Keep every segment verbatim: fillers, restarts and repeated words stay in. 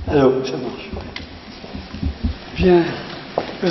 Alors, ça marche. Bien. Euh,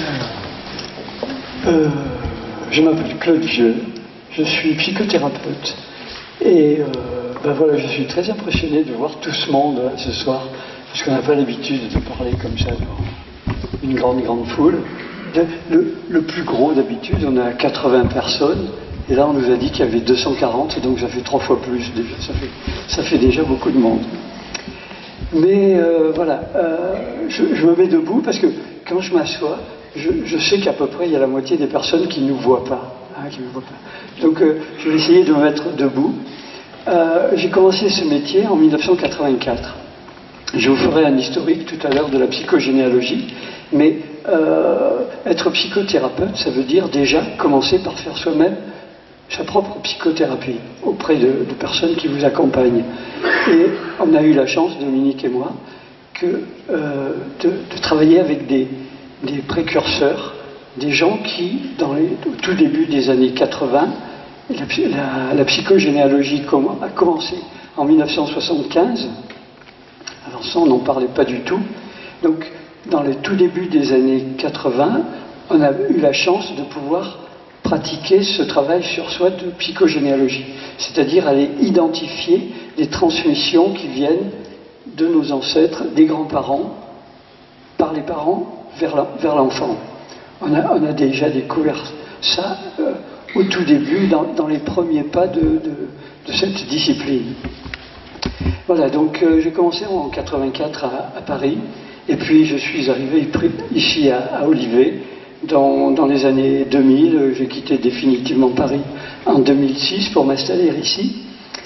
euh, je m'appelle Claude Vieux, je suis psychothérapeute. Et euh, ben voilà, je suis très impressionné de voir tout ce monde là, ce soir, parce qu'on n'a pas l'habitude de parler comme ça devant une grande, grande foule. Le, le plus gros d'habitude, on a quatre-vingts personnes, et là on nous a dit qu'il y avait deux cent quarante, donc ça fait trois fois plus déjà, ça fait, ça fait déjà beaucoup de monde. Mais euh, voilà, euh, je, je me mets debout parce que quand je m'assois, je, je sais qu'à peu près il y a la moitié des personnes qui ne nous voient pas. Hein, qui ne voient pas. Donc euh, je vais essayer de me mettre debout. Euh, j'ai commencé ce métier en mille neuf cent quatre-vingt-quatre. Je vous ferai un historique tout à l'heure de la psychogénéalogie, mais euh, être psychothérapeute, ça veut dire déjà commencer par faire soi-même sa propre psychothérapie auprès de, de personnes qui vous accompagnent. Et on a eu la chance, Dominique et moi, que, euh, de, de travailler avec des, des précurseurs, des gens qui, dans les, au tout début des années quatre-vingts, la, la, la psychogénéalogie a commencé en mille neuf cent soixante-quinze. Avant ça, on n'en parlait pas du tout. Donc, dans les tout débuts des années quatre-vingts, on a eu la chance de pouvoir pratiquer ce travail sur soi de psychogénéalogie, c'est-à-dire aller identifier les transmissions qui viennent de nos ancêtres, des grands-parents, par les parents vers l'enfant. On a, on a déjà découvert ça euh, au tout début, dans, dans les premiers pas de, de, de cette discipline. Voilà, donc euh, j'ai commencé en quatre-vingt-quatre à, à Paris, et puis je suis arrivé ici à, à Olivet. Dans, dans les années deux mille, j'ai quitté définitivement Paris en deux mille six pour m'installer ici.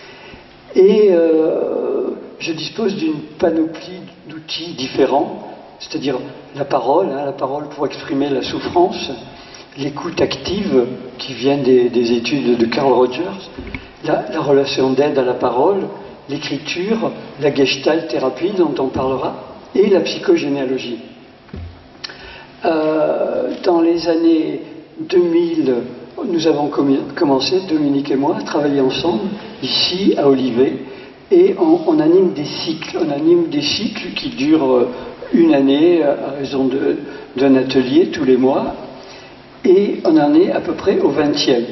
Et euh, je dispose d'une panoplie d'outils différents, c'est-à-dire la parole, hein, la parole pour exprimer la souffrance, l'écoute active qui vient des, des études de Carl Rogers, la, la relation d'aide à la parole, l'écriture, la gestalt thérapie dont on parlera, et la psychogénéalogie. Euh, dans les années deux mille, nous avons commencé, Dominique et moi, à travailler ensemble, ici, à Olivet, et on, on anime des cycles. On anime des cycles qui durent une année, à raison d'un atelier tous les mois, et on en est à peu près au vingtième.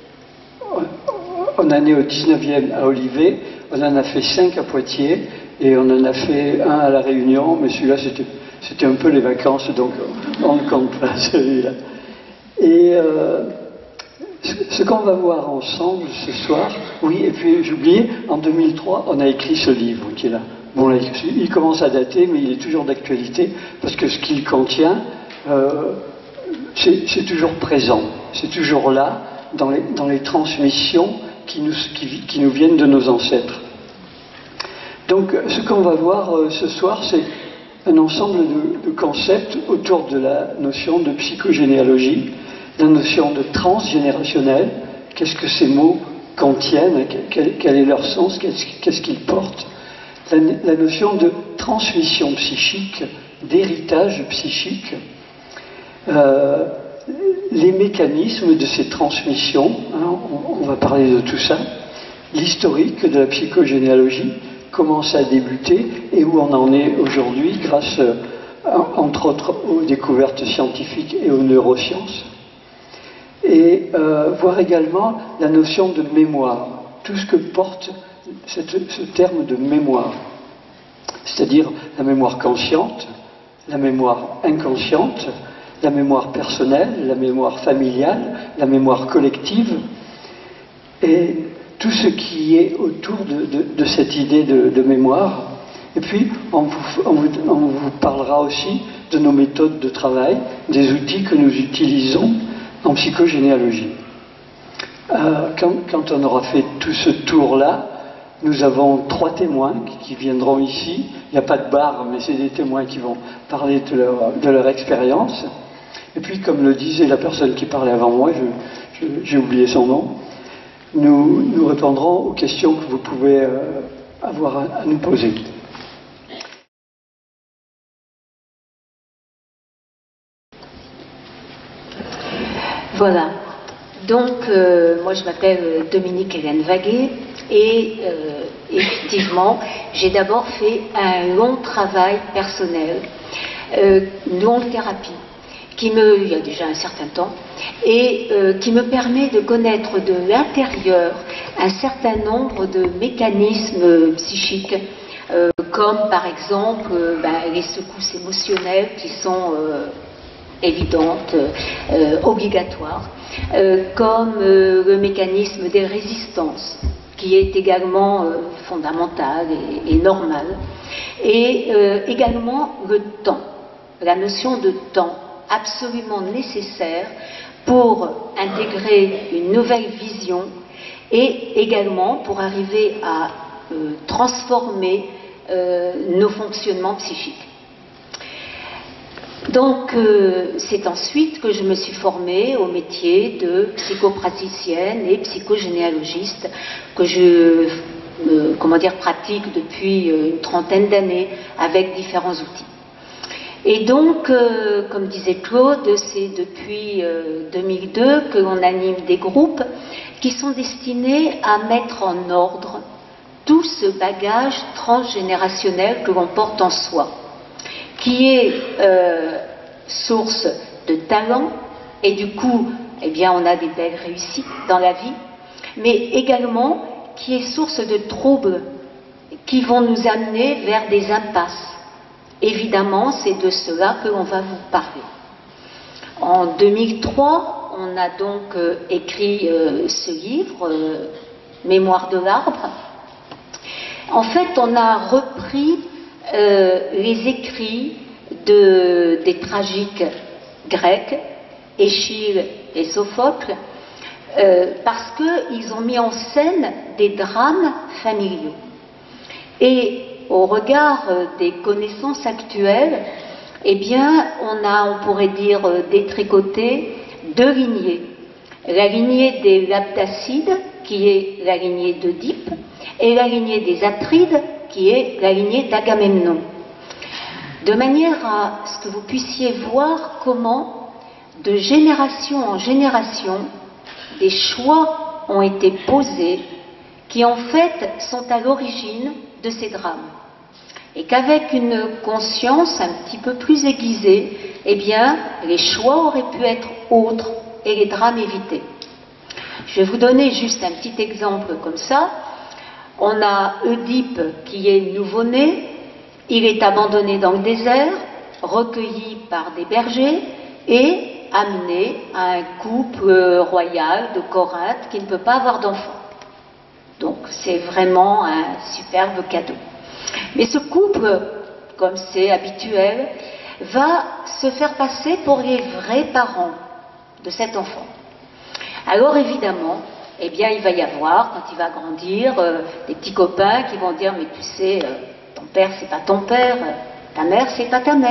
On en est au dix-neuvième à Olivet, on en a fait cinq à Poitiers, et on en a fait un à La Réunion, mais celui-là, c'était... C'était un peu les vacances, donc on ne compte pas celui-là. Et euh, ce, ce qu'on va voir ensemble ce soir, oui, et puis j'oubliais, en deux mille trois, on a écrit ce livre qui est là. Bon, là, il commence à dater, mais il est toujours d'actualité, parce que ce qu'il contient, euh, c'est toujours présent, c'est toujours là, dans les, dans les transmissions qui nous, qui, qui nous viennent de nos ancêtres. Donc, ce qu'on va voir euh, ce soir, c'est un ensemble de, de concepts autour de la notion de psychogénéalogie, la notion de transgénérationnel, qu'est-ce que ces mots contiennent, quel, quel est leur sens, qu'est-ce qu'ils portent, la, la notion de transmission psychique, d'héritage psychique, euh, les mécanismes de ces transmissions, hein, on, on va parler de tout ça, l'historique de la psychogénéalogie, comment ça a débuté et où on en est aujourd'hui grâce, euh, entre autres, aux découvertes scientifiques et aux neurosciences. Et euh, voir également la notion de mémoire, tout ce que porte cette, ce terme de mémoire, c'est-à-dire la mémoire consciente, la mémoire inconsciente, la mémoire personnelle, la mémoire familiale, la mémoire collective, et tout ce qui est autour de, de, de cette idée de, de mémoire. Et puis, on vous, on, vous, on vous parlera aussi de nos méthodes de travail, des outils que nous utilisons en psychogénéalogie. Euh, quand, quand on aura fait tout ce tour-là, nous avons trois témoins qui viendront ici. Il n'y a pas de bar, mais c'est des témoins qui vont parler de leur, de leur expérience. Et puis, comme le disait la personne qui parlait avant moi, j'ai oublié son nom, Nous, nous répondrons aux questions que vous pouvez euh, avoir à, à nous poser. Voilà. Donc, euh, moi je m'appelle Dominique Hélène Vaguet. Et euh, effectivement, j'ai d'abord fait un long travail personnel, euh, une longue thérapie, qui me, il y a déjà un certain temps, et euh, qui me permet de connaître de l'intérieur un certain nombre de mécanismes psychiques, euh, comme par exemple euh, ben, les secousses émotionnelles qui sont euh, évidentes, euh, obligatoires, euh, comme euh, le mécanisme des résistances, qui est également euh, fondamental et, et normal, et euh, également le temps, la notion de temps absolument nécessaire pour intégrer une nouvelle vision et également pour arriver à euh, transformer euh, nos fonctionnements psychiques. Donc euh, c'est ensuite que je me suis formée au métier de psychopraticienne et psychogénéalogiste que je euh, comment dire, pratique depuis une trentaine d'années avec différents outils. Et donc, euh, comme disait Claude, c'est depuis euh, deux mille deux que l'on anime des groupes qui sont destinés à mettre en ordre tout ce bagage transgénérationnel que l'on porte en soi, qui est euh, source de talent, et du coup, eh bien, on a des belles réussites dans la vie, mais également qui est source de troubles qui vont nous amener vers des impasses. Évidemment, c'est de cela que l'on va vous parler. En deux mille trois, on a donc euh, écrit euh, ce livre, euh, Mémoire de l'arbre. En fait, on a repris euh, les écrits de, des tragiques grecs, Échille et Sophocle, euh, parce qu'ils ont mis en scène des drames familiaux. Et au regard des connaissances actuelles, eh bien, on a, on pourrait dire, détricoté deux lignées. La lignée des Labdacides, qui est la lignée d'Œdipe, et la lignée des Atrides, qui est la lignée d'Agamemnon. De manière à ce que vous puissiez voir comment, de génération en génération, des choix ont été posés qui, en fait, sont à l'origine de ces drames. Et qu'avec une conscience un petit peu plus aiguisée, eh bien, les choix auraient pu être autres et les drames évités. Je vais vous donner juste un petit exemple comme ça. On a Œdipe qui est nouveau-né, il est abandonné dans le désert, recueilli par des bergers et amené à un couple royal de Corinthe qui ne peut pas avoir d'enfant. Donc c'est vraiment un superbe cadeau. Mais ce couple, comme c'est habituel, va se faire passer pour les vrais parents de cet enfant. Alors évidemment, eh bien, il va y avoir, quand il va grandir, euh, des petits copains qui vont dire « mais tu sais, euh, ton père c'est pas ton père, ta mère c'est pas ta mère ».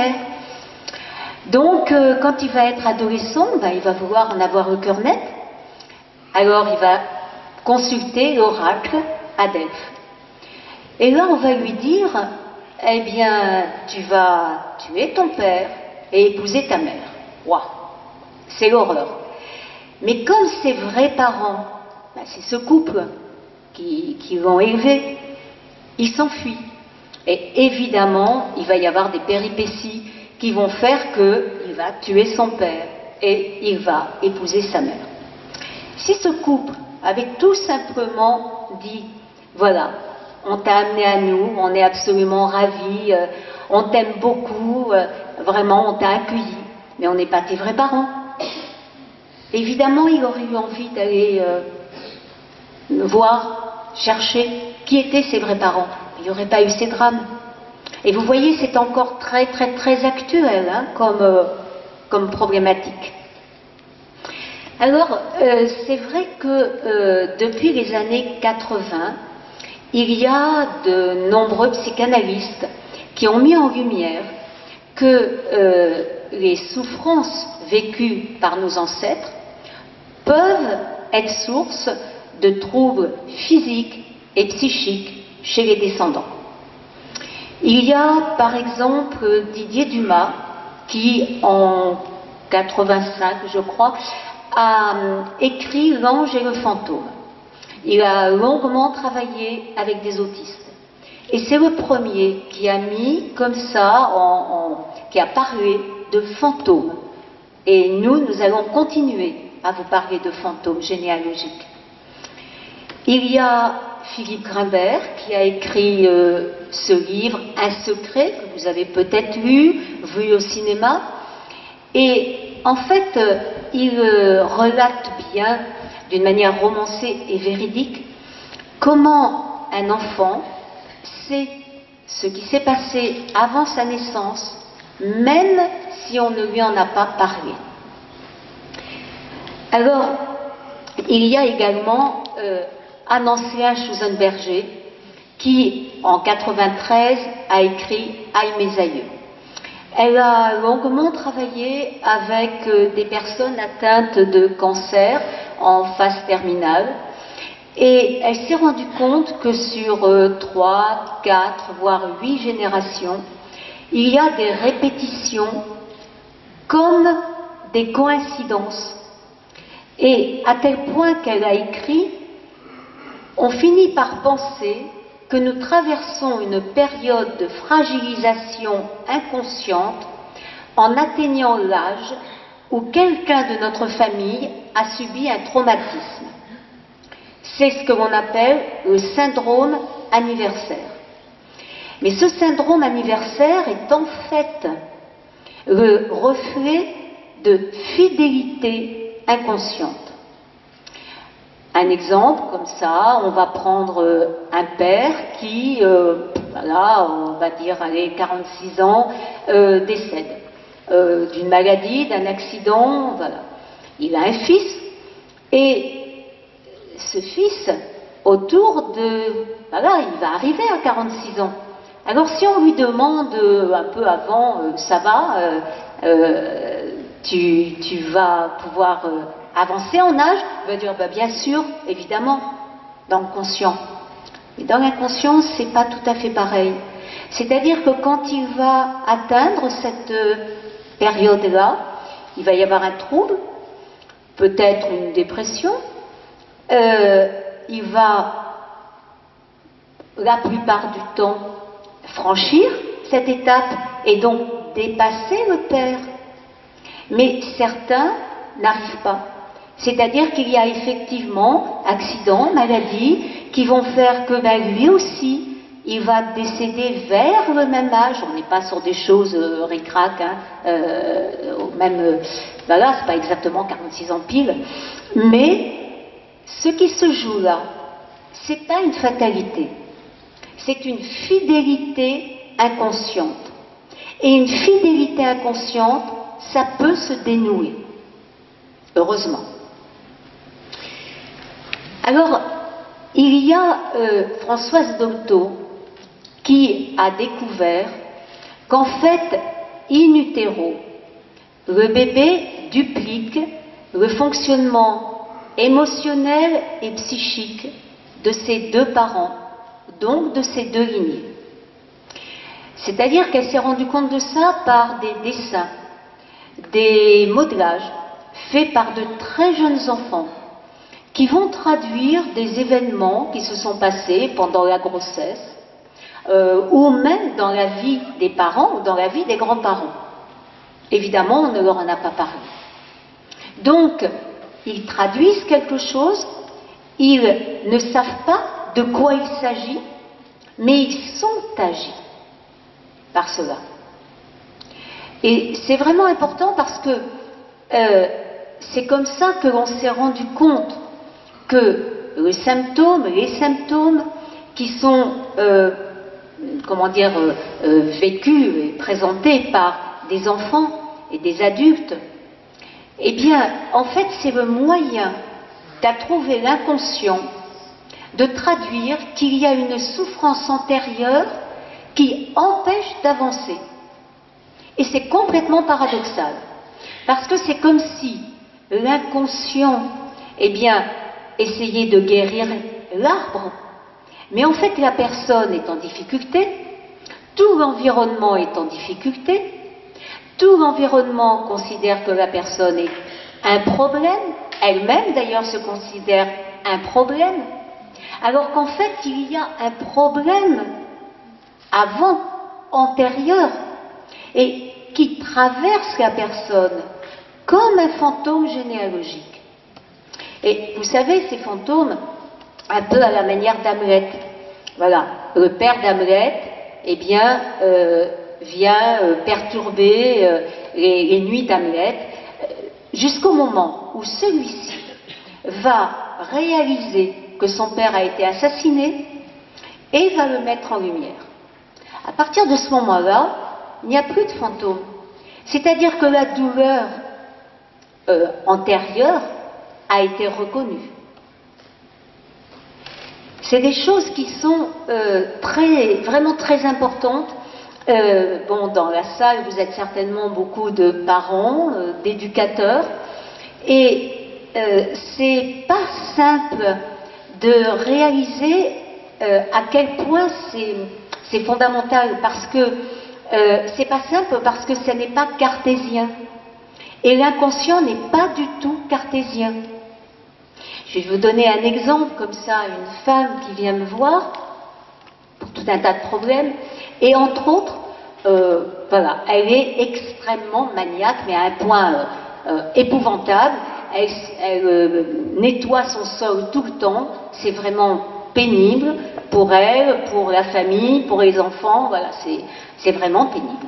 Donc euh, quand il va être adolescent, ben, il va vouloir en avoir le cœur net. Alors il va consulter l'oracle à Delphes. Et là, on va lui dire, eh bien, tu vas tuer ton père et épouser ta mère. Waouh, c'est l'horreur. Mais comme ces vrais parents, ben c'est ce couple qui, qui l'ont élevé, il s'enfuit. Et évidemment, il va y avoir des péripéties qui vont faire qu'il va tuer son père et il va épouser sa mère. Si ce couple avait tout simplement dit, voilà, on t'a amené à nous, on est absolument ravis, euh, on t'aime beaucoup, euh, vraiment on t'a accueilli, mais on n'est pas tes vrais parents. Évidemment, il aurait eu envie d'aller euh, voir, chercher qui étaient ses vrais parents. Il n'y aurait pas eu ces drames. Et vous voyez, c'est encore très très très actuel hein, comme, euh, comme problématique. Alors, euh, c'est vrai que euh, depuis les années quatre-vingt, il y a de nombreux psychanalystes qui ont mis en lumière que euh, les souffrances vécues par nos ancêtres peuvent être source de troubles physiques et psychiques chez les descendants. Il y a par exemple Didier Dumas qui en quatre-vingt-cinq, je crois, a écrit L'ange et le fantôme. Il a longuement travaillé avec des autistes. Et c'est le premier qui a mis comme ça, en, en, qui a parlé de fantômes. Et nous, nous allons continuer à vous parler de fantômes généalogiques. Il y a Philippe Grimbert qui a écrit euh, ce livre, Un secret, que vous avez peut-être lu, vu au cinéma. Et en fait, euh, il euh, relate bien, d'une manière romancée et véridique, comment un enfant sait ce qui s'est passé avant sa naissance, même si on ne lui en a pas parlé. Alors, il y a également euh, Anne-Ancéa Schuzenberger, qui, en quatre-vingt-treize, a écrit « Aïe mes aïeux ». Elle a longuement travaillé avec euh, des personnes atteintes de cancer en phase terminale, et elle s'est rendue compte que sur euh, trois, quatre, voire huit générations, il y a des répétitions comme des coïncidences. Et à tel point qu'elle a écrit, on finit par penser que nous traversons une période de fragilisation inconsciente en atteignant l'âge où quelqu'un de notre famille a subi un traumatisme. C'est ce que l'on appelle le syndrome anniversaire. Mais ce syndrome anniversaire est en fait le reflet de fidélité inconsciente. Un exemple comme ça, on va prendre un père qui, euh, voilà, on va dire, allez, quarante-six ans, euh, décède euh, d'une maladie, d'un accident, voilà. Il a un fils, et ce fils, autour de, voilà, il va arriver à quarante-six ans. Alors si on lui demande euh, un peu avant, euh, ça va, euh, euh, tu, tu vas pouvoir euh, avancer en âge, il va dire, bah, bien sûr, évidemment, dans le conscient. Mais dans l'inconscient, c'est pas tout à fait pareil. C'est-à-dire que quand il va atteindre cette euh, période-là, il va y avoir un trouble, peut-être une dépression, euh, il va, la plupart du temps, franchir cette étape et donc dépasser le père. Mais certains n'arrivent pas. C'est-à-dire qu'il y a effectivement accidents, maladies, qui vont faire que ben, lui aussi, il va décéder vers le même âge. On n'est pas sur des choses euh, ric-rac, hein, euh, même, euh, ben là, c'est pas exactement quarante-six ans pile. Mais ce qui se joue là, c'est pas une fatalité. C'est une fidélité inconsciente. Et une fidélité inconsciente, ça peut se dénouer. Heureusement. Alors, il y a euh, Françoise Dolto qui a découvert qu'en fait, in utero, le bébé duplique le fonctionnement émotionnel et psychique de ses deux parents, donc de ces deux lignées. C'est-à-dire qu'elle s'est rendue compte de ça par des dessins, des modelages faits par de très jeunes enfants qui vont traduire des événements qui se sont passés pendant la grossesse euh, ou même dans la vie des parents ou dans la vie des grands-parents. Évidemment, on ne leur en a pas parlé. Donc, ils traduisent quelque chose, ils ne savent pas de quoi il s'agit, mais ils sont agis par cela. Et c'est vraiment important parce que euh, c'est comme ça que l'on s'est rendu compte que les symptômes, les symptômes qui sont, euh, comment dire, euh, euh, vécus et présentés par des enfants et des adultes, eh bien, en fait, c'est le moyen d'à trouver l'inconscient, de traduire qu'il y a une souffrance antérieure qui empêche d'avancer. Et c'est complètement paradoxal, parce que c'est comme si l'inconscient, eh bien, essayait de guérir l'arbre, mais en fait la personne est en difficulté, tout l'environnement est en difficulté, tout l'environnement considère que la personne est un problème, elle-même d'ailleurs se considère un problème, Alors qu'en fait, il y a un problème avant, antérieur, et qui traverse la personne comme un fantôme généalogique. Et vous savez, ces fantômes, un peu à la manière d'Hamlet. Voilà, le père d'Hamlet, eh bien, euh, vient euh, perturber euh, les, les nuits d'Hamlet, euh, jusqu'au moment où celui-ci va réaliser que son père a été assassiné et va le mettre en lumière. À partir de ce moment-là, il n'y a plus de fantôme. C'est-à-dire que la douleur euh, antérieure a été reconnue. C'est des choses qui sont euh, très, vraiment très importantes. Euh, bon, dans la salle, vous êtes certainement beaucoup de parents, euh, d'éducateurs, et euh, c'est pas simple de réaliser euh, à quel point c'est fondamental, parce que euh, c'est pas simple parce que ce n'est pas cartésien, et l'inconscient n'est pas du tout cartésien. Je vais vous donner un exemple comme ça, une femme qui vient me voir pour tout un tas de problèmes, et entre autres, euh, voilà, elle est extrêmement maniaque, mais à un point euh, euh, épouvantable. Elle, elle euh, nettoie son sol tout le temps, c'est vraiment pénible pour elle, pour la famille, pour les enfants, voilà, c'est vraiment pénible.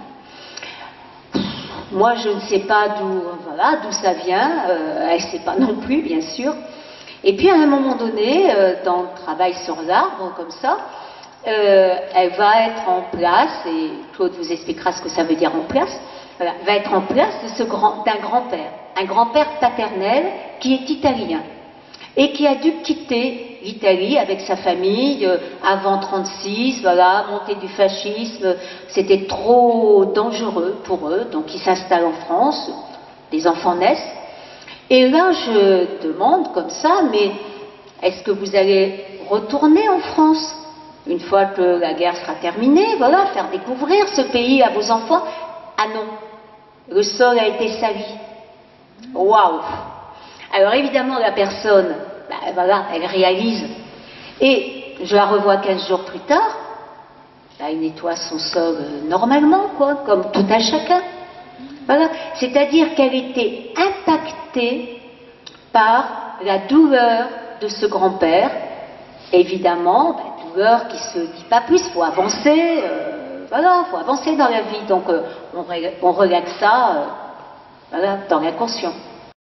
Moi, je ne sais pas d'où voilà, d'où ça vient, euh, elle ne sait pas non plus, bien sûr. Et puis à un moment donné, euh, dans le travail sur l'arbre, comme ça, euh, elle va être en place, et Claude vous expliquera ce que ça veut dire en place, voilà, va être en place de ce grand, d'un grand-père, un grand-père paternel qui est italien, et qui a dû quitter l'Italie avec sa famille euh, avant trente-six, voilà, montée du fascisme, c'était trop dangereux pour eux, donc ils s'installent en France, des enfants naissent. Et là, je demande comme ça, mais est-ce que vous allez retourner en France une fois que la guerre sera terminée, voilà, faire découvrir ce pays à vos enfants? Ah non, le sol a été sali. Waouh! Alors évidemment, la personne, ben voilà, elle réalise. Et je la revois quinze jours plus tard, ben, elle nettoie son sol normalement, quoi, comme tout un chacun. Voilà, c'est-à-dire qu'elle était impactée par la douleur de ce grand-père. Évidemment, ben, douleur qui se dit pas plus, il faut avancer, euh, voilà, il faut avancer dans la vie. Donc euh, on, on relègue ça euh, voilà, dans l'inconscient.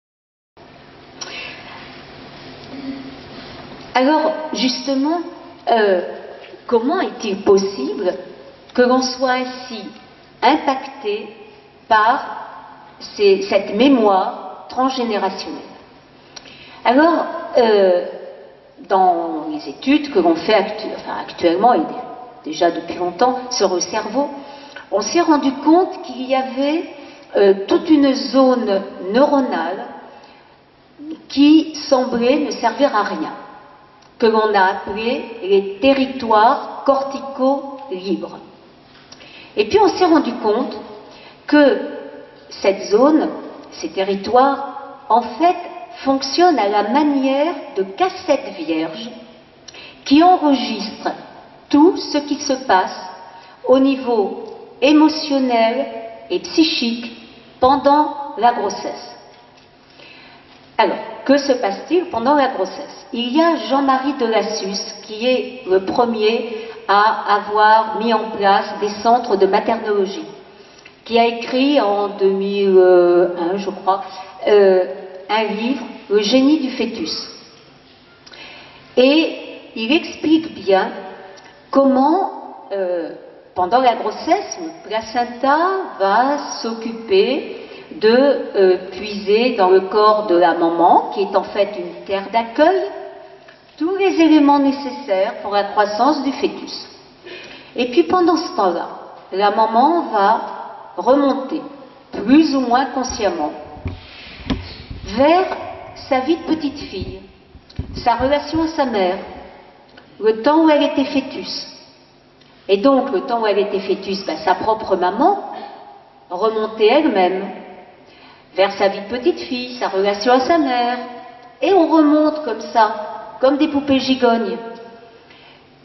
Alors, justement, euh, comment est-il possible que l'on soit ainsi impacté par ces, cette mémoire transgénérationnelle? Alors, euh, dans les études que l'on fait actu enfin, actuellement, et déjà depuis longtemps, sur le cerveau, on s'est rendu compte qu'il y avait euh, toute une zone neuronale qui semblait ne servir à rien, que l'on a appelé les territoires corticaux libres. Et puis on s'est rendu compte que cette zone, ces territoires, en fait, fonctionnent à la manière de cassettes vierges qui enregistrent tout ce qui se passe au niveau émotionnel et psychique pendant la grossesse. Alors, que se passe-t-il pendant la grossesse? Il y a Jean-Marie Delassus qui est le premier à avoir mis en place des centres de maternologie, qui a écrit en deux mille un, je crois, euh, un livre, Le génie du fœtus. Et il explique bien comment, euh, pendant la grossesse, le placenta va s'occuper de euh, puiser dans le corps de la maman, qui est en fait une terre d'accueil, tous les éléments nécessaires pour la croissance du fœtus. Et puis pendant ce temps-là, la maman va remonter, plus ou moins consciemment, vers sa vie de petite fille, sa relation à sa mère, le temps où elle était fœtus. Et donc, le temps où elle était fœtus, ben, sa propre maman remontait elle-même vers sa vie de petite fille, sa relation à sa mère, et on remonte comme ça, comme des poupées gigognes.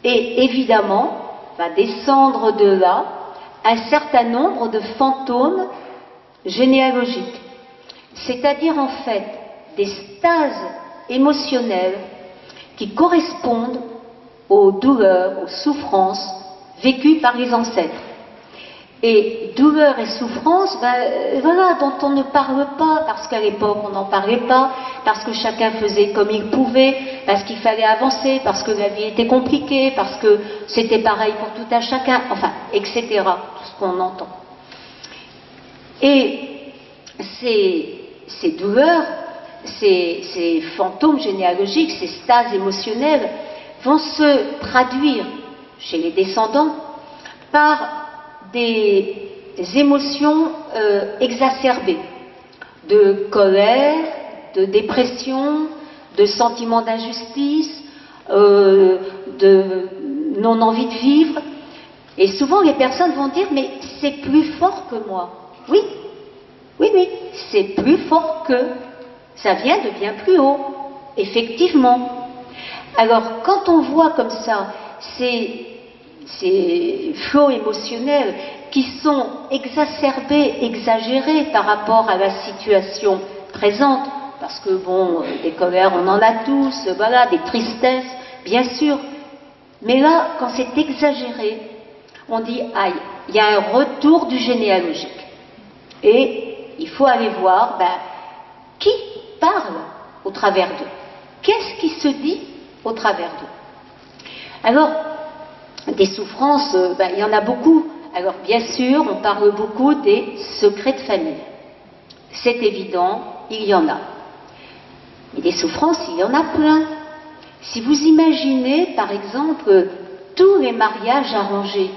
Et évidemment, va descendre de là un certain nombre de fantômes généalogiques. C'est-à-dire en fait des stases émotionnelles qui correspondent aux douleurs, aux souffrances vécues par les ancêtres. Et douleurs et souffrances, ben, voilà, dont on ne parle pas, parce qu'à l'époque on n'en parlait pas, parce que chacun faisait comme il pouvait, parce qu'il fallait avancer, parce que la vie était compliquée, parce que c'était pareil pour tout un chacun, enfin, et cetera, tout ce qu'on entend. Et ces, ces douleurs, ces, ces fantômes généalogiques, ces stases émotionnelles, vont se traduire chez les descendants par des émotions euh, exacerbées, de colère, de dépression, de sentiment d'injustice, euh, de non-envie de vivre. Et souvent les personnes vont dire, mais c'est plus fort que moi. Oui, oui, oui, c'est plus fort que, ça vient de bien plus haut, effectivement. Alors quand on voit comme ça, c'est ces flots émotionnels qui sont exacerbés, exagérés par rapport à la situation présente, parce que bon, des colères on en a tous, voilà, des tristesses, bien sûr, mais là, quand c'est exagéré, on dit, aïe, il y a un retour du généalogique. Et il faut aller voir, ben, qui parle au travers d'eux? Qu'est-ce qui se dit au travers d'eux? Alors, des souffrances, ben, il y en a beaucoup. Alors bien sûr, on parle beaucoup des secrets de famille. C'est évident, il y en a. Mais des souffrances, il y en a plein. Si vous imaginez, par exemple, tous les mariages arrangés,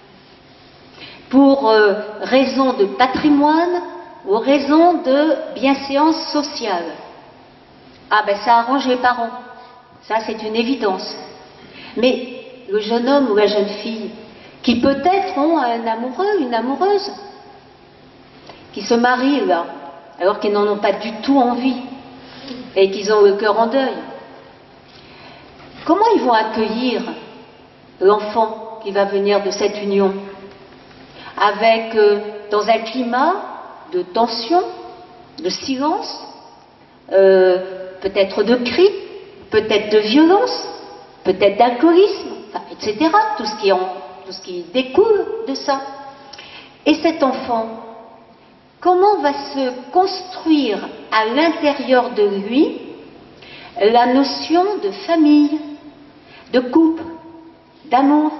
pour euh, raison de patrimoine ou raison de bienséance sociale, ah ben ça arrange les parents. Ça, c'est une évidence. Mais le jeune homme ou la jeune fille, qui peut-être ont un amoureux, une amoureuse, qui se marient là, alors qu'ils n'en ont pas du tout envie, et qu'ils ont le cœur en deuil. Comment ils vont accueillir l'enfant qui va venir de cette union? Avec, euh, dans un climat de tension, de silence, euh, peut-être de cris, peut-être de violence, peut-être d'alcoolisme, enfin, et cetera, tout ce qui en, tout ce qui découle de ça. Et cet enfant, comment va se construire à l'intérieur de lui la notion de famille, de couple, d'amour?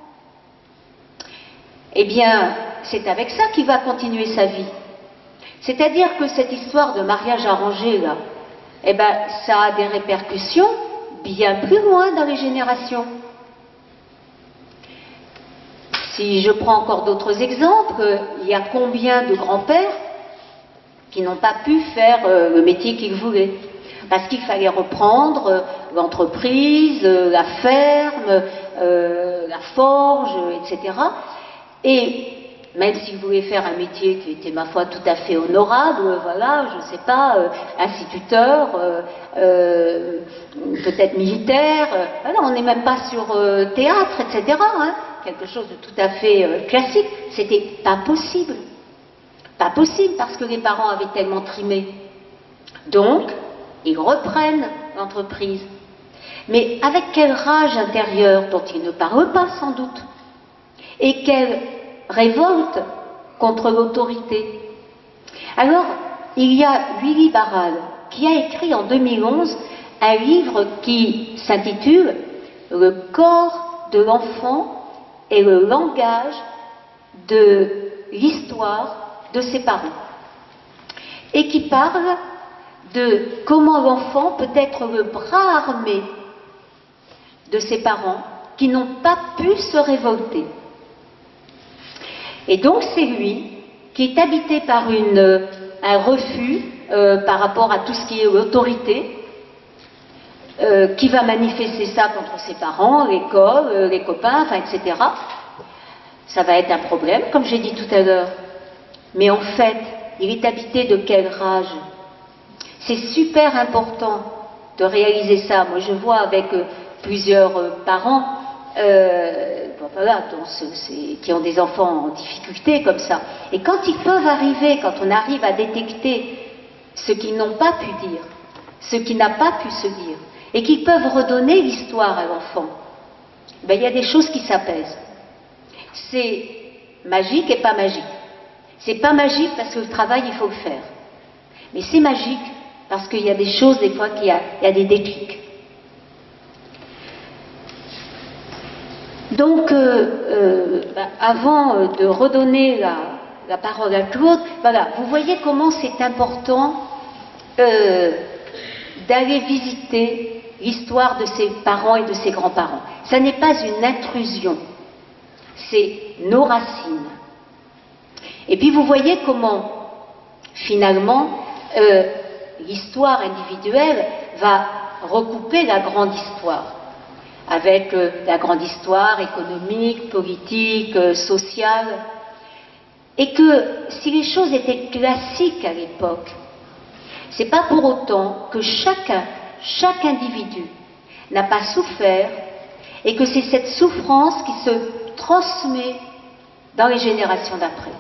Eh bien, c'est avec ça qu'il va continuer sa vie. C'est-à-dire que cette histoire de mariage arrangé, là, eh ben, ça a des répercussions bien plus loin dans les générations. Si je prends encore d'autres exemples, il y a combien de grands-pères qui n'ont pas pu faire euh, le métier qu'ils voulaient, parce qu'il fallait reprendre euh, l'entreprise, euh, la ferme, euh, la forge, et cetera. Et même s'ils voulaient faire un métier qui était, ma foi, tout à fait honorable, euh, voilà, je ne sais pas, euh, instituteur, euh, euh, peut-être militaire, euh, voilà, on n'est même pas sur euh, théâtre, et cetera, hein, quelque chose de tout à fait euh, classique. C'était pas possible. Pas possible parce que les parents avaient tellement trimé. Donc, ils reprennent l'entreprise. Mais avec quelle rage intérieure dont ils ne parlent pas sans doute. Et quelle révolte contre l'autorité. Alors, il y a Willy Barral qui a écrit en deux mille onze un livre qui s'intitule « Le corps de l'enfant et le langage de l'histoire de ses parents » et qui parle de comment l'enfant peut être le bras armé de ses parents qui n'ont pas pu se révolter. Et donc c'est lui qui est habité par une, un refus euh, par rapport à tout ce qui est l'autorité, euh, qui va manifester ça contre ses parents, l'école, euh, les copains, enfin, et cetera. Ça va être un problème, comme j'ai dit tout à l'heure. Mais en fait, il est habité de quelle rage? C'est super important de réaliser ça. Moi, je vois avec euh, plusieurs euh, parents euh, bon, voilà, dont ce, qui ont des enfants en difficulté comme ça. Et quand ils peuvent arriver, quand on arrive à détecter ce qu'ils n'ont pas pu dire, ce qui n'a pas pu se dire, et qu'ils peuvent redonner l'histoire à l'enfant, ben, il y a des choses qui s'apaisent. C'est magique et pas magique. C'est pas magique parce que le travail, il faut le faire. Mais c'est magique parce qu'il y a des choses, des fois, qu'il y a, il y a des déclics. Donc, euh, euh, ben, avant de redonner la, la parole à Claude, voilà, vous voyez comment c'est important euh, d'aller visiter l'histoire de ses parents et de ses grands-parents. Ça n'est pas une intrusion, c'est nos racines. Et puis vous voyez comment, finalement, euh, l'histoire individuelle va recouper la grande histoire, avec euh, la grande histoire économique, politique, euh, sociale, et que si les choses étaient classiques à l'époque, c'est pas pour autant que chacun, chaque individu n'a pas souffert, et que c'est cette souffrance qui se transmet dans les générations d'après.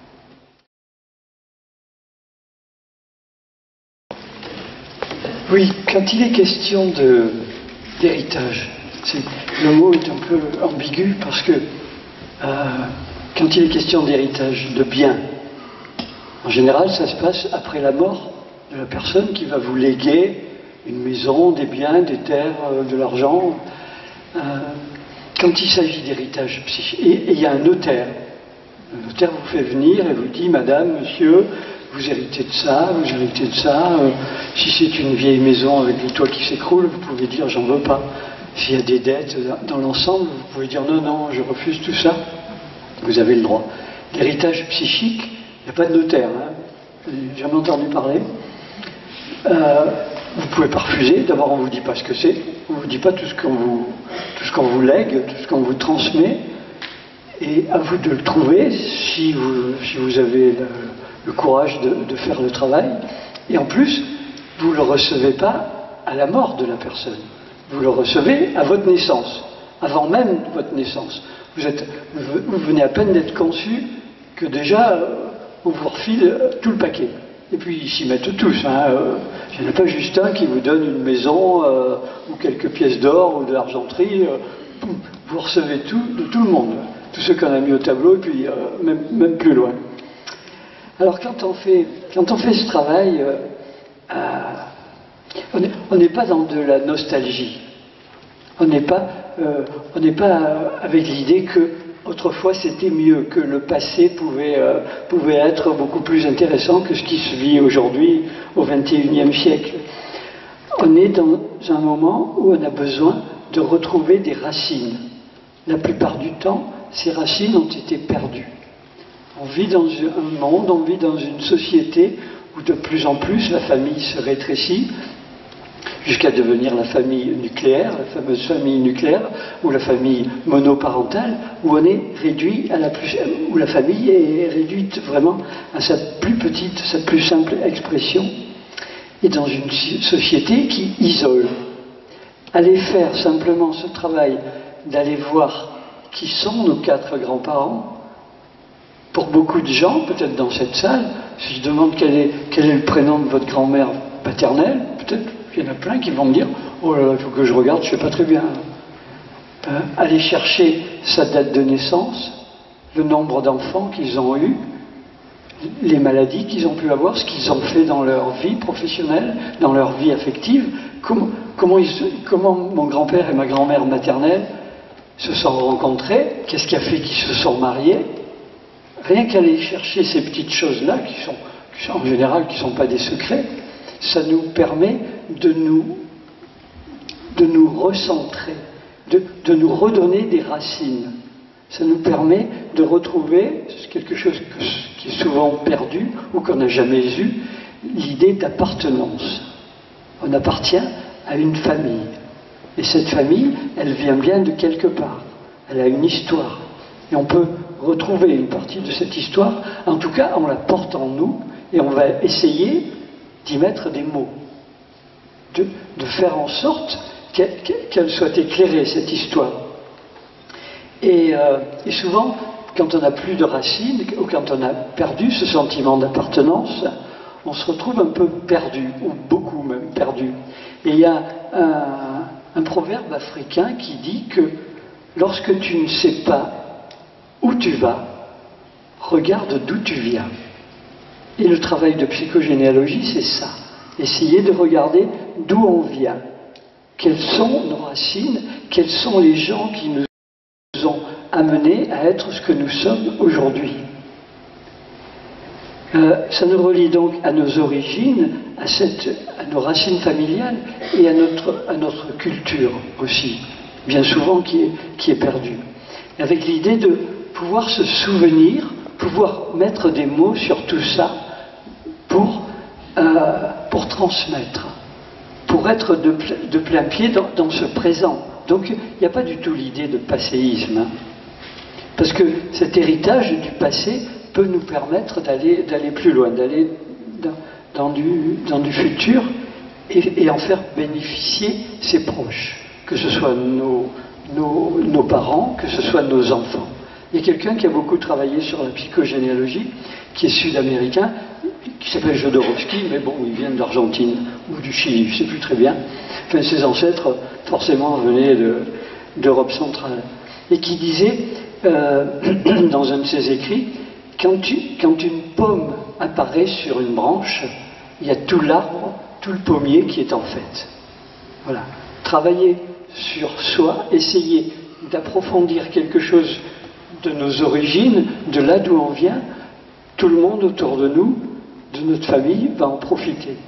Oui, quand il est question de, d'héritage, c'est, le mot est un peu ambigu parce que euh, quand il est question d'héritage, de biens, en général ça se passe après la mort de la personne qui va vous léguer une maison, des biens, des terres, euh, de l'argent. Euh, quand il s'agit d'héritage psychique, et il y a un notaire, le notaire vous fait venir et vous dit, madame, monsieur, vous héritez de ça, vous héritez de ça, euh, si c'est une vieille maison avec le toit qui s'écroule, vous pouvez dire j'en veux pas. S'il y a des dettes dans l'ensemble, vous pouvez dire non, non, je refuse tout ça. Vous avez le droit. L'héritage psychique, il n'y a pas de notaire, hein. J'ai jamais entendu parler. Euh, vous ne pouvez pas refuser, d'abord on ne vous dit pas ce que c'est, on ne vous dit pas tout ce qu'on vous, tout ce qu'on vous lègue, tout ce qu'on vous transmet, et à vous de le trouver si vous, si vous avez le, le courage de, de faire le travail. Et en plus, vous ne le recevez pas à la mort de la personne. Vous le recevez à votre naissance, avant même votre naissance. Vous, êtes, vous venez à peine d'être conçu que déjà, on vous refile tout le paquet. Et puis ils s'y mettent tous. Hein. Il n'y en a pas juste un qui vous donne une maison euh, ou quelques pièces d'or ou de l'argenterie. Euh, vous recevez tout de tout le monde. Tous ceux qu'on a mis au tableau et puis euh, même, même plus loin. Alors quand on fait, quand on fait ce travail, euh, euh, on n'est pas dans de la nostalgie. On n'est pas, euh, on n'est pas avec l'idée que autrefois c'était mieux, que le passé pouvait, euh, pouvait être beaucoup plus intéressant que ce qui se vit aujourd'hui au vingt et unième siècle. On est dans un moment où on a besoin de retrouver des racines. La plupart du temps, ces racines ont été perdues. On vit dans un monde, on vit dans une société où de plus en plus la famille se rétrécit, jusqu'à devenir la famille nucléaire, la fameuse famille nucléaire, ou la famille monoparentale, où on est réduit à la plus, où la famille est réduite vraiment à sa plus petite, sa plus simple expression, et dans une société qui isole. Aller faire simplement ce travail d'aller voir qui sont nos quatre grands-parents, pour beaucoup de gens, peut-être dans cette salle, si je demande quel est, quel est le prénom de votre grand-mère paternelle, peut-être il y en a plein qui vont me dire « Oh là là, il faut que je regarde, je ne sais pas très bien. Euh, » Aller chercher sa date de naissance, le nombre d'enfants qu'ils ont eus, les maladies qu'ils ont pu avoir, ce qu'ils ont fait dans leur vie professionnelle, dans leur vie affective, comment, comment, ils, comment mon grand-père et ma grand-mère maternelle se sont rencontrés, qu'est-ce qui a fait qu'ils se sont mariés. Rien qu'aller chercher ces petites choses-là, qui sont, qui sont en général qui ne sont pas des secrets, ça nous permet de nous, de nous recentrer, de, de nous redonner des racines. Ça nous permet de retrouver quelque chose que, qui est souvent perdu ou qu'on n'a jamais eu, l'idée d'appartenance. On appartient à une famille. Et cette famille, elle vient bien de quelque part. Elle a une histoire. Et on peut retrouver une partie de cette histoire. En tout cas, on la porte en nous et on va essayer d'y mettre des mots. De, de faire en sorte qu'elle, qu'elle soit éclairée, cette histoire. Et, euh, et souvent, quand on n'a plus de racines, ou quand on a perdu ce sentiment d'appartenance, on se retrouve un peu perdu, ou beaucoup même perdu. Et il y a un, un proverbe africain qui dit que lorsque tu ne sais pas où tu vas, regarde d'où tu viens. Et le travail de psychogénéalogie, c'est ça. Essayer de regarder d'où on vient. Quelles sont nos racines, quels sont les gens qui nous ont amenés à être ce que nous sommes aujourd'hui. Euh, ça nous relie donc à nos origines, à, cette, à nos racines familiales et à notre, à notre culture aussi, bien souvent qui est, qui est perdue. Avec l'idée de pouvoir se souvenir, pouvoir mettre des mots sur tout ça pour, euh, pour transmettre, pour être de, de plein pied dans, dans ce présent. Donc il n'y a pas du tout l'idée de passéisme, hein, parce que cet héritage du passé peut nous permettre d'aller d'aller plus loin, d'aller dans, dans, du, dans du futur et, et en faire bénéficier ses proches, que ce soit nos, nos, nos parents, que ce soit nos enfants. Il y a quelqu'un qui a beaucoup travaillé sur la psychogénéalogie, qui est sud-américain, qui s'appelle Jodorowsky, mais bon, il vient d'Argentine ou du Chili, je ne sais plus très bien. Enfin, ses ancêtres, forcément, venaient de, d'Europe centrale. Et qui disait, euh, dans un de ses écrits, quand, tu, quand une pomme apparaît sur une branche, il y a tout l'arbre, tout le pommier qui est en fait. Voilà. Travailler sur soi, essayer d'approfondir quelque chose de nos origines, de là d'où on vient, tout le monde autour de nous, de notre famille, va en profiter.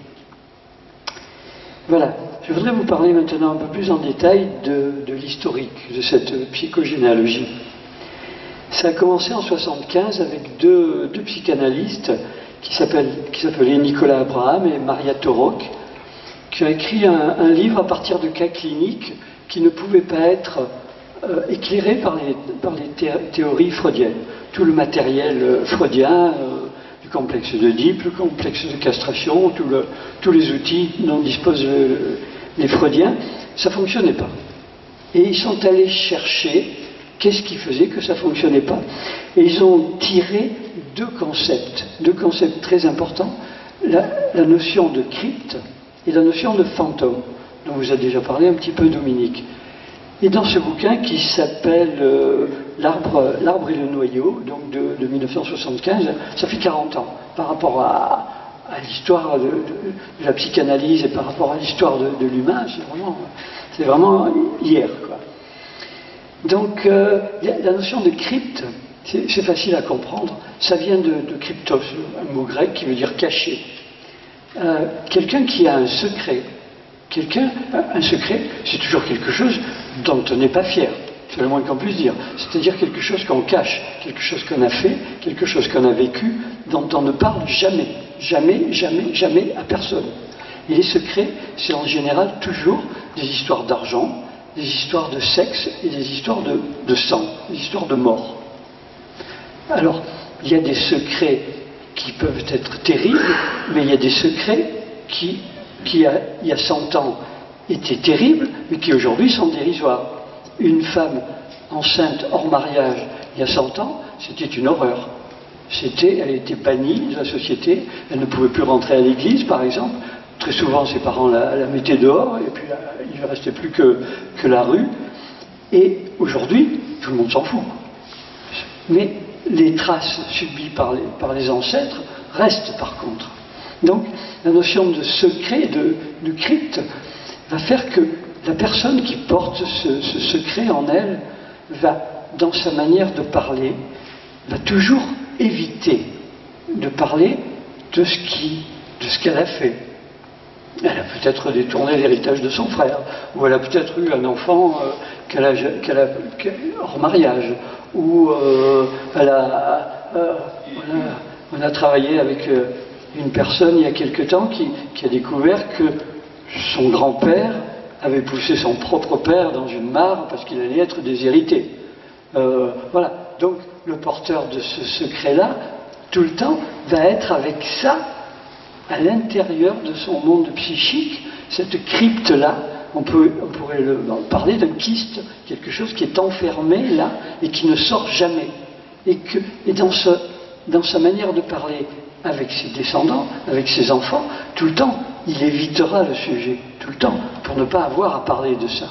Voilà. Je voudrais vous parler maintenant un peu plus en détail de, de l'historique de cette psychogénéalogie. Ça a commencé en soixante-quinze avec deux, deux psychanalystes qui s'appelaient Nicolas Abraham et Maria Torok, qui ont écrit un, un livre à partir de cas cliniques qui ne pouvaient pas être euh, éclairés par les, par les thé théories freudiennes. Tout le matériel euh, freudien, euh, du complexe d'Oedipe, le complexe de castration, tout le, tous les outils dont disposent euh, les freudiens, ça ne fonctionnait pas. Et ils sont allés chercher qu'est-ce qui faisait que ça ne fonctionnait pas. Et ils ont tiré deux concepts, deux concepts très importants, la, la notion de crypte et la notion de fantôme, dont vous a déjà parlé un petit peu Dominique. Et dans ce bouquin qui s'appelle euh, L'arbre, l'arbre et le noyau, donc de, de mille neuf cent soixante-quinze, ça fait quarante ans par rapport à, à l'histoire de, de, de la psychanalyse et par rapport à l'histoire de, de l'humain, c'est vraiment, c'est vraiment hier, quoi. Donc euh, la notion de crypte, c'est facile à comprendre, ça vient de, de cryptos, un mot grec qui veut dire caché. Euh, quelqu'un qui a un secret, quelqu'un, un secret, c'est toujours quelque chose dont on n'est pas fier, c'est le moins qu'on puisse dire. C'est-à-dire quelque chose qu'on cache, quelque chose qu'on a fait, quelque chose qu'on a vécu, dont on ne parle jamais, jamais, jamais, jamais à personne. Et les secrets, c'est en général toujours des histoires d'argent, des histoires de sexe et des histoires de, de sang, des histoires de mort. Alors, il y a des secrets qui peuvent être terribles, mais il y a des secrets qui, qui a, il y a cent ans, étaient terribles, mais qui aujourd'hui sont dérisoires. Une femme enceinte hors mariage, il y a cent ans, c'était une horreur. C'était, elle était bannie de la société, elle ne pouvait plus rentrer à l'église, par exemple. Très souvent, ses parents la, la mettaient dehors, et puis là, il ne restait plus que, que la rue. Et aujourd'hui, tout le monde s'en fout. Mais les traces subies par les, par les ancêtres restent par contre. Donc, la notion de secret, de, de crypte, va faire que la personne qui porte ce, ce secret en elle va, dans sa manière de parler, va toujours éviter de parler de ce qui, de ce qu'elle a fait. Elle a peut-être détourné l'héritage de son frère, ou elle a peut-être eu un enfant euh, qu'elle a, qu'elle a, qu'elle, hors mariage, ou euh, elle a, euh, on, a, on a travaillé avec euh, une personne il y a quelque temps qui, qui a découvert que son grand-père avait poussé son propre père dans une mare parce qu'il allait être déshérité. Euh, voilà. Donc le porteur de ce secret-là, tout le temps, va être avec ça à l'intérieur de son monde psychique, cette crypte-là on, peut, on pourrait le, parler d'un kyste, quelque chose qui est enfermé là et qui ne sort jamais. Et, que, et dans, ce, dans sa manière de parler avec ses descendants, avec ses enfants, tout le temps, il évitera le sujet, tout le temps, pour ne pas avoir à parler de ça.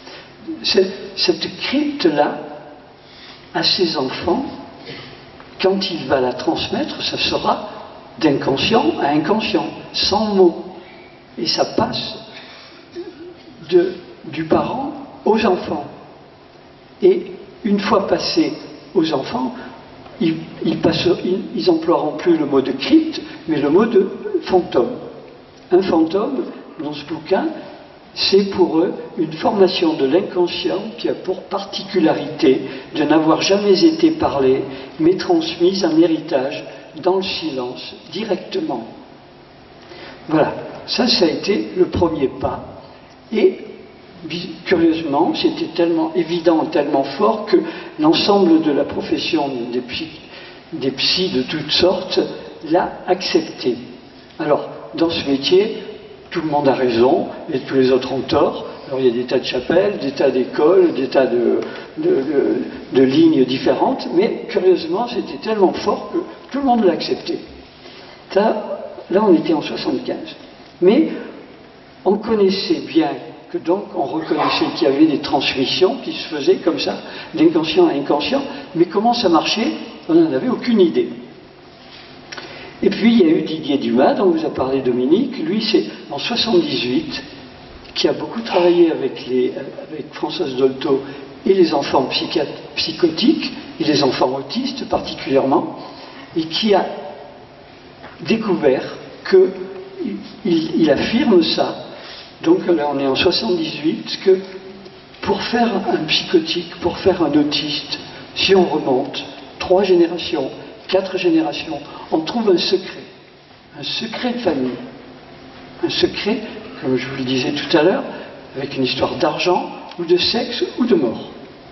Cette crypte-là, à ses enfants, quand il va la transmettre, ça sera d'inconscient à inconscient, sans mots. Et ça passe de, du parent aux enfants. Et une fois passé aux enfants, ils, ils, passent, ils, ils emploieront plus le mot de crypte, mais le mot de fantôme. Un fantôme, dans ce bouquin, c'est pour eux une formation de l'inconscient qui a pour particularité de n'avoir jamais été parlé, mais transmise en héritage dans le silence, directement. Voilà, ça, ça a été le premier pas. Et, curieusement, c'était tellement évident, tellement fort que l'ensemble de la profession des psys, des psys de toutes sortes l'a accepté. Alors, dans ce métier, tout le monde a raison et tous les autres ont tort. Alors il y a des tas de chapelles, des tas d'écoles, des tas de, de, de, de lignes différentes, mais curieusement c'était tellement fort que tout le monde l'a accepté. Ça, là on était en soixante-quinze. Mais on connaissait bien que donc on reconnaissait qu'il y avait des transmissions qui se faisaient comme ça, d'inconscient à inconscient, mais comment ça marchait, on n'en avait aucune idée. Et puis il y a eu Didier Dumas, dont vous a parlé Dominique. Lui, c'est en soixante-dix-huit, qui a beaucoup travaillé avec, les, avec Françoise Dolto et les enfants psychotiques, et les enfants autistes particulièrement, et qui a découvert que, il, il affirme ça, donc là on est en soixante-dix-huit, que pour faire un psychotique, pour faire un autiste, si on remonte trois générations, quatre générations, on trouve un secret, un secret de famille, un secret, comme je vous le disais tout à l'heure, avec une histoire d'argent, ou de sexe, ou de mort.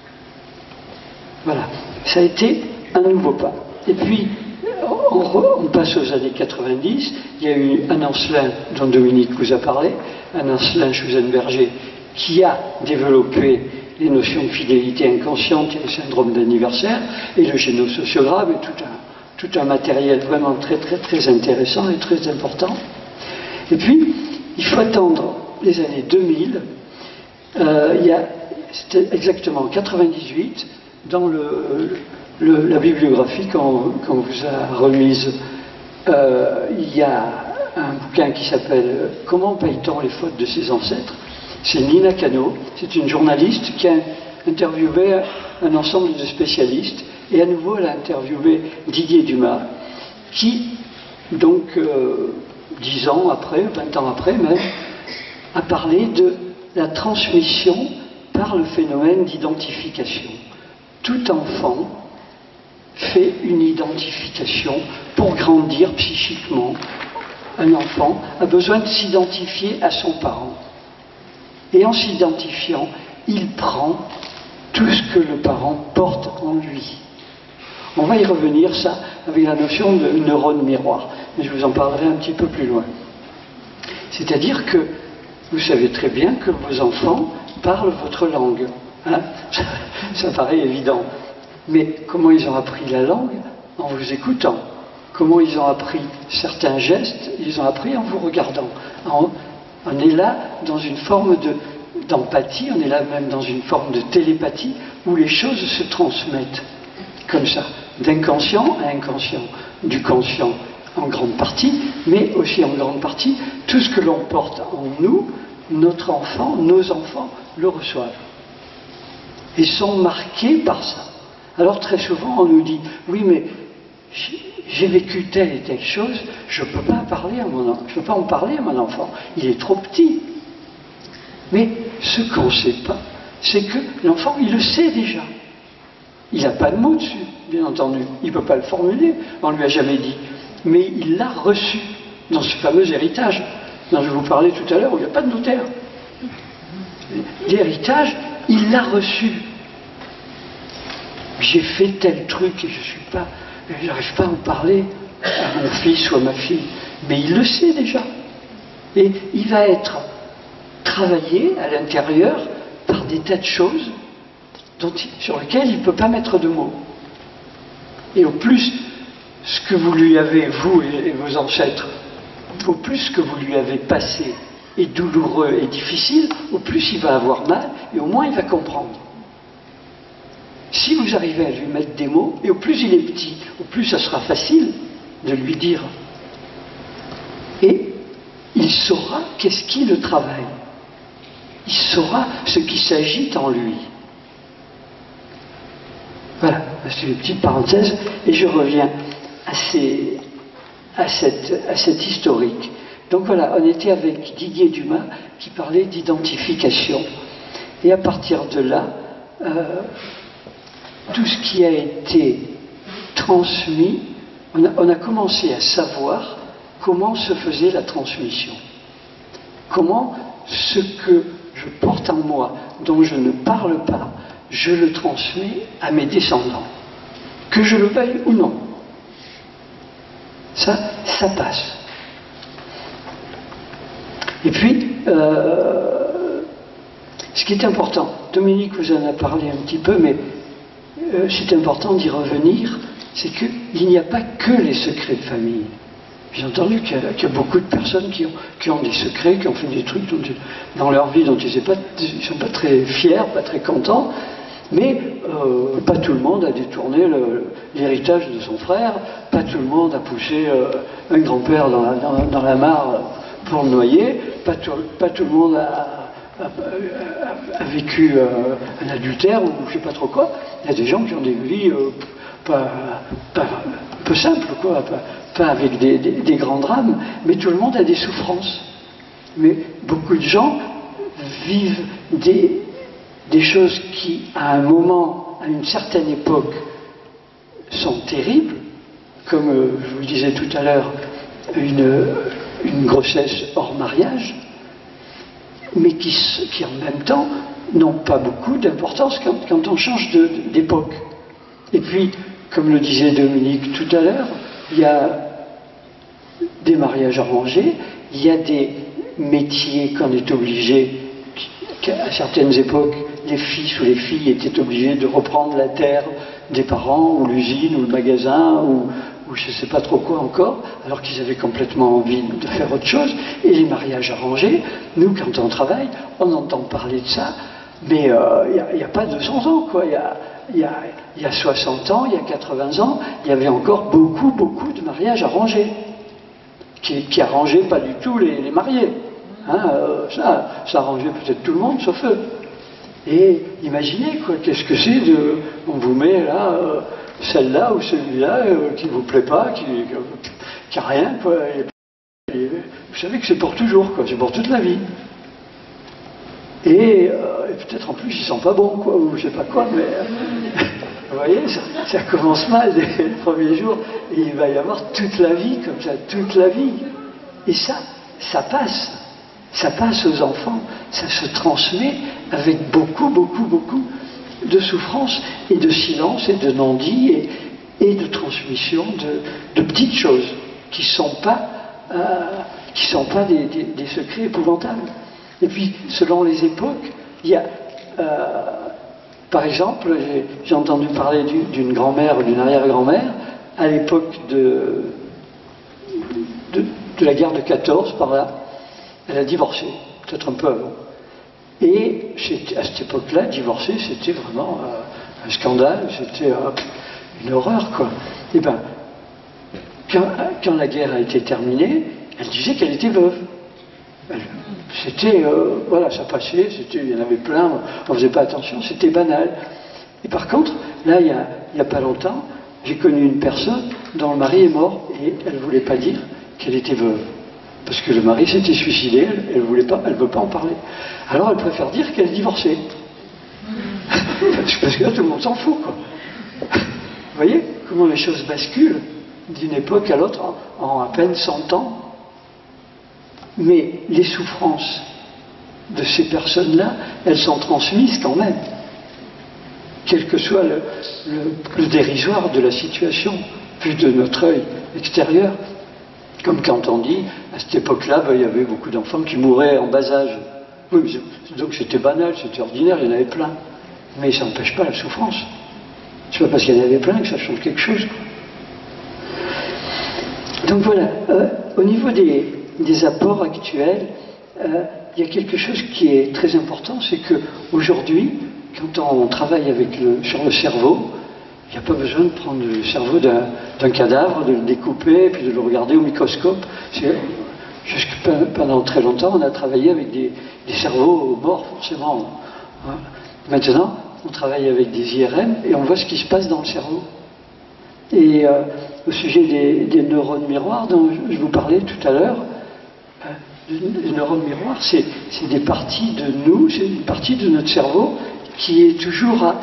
Voilà, ça a été un nouveau pas. Et puis, on, re, on passe aux années quatre-vingt-dix, il y a eu Anne Ancelin, dont Dominique vous a parlé, Anne Ancelin Schuzenberger, qui a développé les notions de fidélité inconsciente et le syndrome d'anniversaire, et le génosociogramme, et tout un tout un matériel vraiment très très très intéressant et très important. Et puis, il faut attendre les années deux mille, euh, il y a, c'était exactement en quatre-vingt-dix-huit, dans le, le, la bibliographie qu'on qu'on vous a remise, euh, il y a un bouquin qui s'appelle « Comment paye-t-on les fautes de ses ancêtres ?» C'est Nina Cano, c'est une journaliste qui a interviewé un ensemble de spécialistes. Et à nouveau, elle a interviewé Didier Dumas, qui, donc, euh, dix ans après, vingt ans après même, a parlé de la transmission par le phénomène d'identification. Tout enfant fait une identification pour grandir psychiquement. Un enfant a besoin de s'identifier à son parent. Et en s'identifiant, il prend tout ce que le parent porte en lui. On va y revenir, ça, avec la notion de neurone miroir. Mais je vous en parlerai un petit peu plus loin. C'est-à-dire que vous savez très bien que vos enfants parlent votre langue. Hein, ça, ça paraît évident. Mais comment ils ont appris la langue? En vous écoutant. Comment ils ont appris certains gestes? Ils ont appris en vous regardant. En, on est là dans une forme de, d'empathie, on est là même dans une forme de télépathie, où les choses se transmettent. Comme ça, d'inconscient à inconscient, du conscient en grande partie, mais aussi en grande partie, tout ce que l'on porte en nous, notre enfant, nos enfants le reçoivent. Et sont marqués par ça. Alors très souvent on nous dit, oui mais j'ai vécu telle et telle chose, je ne peux pas parler à mon enfant, je peux pas en parler à mon enfant, il est trop petit. Mais ce qu'on ne sait pas, c'est que l'enfant, il le sait déjà. Il n'a pas de mots dessus, bien entendu. Il ne peut pas le formuler, on ne lui a jamais dit. Mais il l'a reçu dans ce fameux héritage dont je vous parlais tout à l'heure, où il n'y a pas de notaire. L'héritage, il l'a reçu. J'ai fait tel truc et je suis pas, je n'arrive pas à en parler à mon fils ou à ma fille. Mais il le sait déjà. Et il va être travaillé à l'intérieur par des tas de choses dont il, sur lesquelles il ne peut pas mettre de mots. Et au plus, ce que vous lui avez, vous et vos ancêtres, au plus ce que vous lui avez passé est douloureux et difficile, au plus il va avoir mal et au moins il va comprendre. Si vous arrivez à lui mettre des mots, et au plus il est petit, au plus ça sera facile de lui dire. Et il saura qu'est-ce qui le travaille. Il saura ce qui s'agite en lui. Voilà, c'est une petite parenthèse, et je reviens à, ces, à, cette, à cette historique. Donc voilà, on était avec Didier Dumas qui parlait d'identification. Et à partir de là, euh, tout ce qui a été transmis, on a, on a commencé à savoir comment se faisait la transmission. Comment ce que je porte en moi, dont je ne parle pas, je le transmets à mes descendants, que je le veuille ou non. Ça, ça passe. Et puis, euh, ce qui est important, Dominique vous en a parlé un petit peu, mais euh, c'est important d'y revenir, c'est qu'il n'y a pas que les secrets de famille. J'ai entendu qu'il y, qu y a beaucoup de personnes qui ont, qui ont des secrets, qui ont fait des trucs dont, dans leur vie dont ils ne sont pas très fiers, pas très contents, mais euh, pas tout le monde a détourné l'héritage de son frère, pas tout le monde a poussé euh, un grand-père dans la, dans, dans la mare pour le noyer, pas tout, pas tout le monde a, a, a, a vécu euh, un adultère ou je ne sais pas trop quoi. Il y a des gens qui ont des vies euh, pas, pas, un peu simples, quoi, pas, pas avec des, des, des grands drames, mais tout le monde a des souffrances. Mais beaucoup de gens vivent des, des choses qui, à un moment, à une certaine époque, sont terribles, comme euh, je vous le disais tout à l'heure, une, une grossesse hors mariage, mais qui, qui en même temps n'ont pas beaucoup d'importance quand, quand on change d'époque. Et puis, comme le disait Dominique tout à l'heure, il y a des mariages arrangés, il y a des métiers qu'on est obligé, qu'à certaines époques, les fils ou les filles étaient obligés de reprendre la terre des parents, ou l'usine, ou le magasin, ou, ou je ne sais pas trop quoi encore, alors qu'ils avaient complètement envie de faire autre chose. Et les mariages arrangés, nous, quand on travaille, on entend parler de ça, mais il euh, n'y a, a pas deux cents ans, quoi. Il y a, y, a, y a soixante ans, il y a quatre-vingts ans, il y avait encore beaucoup, beaucoup de mariages arrangés, qui, qui arrangeaient pas du tout les, les mariés. Hein, euh, ça, ça arrangeait peut-être tout le monde, sauf eux. Et imaginez, quoi, qu'est-ce que c'est de... On vous met là, euh, celle-là ou celui-là, euh, qui ne vous plaît pas, qui n'a rien, quoi. Et, et, vous savez que c'est pour toujours, quoi, c'est pour toute la vie. Et, euh, et peut-être en plus, ils sont pas bons, quoi, ou je sais pas quoi, mais... Euh, vous voyez, ça, ça commence mal dès les premiers jours, et il va y avoir toute la vie, comme ça, toute la vie. Et ça, ça passe. Ça passe aux enfants, ça se transmet avec beaucoup, beaucoup, beaucoup de souffrance et de silence et de non-dit et, et de transmission de, de petites choses qui ne sont pas, euh, qui sont pas des, des, des secrets épouvantables. Et puis, selon les époques, il y a, euh, par exemple, j'ai entendu parler d'une grand-mère ou d'une arrière-grand-mère à l'époque de, de, de la guerre de quatorze, par là. Elle a divorcé, peut-être un peu avant. Et à cette époque-là, divorcer, c'était vraiment euh, un scandale, c'était euh, une horreur, quoi. Et bien, quand, quand la guerre a été terminée, elle disait qu'elle était veuve. C'était, euh, voilà, ça passait, il y en avait plein, on ne faisait pas attention, c'était banal. Et par contre, là, il n'y a, il a pas longtemps, j'ai connu une personne dont le mari est mort et elle ne voulait pas dire qu'elle était veuve. Parce que le mari s'était suicidé, elle ne voulait pas, elle veut pas en parler. Alors elle préfère dire qu'elle est divorcée. Parce que là, tout le monde s'en fout, quoi. Vous voyez comment les choses basculent d'une époque à l'autre en, en à peine cent ans. Mais les souffrances de ces personnes-là, elles sont transmises quand même. Quel que soit le, le, le dérisoire de la situation, vu de notre œil extérieur. Comme quand on dit, à cette époque-là, ben, il y avait beaucoup d'enfants qui mouraient en bas âge. Oui, mais donc c'était banal, c'était ordinaire, il y en avait plein. Mais ça n'empêche pas la souffrance. C'est pas parce qu'il y en avait plein que ça change quelque chose. Donc voilà, euh, au niveau des, des apports actuels, euh, il y a quelque chose qui est très important, c'est qu'aujourd'hui, quand on travaille avec le, sur le cerveau, il n'y a pas besoin de prendre le cerveau d'un cadavre, de le découper, puis de le regarder au microscope. Jusque pendant très longtemps, on a travaillé avec des, des cerveaux morts, forcément. Hein. Maintenant, on travaille avec des I R M et on voit ce qui se passe dans le cerveau. Et euh, au sujet des, des neurones miroirs dont je vous parlais tout à l'heure, euh, les neurones miroirs, c'est des parties de nous, c'est une partie de notre cerveau qui est toujours à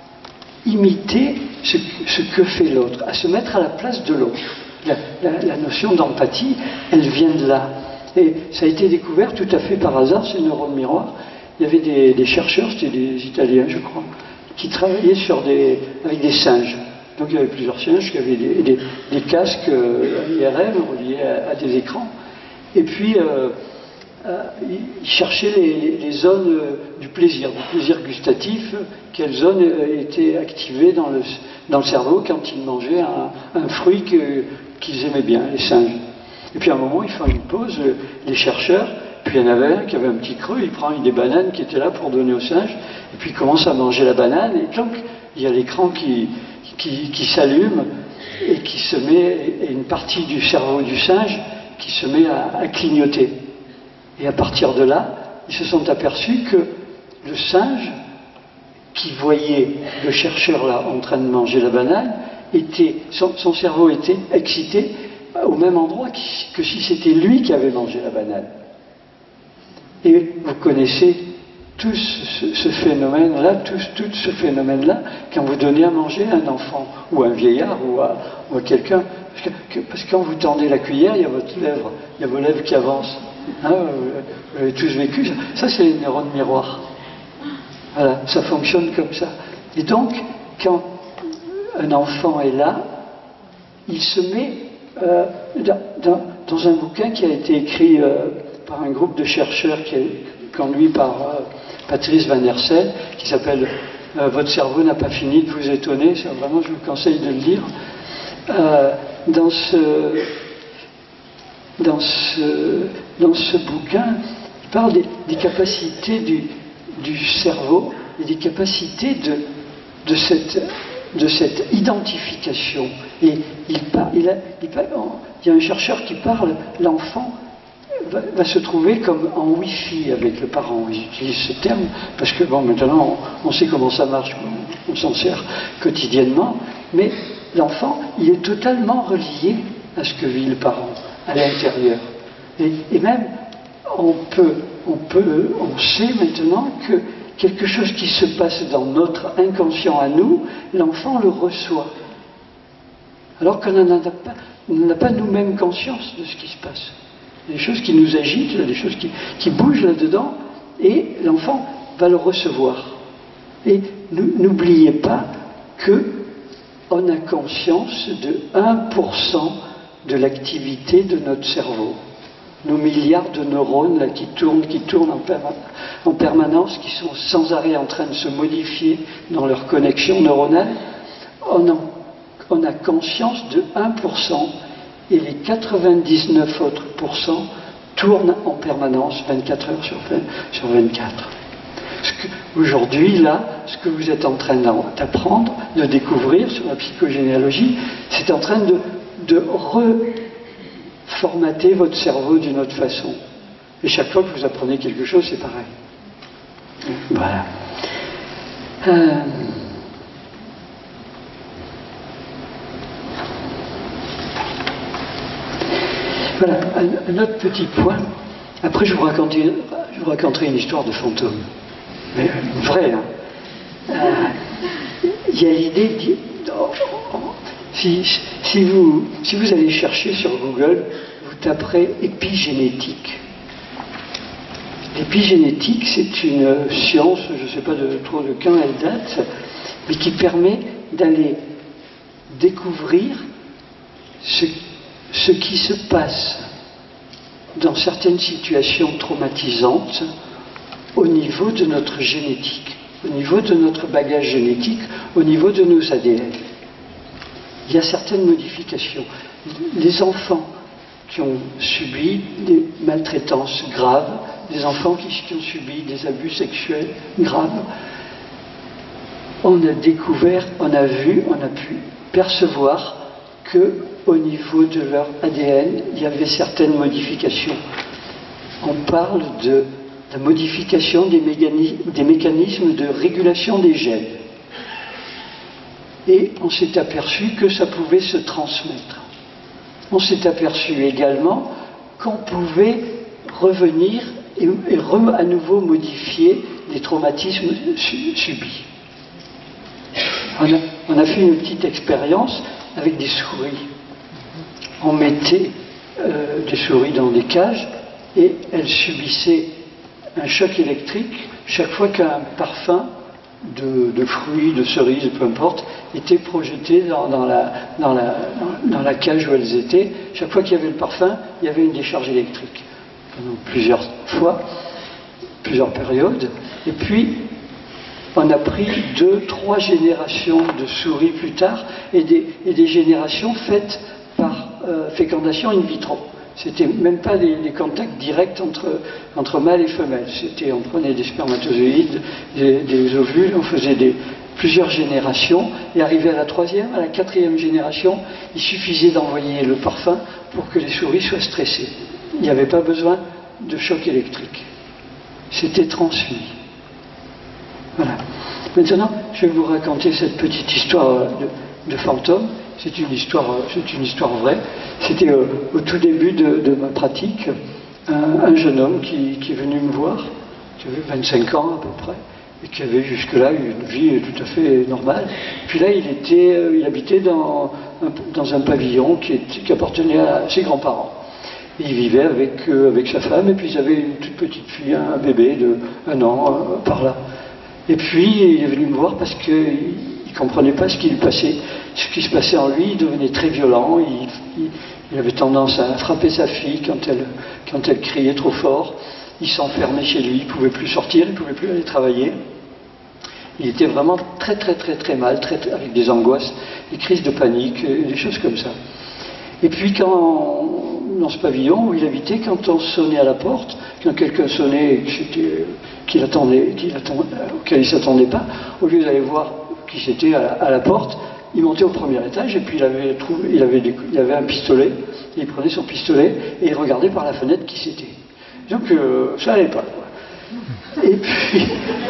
imiter ce, ce que fait l'autre, à se mettre à la place de l'autre. La, la, la notion d'empathie, elle vient de là. Et ça a été découvert tout à fait par hasard, ces neurones miroirs. Il y avait des, des chercheurs, c'était des Italiens, je crois, qui travaillaient sur des, avec des singes. Donc il y avait plusieurs singes qui avaient des, des, des casques euh, I R M reliés à, à des écrans. Et puis, euh, euh, ils cherchaient les, les zones euh, du plaisir, du plaisir gustatif, quelles zones euh, étaient activées dans le, dans le cerveau quand ils mangeaient un, un fruit que, qu'ils aimaient bien, les singes. Et puis à un moment, ils font une pause, euh, les chercheurs, puis il y en avait un qui avait un petit creux, il prend une des bananes qui était là pour donner aux singes, et puis il commence à manger la banane, et donc il y a l'écran qui, qui, qui s'allume, et qui se met, et une partie du cerveau du singe qui se met à, à clignoter. Et à partir de là, ils se sont aperçus que le singe, qui voyait le chercheur là en train de manger la banane, était, son, son cerveau était excité au même endroit que si c'était lui qui avait mangé la banane. Et vous connaissez tous ce, ce phénomène-là, tous, tout ce phénomène-là, quand vous donnez à manger à un enfant, ou à un vieillard, ou à, ou à quelqu'un, parce que, parce que quand vous tendez la cuillère, il y a votre lèvre, il y a vos lèvres qui avancent. Hein, vous avez tous vécu, ça c'est les neurones miroirs. Voilà, ça fonctionne comme ça. Et donc, quand un enfant est là, il se met euh, dans, dans, dans un bouquin qui a été écrit euh, par un groupe de chercheurs qui est conduit par euh, Patrice Van Hersen, qui s'appelle euh, « Votre cerveau n'a pas fini de vous étonner ». Vraiment, je vous conseille de le lire. Euh, dans ce... Dans ce, dans ce bouquin, il parle des, des capacités du, du cerveau et des capacités de, de, cette, de cette identification. Et il, par, il, a, il, par, il y a un chercheur qui parle, l'enfant va, va se trouver comme en Wi-Fi avec le parent. Ils utilisent ce terme parce que, bon, maintenant, on, on sait comment ça marche, on, on s'en sert quotidiennement, mais l'enfant, il est totalement relié à ce que vit le parent, à l'intérieur. Et, et même, on peut, on peut, on sait maintenant que quelque chose qui se passe dans notre inconscient à nous, l'enfant le reçoit. Alors qu'on n'en a pas, on n'a pas nous-mêmes conscience de ce qui se passe. Il y a des choses qui nous agitent, il y a des choses qui, qui bougent là-dedans, et l'enfant va le recevoir. Et n'oubliez pas qu'on a conscience de un pour cent de l'activité de notre cerveau. Nos milliards de neurones là, qui tournent, qui tournent en, perma en permanence, qui sont sans arrêt en train de se modifier dans leur connexion neuronale, on, en, on a conscience de un pour cent et les quatre-vingt-dix-neuf autres pourcents tournent en permanence vingt-quatre heures sur vingt-quatre. Aujourd'hui, là, ce que vous êtes en train d'apprendre, de découvrir sur la psychogénéalogie, c'est en train de de reformater votre cerveau d'une autre façon. Et chaque fois que vous apprenez quelque chose, c'est pareil. Voilà. Euh... Voilà, un, un autre petit point. Après, je vous raconterai, je vous raconterai une histoire de fantôme. Mais vraie, hein. Euh, il y a l'idée de... Oh, oh, Si, si, vous, si vous allez chercher sur Google, vous taperez épigénétique. L'épigénétique, c'est une science, je ne sais pas de, trop de quand elle date, mais qui permet d'aller découvrir ce, ce qui se passe dans certaines situations traumatisantes au niveau de notre génétique, au niveau de notre bagage génétique, au niveau de nos A D N. Il y a certaines modifications. Les enfants qui ont subi des maltraitances graves, des enfants qui, qui ont subi des abus sexuels graves, on a découvert, on a vu, on a pu percevoir qu'au niveau de leur A D N, il y avait certaines modifications. On parle de la modification des mécanismes, des mécanismes de régulation des gènes. Et on s'est aperçu que ça pouvait se transmettre. On s'est aperçu également qu'on pouvait revenir et, et re, à nouveau modifier les traumatismes su, subis. On a, on a fait une petite expérience avec des souris. On mettait euh, des souris dans des cages et elles subissaient un choc électrique chaque fois qu'un parfum de, de fruits, de cerises, peu importe, était projeté dans, dans, la, dans, la, dans la cage où elles étaient. Chaque fois qu'il y avait le parfum, il y avait une décharge électrique. Pendant plusieurs fois, plusieurs périodes. Et puis, on a pris deux, trois générations de souris plus tard et des, et des générations faites par euh, fécondation in vitro. C'était même pas des, des contacts directs entre, entre mâles et femelles. C'était, on prenait des spermatozoïdes, des, des ovules, on faisait des, plusieurs générations, et arrivé à la troisième, à la quatrième génération, il suffisait d'envoyer le parfum pour que les souris soient stressées. Il n'y avait pas besoin de choc électrique. C'était transmis. Voilà. Maintenant, je vais vous raconter cette petite histoire de, de fantôme. C'est une histoire, c'est une histoire vraie. C'était euh, au tout début de, de ma pratique, un, un jeune homme qui, qui est venu me voir, qui avait vingt-cinq ans à peu près, et qui avait jusque-là une vie tout à fait normale. Puis là, il, était, il habitait dans un, dans un pavillon qui, était, qui appartenait à ses grands-parents. Il vivait avec, euh, avec sa femme, et puis ils avaient une toute petite fille, un bébé de un an, euh, par là. Et puis, il est venu me voir parce qu'il ne comprenait pas ce qui lui passait, ce qui se passait en lui. Il devenait très violent, il, il, il avait tendance à frapper sa fille quand elle, quand elle criait trop fort. Il s'enfermait chez lui, il ne pouvait plus sortir, il ne pouvait plus aller travailler. Il était vraiment très très très très mal, très, très, avec des angoisses, des crises de panique, des choses comme ça. Et puis quand, dans ce pavillon où il habitait, quand on sonnait à la porte, quand quelqu'un sonnait qu'il attendait, qu'il attendait, auquel il ne s'attendait pas, au lieu d'aller voir qui c'était à, à la porte, il montait au premier étage et puis il avait, trouvé, il avait, des, il avait un pistolet, et il prenait son pistolet et il regardait par la fenêtre qui c'était. Donc euh, ça n'allait pas, quoi. Et puis,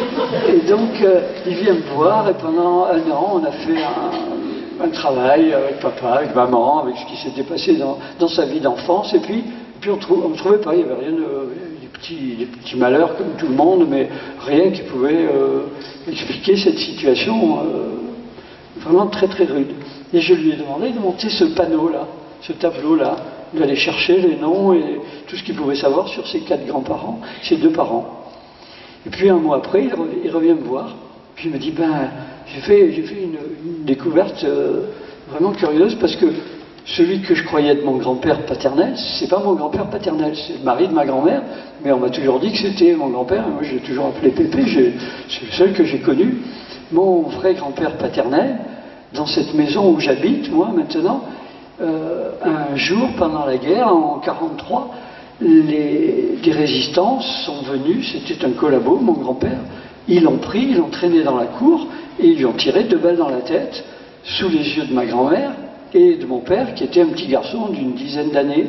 et donc euh, il vient me voir et pendant un an on a fait un, un travail avec papa, avec maman, avec ce qui s'était passé dans, dans sa vie d'enfance, et puis, et puis on ne trouvait pas, il n'y avait rien de, des petits, des petits malheurs comme tout le monde, mais rien qui pouvait euh, expliquer cette situation euh, vraiment très très rude. Et je lui ai demandé de monter ce panneau-là, ce tableau-là, d'aller chercher les noms et tout ce qu'il pouvait savoir sur ses quatre grands-parents, ses deux parents. Et puis un mois après, il revient, il revient me voir, puis il me dit, ben, j'ai fait, j'ai fait une, une découverte euh, vraiment curieuse, parce que celui que je croyais être mon grand-père paternel, c'est pas mon grand-père paternel, c'est le mari de ma grand-mère, mais on m'a toujours dit que c'était mon grand-père, et moi j'ai toujours appelé Pépé, c'est le seul que j'ai connu. Mon vrai grand-père paternel, dans cette maison où j'habite, moi, maintenant, euh, un jour, pendant la guerre, en quarante-trois, les, les résistants sont venus, c'était un collabo, mon grand-père, ils l'ont pris, ils l'ont traîné dans la cour, et ils lui ont tiré deux balles dans la tête, sous les yeux de ma grand-mère et de mon père, qui était un petit garçon d'une dizaine d'années,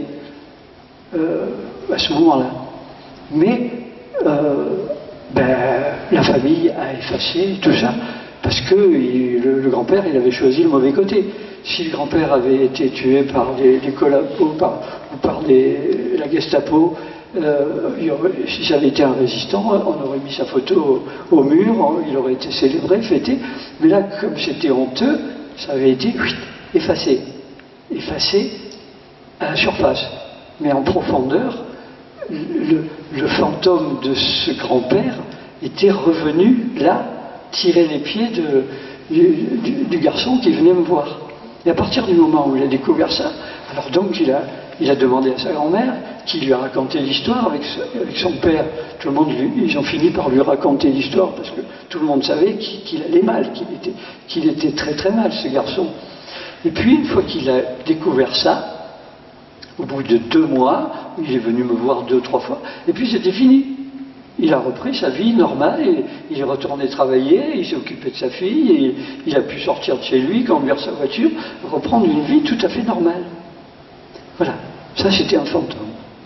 euh, à ce moment-là. Mais, euh, ben, la famille a effacé tout ça, parce que il, le, le grand-père, il avait choisi le mauvais côté. Si le grand-père avait été tué par des, des collabos, par, ou par des, la Gestapo, euh, il aurait, si ça avait été un résistant, on aurait mis sa photo au, au mur, il aurait été célébré, fêté. Mais là, comme c'était honteux, ça avait été oui, effacé. Effacé à la surface. Mais en profondeur, le, le fantôme de ce grand-père était revenu là, tirer les pieds de, du, du, du garçon qui venait me voir. Et à partir du moment où il a découvert ça, alors donc il a, il a demandé à sa grand-mère, qui lui a raconté l'histoire avec, avec son père. Tout le monde, ils ont fini par lui raconter l'histoire parce que tout le monde savait qu'il qu'il allait mal, qu'il était, qu'il était très très mal, ce garçon. Et puis, une fois qu'il a découvert ça, au bout de deux mois, il est venu me voir deux, trois fois, et puis c'était fini. Il a repris sa vie normale, et il est retourné travailler, il s'est occupé de sa fille, et il a pu sortir de chez lui, conduire sa voiture, reprendre une vie tout à fait normale. Voilà, ça c'était un fantôme.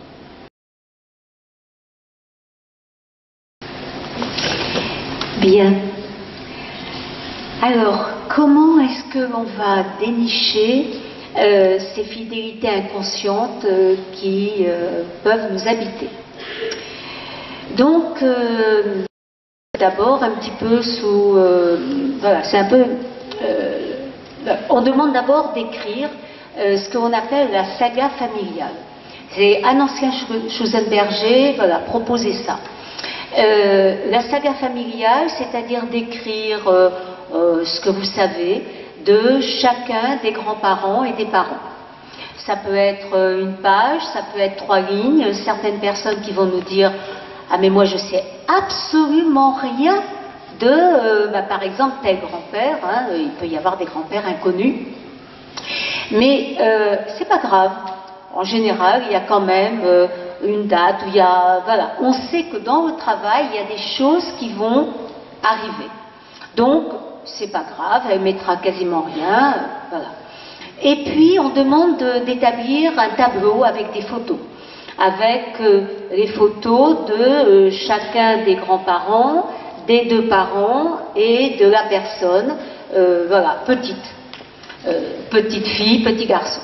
Bien. Alors, comment est-ce qu'on va dénicher euh, ces fidélités inconscientes euh, qui euh, peuvent nous habiter? Donc, euh, d'abord un petit peu sous... Euh, voilà, c'est un peu... Euh, on demande d'abord d'écrire euh, ce qu'on appelle la saga familiale. C'est un ancien Schusenberger, voilà, proposé ça. Euh, la saga familiale, c'est-à-dire d'écrire euh, euh, ce que vous savez de chacun des grands-parents et des parents. Ça peut être une page, ça peut être trois lignes, certaines personnes qui vont nous dire « Ah mais moi je sais absolument rien de, euh, bah, par exemple, tel grand-père, hein, il peut y avoir des grands-pères inconnus. » Mais euh, c'est pas grave. En général, il y a quand même euh, une date où il y a... Voilà, on sait que dans le travail, il y a des choses qui vont arriver. Donc, c'est pas grave, elle mettra quasiment rien, euh, voilà. Et puis, on demande d'établir un tableau avec des photos. Avec euh, les photos de euh, chacun des grands-parents, des deux parents et de la personne, euh, voilà, petite. Euh, petite fille, petit garçon.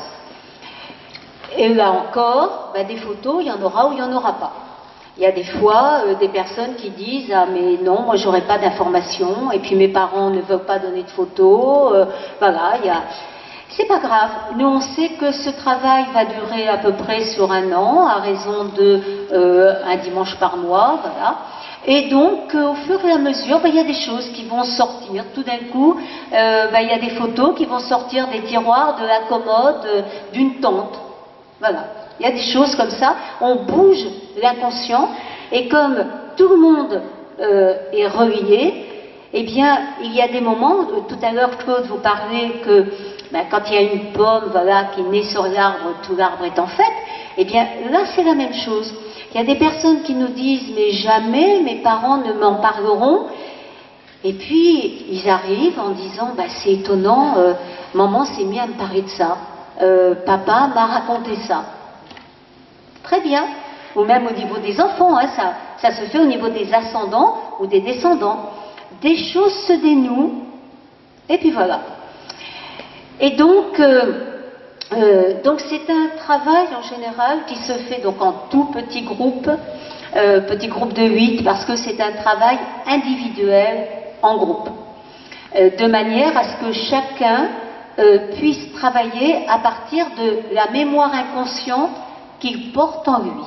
Et là encore, bah, des photos, il y en aura ou il n'y en aura pas. Il y a des fois euh, des personnes qui disent « Ah mais non, moi j'aurais pas d'informations, et puis mes parents ne veulent pas donner de photos, euh, voilà, il y a... » C'est pas grave, nous on sait que ce travail va durer à peu près sur un an, à raison de euh, un dimanche par mois, voilà. Et donc, euh, au fur et à mesure, bah, il y a des choses qui vont sortir. Tout d'un coup, euh, bah, il y a des photos qui vont sortir des tiroirs, de la commode, euh, d'une tente. Voilà. Il y a des choses comme ça. On bouge l'inconscient. Et comme tout le monde euh, est relié, eh bien, il y a des moments, euh, tout à l'heure, Claude, vous parlez que ben, quand il y a une pomme, voilà, qui naît sur l'arbre, tout l'arbre est en fête. Eh bien, là, c'est la même chose. Il y a des personnes qui nous disent « mais jamais mes parents ne m'en parleront ». Et puis, ils arrivent en disant bah, « c'est étonnant, euh, maman s'est mise à me parler de ça, euh, papa m'a raconté ça ». Très bien. Ou même au niveau des enfants, hein, ça, ça se fait au niveau des ascendants ou des descendants. Des choses se dénouent, et puis voilà. Et donc... Euh, Euh, donc c'est un travail en général qui se fait donc en tout petit groupe, euh, petit groupe de huit, parce que c'est un travail individuel en groupe, euh, de manière à ce que chacun euh, puisse travailler à partir de la mémoire inconsciente qu'il porte en lui.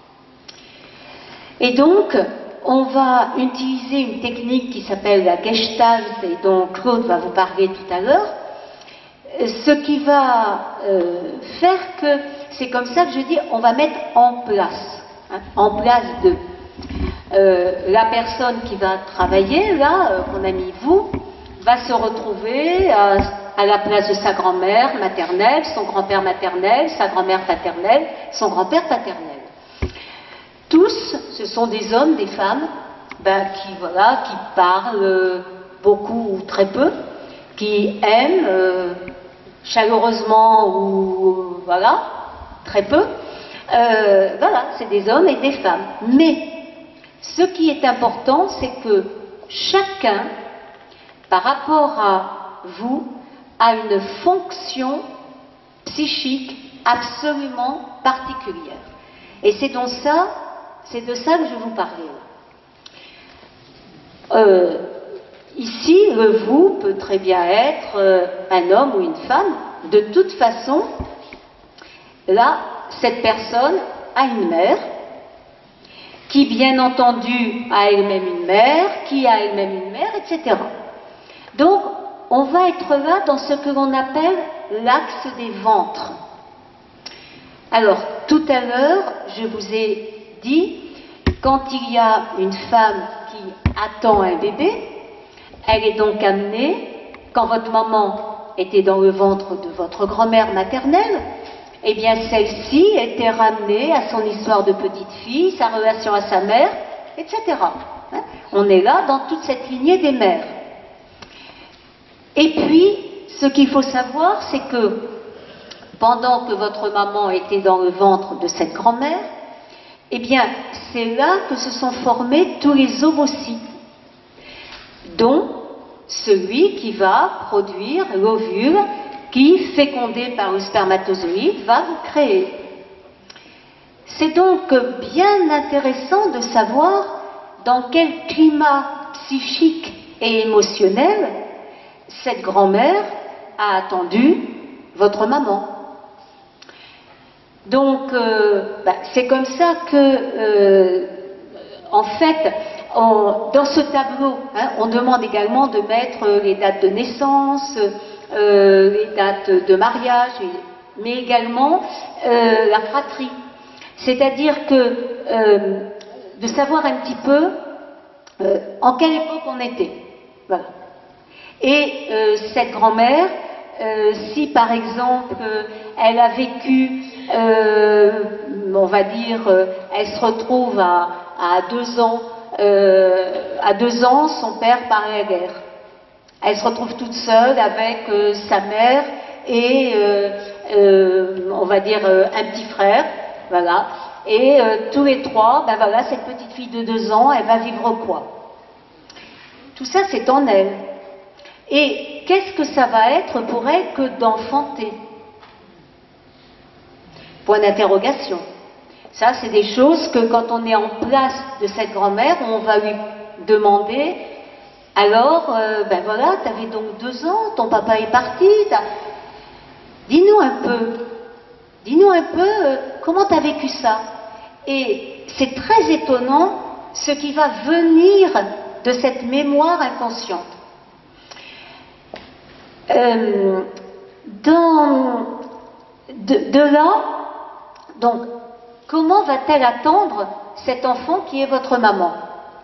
Et donc on va utiliser une technique qui s'appelle la Gestalt, et dont Claude va vous parler tout à l'heure. Ce qui va euh, faire que, c'est comme ça que je dis, on va mettre en place, hein, en place de euh, la personne qui va travailler, là, euh, qu'on a mis vous, va se retrouver à, à la place de sa grand-mère maternelle, son grand-père maternel, sa grand-mère paternelle, son grand-père paternel. Tous, ce sont des hommes, des femmes, ben, qui, voilà, qui parlent beaucoup ou très peu, qui aiment euh, chaleureusement ou voilà, très peu. Euh, voilà, c'est des hommes et des femmes. Mais ce qui est important, c'est que chacun, par rapport à vous, a une fonction psychique absolument particulière. Et c'est donc ça, c'est de ça que je vous parlais. Euh, Ici, le vous peut très bien être euh, un homme ou une femme. De toute façon, là, cette personne a une mère, qui bien entendu a elle-même une mère, qui a elle-même une mère, et cetera. Donc, on va être là dans ce que l'on appelle l'axe des ventres. Alors, tout à l'heure, je vous ai dit, quand il y a une femme qui attend un bébé, elle est donc amenée, quand votre maman était dans le ventre de votre grand-mère maternelle, eh bien celle-ci était ramenée à son histoire de petite fille, sa relation à sa mère, et cetera. Hein? On est là dans toute cette lignée des mères. Et puis, ce qu'il faut savoir, c'est que pendant que votre maman était dans le ventre de cette grand-mère, eh bien, c'est là que se sont formés tous les ovocytes, dont celui qui va produire l'ovule qui, fécondé par le spermatozoïde, va vous créer. C'est donc bien intéressant de savoir dans quel climat psychique et émotionnel cette grand-mère a attendu votre maman. Donc, euh, bah, c'est comme ça que, euh, en fait, on, dans ce tableau, hein, on demande également de mettre les dates de naissance, euh, les dates de mariage, mais également euh, la fratrie. C'est-à-dire que euh, de savoir un petit peu euh, en quelle époque on était. Voilà. Et euh, cette grand-mère, euh, si par exemple euh, elle a vécu, euh, on va dire, euh, elle se retrouve à, à deux ans, euh, à deux ans, son père part à la guerre. Elle se retrouve toute seule avec euh, sa mère et, euh, euh, on va dire, euh, un petit frère, voilà. Et euh, tous les trois, ben voilà, cette petite fille de deux ans, elle va vivre quoi? Tout ça, c'est en elle. Et qu'est-ce que ça va être pour elle que d'enfanter? Point d'interrogation. Ça, c'est des choses que quand on est en place de cette grand-mère, on va lui demander, alors, euh, ben voilà, tu avais donc deux ans, ton papa est parti, dis-nous un peu, dis-nous un peu euh, comment tu as vécu ça. Et c'est très étonnant ce qui va venir de cette mémoire inconsciente. Euh, dans, de, de là, donc, comment va-t-elle attendre cet enfant qui est votre maman?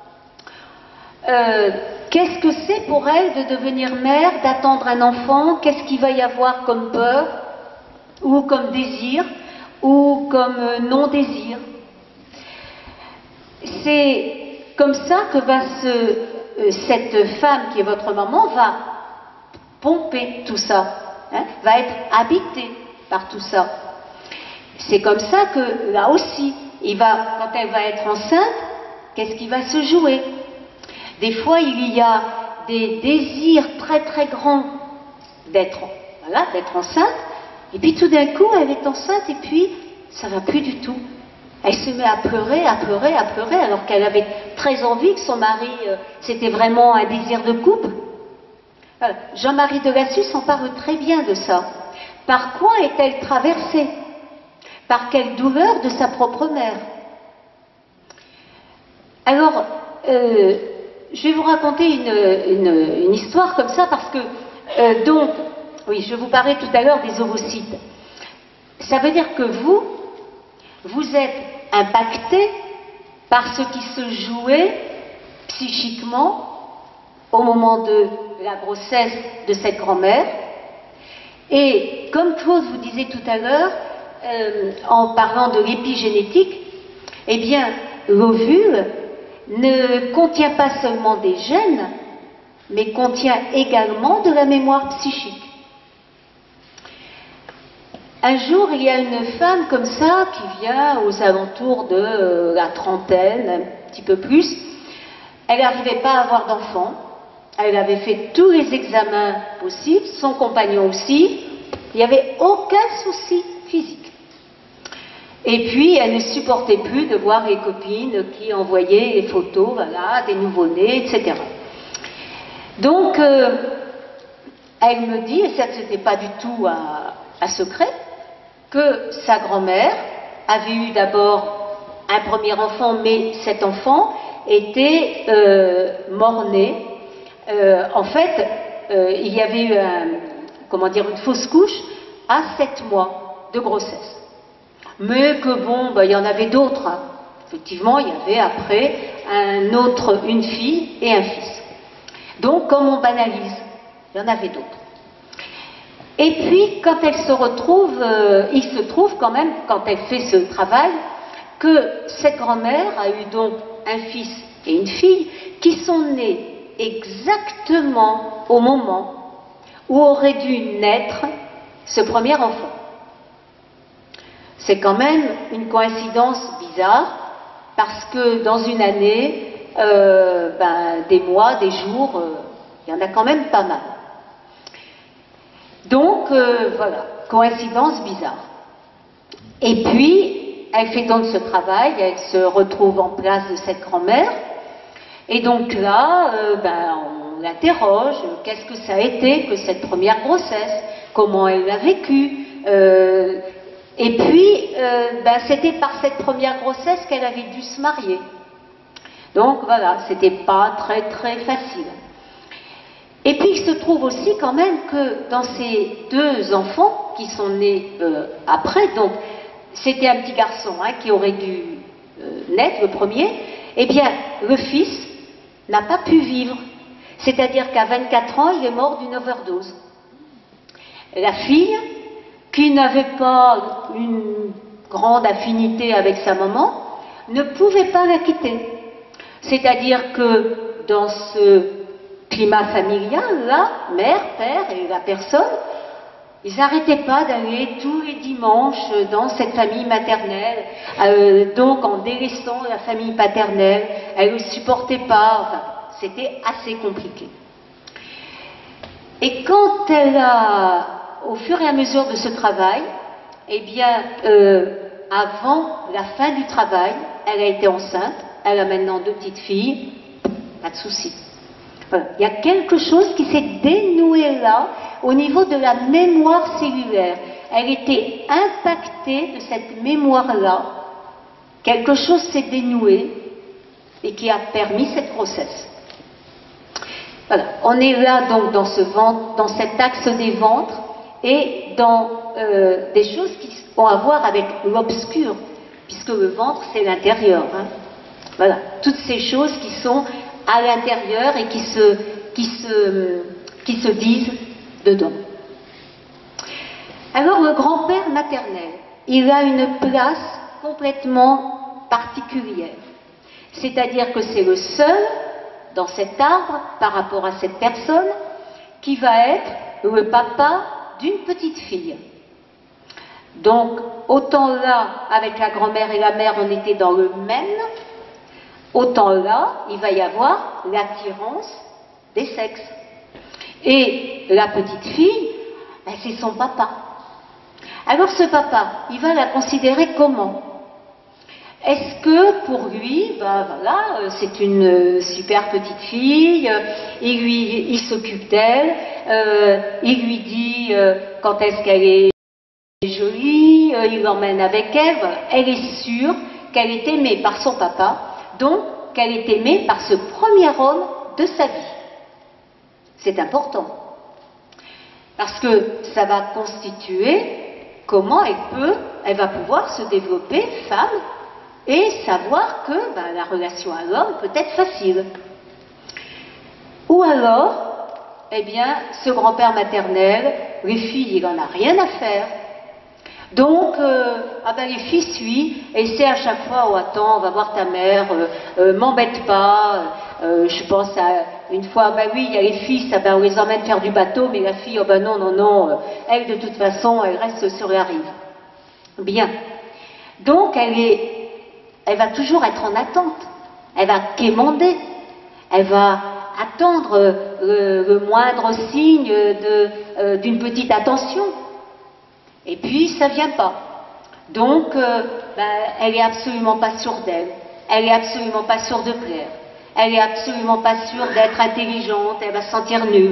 euh, Qu'est-ce que c'est pour elle de devenir mère, d'attendre un enfant? Qu'est-ce qu'il va y avoir comme peur, ou comme désir, ou comme non-désir? C'est comme ça que va se, euh, cette femme qui est votre maman va pomper tout ça, hein, va être habitée par tout ça. C'est comme ça que, là aussi, il va, quand elle va être enceinte, qu'est-ce qui va se jouer? Des fois, il y a des désirs très très grands d'être, voilà, d'être enceinte, et puis tout d'un coup, elle est enceinte, et puis ça va plus du tout. Elle se met à pleurer, à pleurer, à pleurer, alors qu'elle avait très envie que son mari, euh, c'était vraiment un désir de couple. Euh, Jean-Marie Delassus s'en parle très bien de ça. Par quoi est-elle traversée? Par quelle douleur de sa propre mère? Alors, euh, je vais vous raconter une, une, une histoire comme ça, parce que, euh, donc, oui, je vous parlais tout à l'heure des ovocytes. Ça veut dire que vous, vous êtes impacté par ce qui se jouait psychiquement au moment de la grossesse de cette grand-mère. Et comme Claude vous disait tout à l'heure, euh, en parlant de l'épigénétique, eh bien, l'ovule ne contient pas seulement des gènes, mais contient également de la mémoire psychique. Un jour, il y a une femme comme ça qui vient aux alentours de euh, la trentaine, un petit peu plus. Elle n'arrivait pas à avoir d'enfant. Elle avait fait tous les examens possibles, son compagnon aussi. Il n'y avait aucun souci physique. Et puis, elle ne supportait plus de voir les copines qui envoyaient les photos, voilà, des nouveau-nés, et cetera. Donc, euh, elle me dit, et ça n'était pas du tout à, à secret, que sa grand-mère avait eu d'abord un premier enfant, mais cet enfant était euh, mort-né. Euh, en fait, euh, il y avait eu un, comment dire, une fausse couche à sept mois de grossesse. mais que bon, ben, il y en avait d'autres. Hein. Effectivement, il y avait après un autre, une fille et un fils. Donc, comme on banalise, il y en avait d'autres. Et puis, quand elle se retrouve, euh, il se trouve quand même, quand elle fait ce travail, que cette grand-mère a eu donc un fils et une fille qui sont nés exactement au moment où aurait dû naître ce premier enfant. C'est quand même une coïncidence bizarre, parce que dans une année, euh, ben, des mois, des jours, euh, il y en a quand même pas mal. Donc, euh, voilà, coïncidence bizarre. Et puis, elle fait donc ce travail, elle se retrouve en place de cette grand-mère, et donc là, euh, ben, on l'interroge, qu'est-ce que ça a été que cette première grossesse, comment elle l'a vécue, euh, et puis, euh, ben, c'était par cette première grossesse qu'elle avait dû se marier. Donc voilà, c'était pas très très facile. Et puis il se trouve aussi quand même que dans ces deux enfants qui sont nés euh, après, donc c'était un petit garçon hein, qui aurait dû euh, naître, le premier, eh bien le fils n'a pas pu vivre. C'est-à-dire qu'à vingt-quatre ans, il est mort d'une overdose. La fille, qui n'avait pas une grande affinité avec sa maman, ne pouvait pas la quitter. C'est-à-dire que dans ce climat familial, là, mère, père et la personne, ils n'arrêtaient pas d'aller tous les dimanches dans cette famille maternelle, euh, donc en délaissant la famille paternelle, elle ne supportait pas, enfin, c'était assez compliqué. Et quand elle a, au fur et à mesure de ce travail, eh bien, euh, avant la fin du travail, elle a été enceinte, elle a maintenant deux petites filles, pas de souci. Voilà. Il y a quelque chose qui s'est dénoué là, au niveau de la mémoire cellulaire. Elle était impactée de cette mémoire-là. Quelque chose s'est dénoué et qui a permis cette grossesse. Voilà. On est là donc dans, ce ventre, dans cet axe des ventres et dans euh, des choses qui ont à voir avec l'obscur, puisque le ventre c'est l'intérieur. Hein. Voilà. Toutes ces choses qui sont à l'intérieur et qui se, qui, se, qui se disent dedans. Alors le grand-père maternel, il a une place complètement particulière. C'est-à-dire que c'est le seul dans cet arbre, par rapport à cette personne, qui va être le papa d'une petite fille. Donc, autant là, avec la grand-mère et la mère, on était dans le même, autant là, il va y avoir l'attirance des sexes. Et la petite fille, ben, c'est son papa. Alors ce papa, il va la considérer comment? Est-ce que pour lui, ben voilà, c'est une super petite fille, il, lui, il s'occupe d'elle, euh, il lui dit euh, quand est-ce qu'elle est jolie, euh, il l'emmène avec elle, voilà. Elle est sûre qu'elle est aimée par son papa, donc qu'elle est aimée par ce premier homme de sa vie. C'est important, parce que ça va constituer comment elle peut, elle va pouvoir se développer femme, et savoir que ben, la relation à l'homme peut être facile. Ou alors, eh bien, ce grand-père maternel, les filles, il n'en a rien à faire. Donc, euh, ah ben, les filles suivent, et c'est à chaque fois, oh attends, on va voir ta mère, euh, euh, m'embête pas, euh, je pense à une fois, ben oui, il y a les filles, ça, ben, on les emmène faire du bateau, mais la fille, oh ben non, non, non, euh, elle de toute façon, elle reste sur la rive. Bien. Donc, elle est Elle va toujours être en attente, elle va quémander, elle va attendre le, le moindre signe d'une euh, petite attention. Et puis, ça ne vient pas. Donc, euh, ben, elle n'est absolument pas sûre d'elle, elle n'est absolument pas sûre de plaire, elle n'est absolument pas sûre d'être intelligente, elle va se sentir nulle.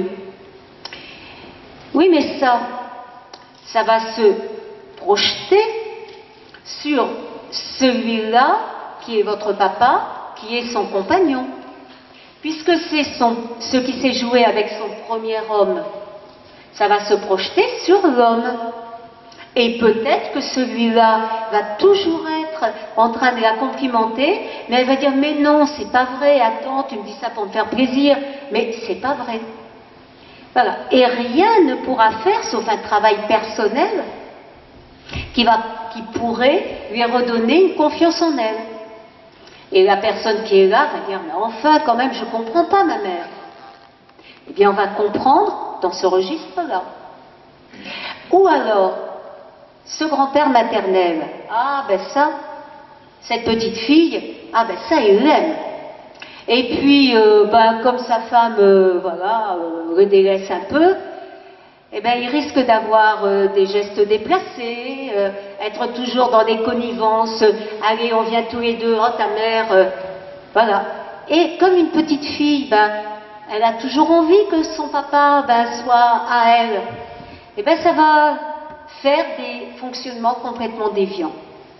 Oui, mais ça, ça va se projeter sur celui-là qui est votre papa, qui est son compagnon. Puisque c'est ce qui s'est joué avec son premier homme, ça va se projeter sur l'homme. Et peut-être que celui-là va toujours être en train de la complimenter, mais elle va dire, mais non, c'est pas vrai, attends, tu me dis ça pour me faire plaisir, mais c'est pas vrai. Voilà. Et rien ne pourra faire, sauf un travail personnel, qui, va, qui pourrait lui redonner une confiance en elle. Et la personne qui est là va dire, mais enfin, quand même, je ne comprends pas ma mère. Eh bien, on va comprendre dans ce registre-là. Ou alors, ce grand-père maternel, ah ben ça, cette petite fille, ah ben ça, il l'aime. Et puis, euh, ben, comme sa femme, euh, voilà, euh, le délaisse un peu, eh ben, il risque d'avoir euh, des gestes déplacés, euh, être toujours dans des connivences, euh, allez, on vient tous les deux, oh ta mère, euh, voilà. Et comme une petite fille, ben, elle a toujours envie que son papa ben, soit à elle, eh ben, ça va faire des fonctionnements complètement déviants.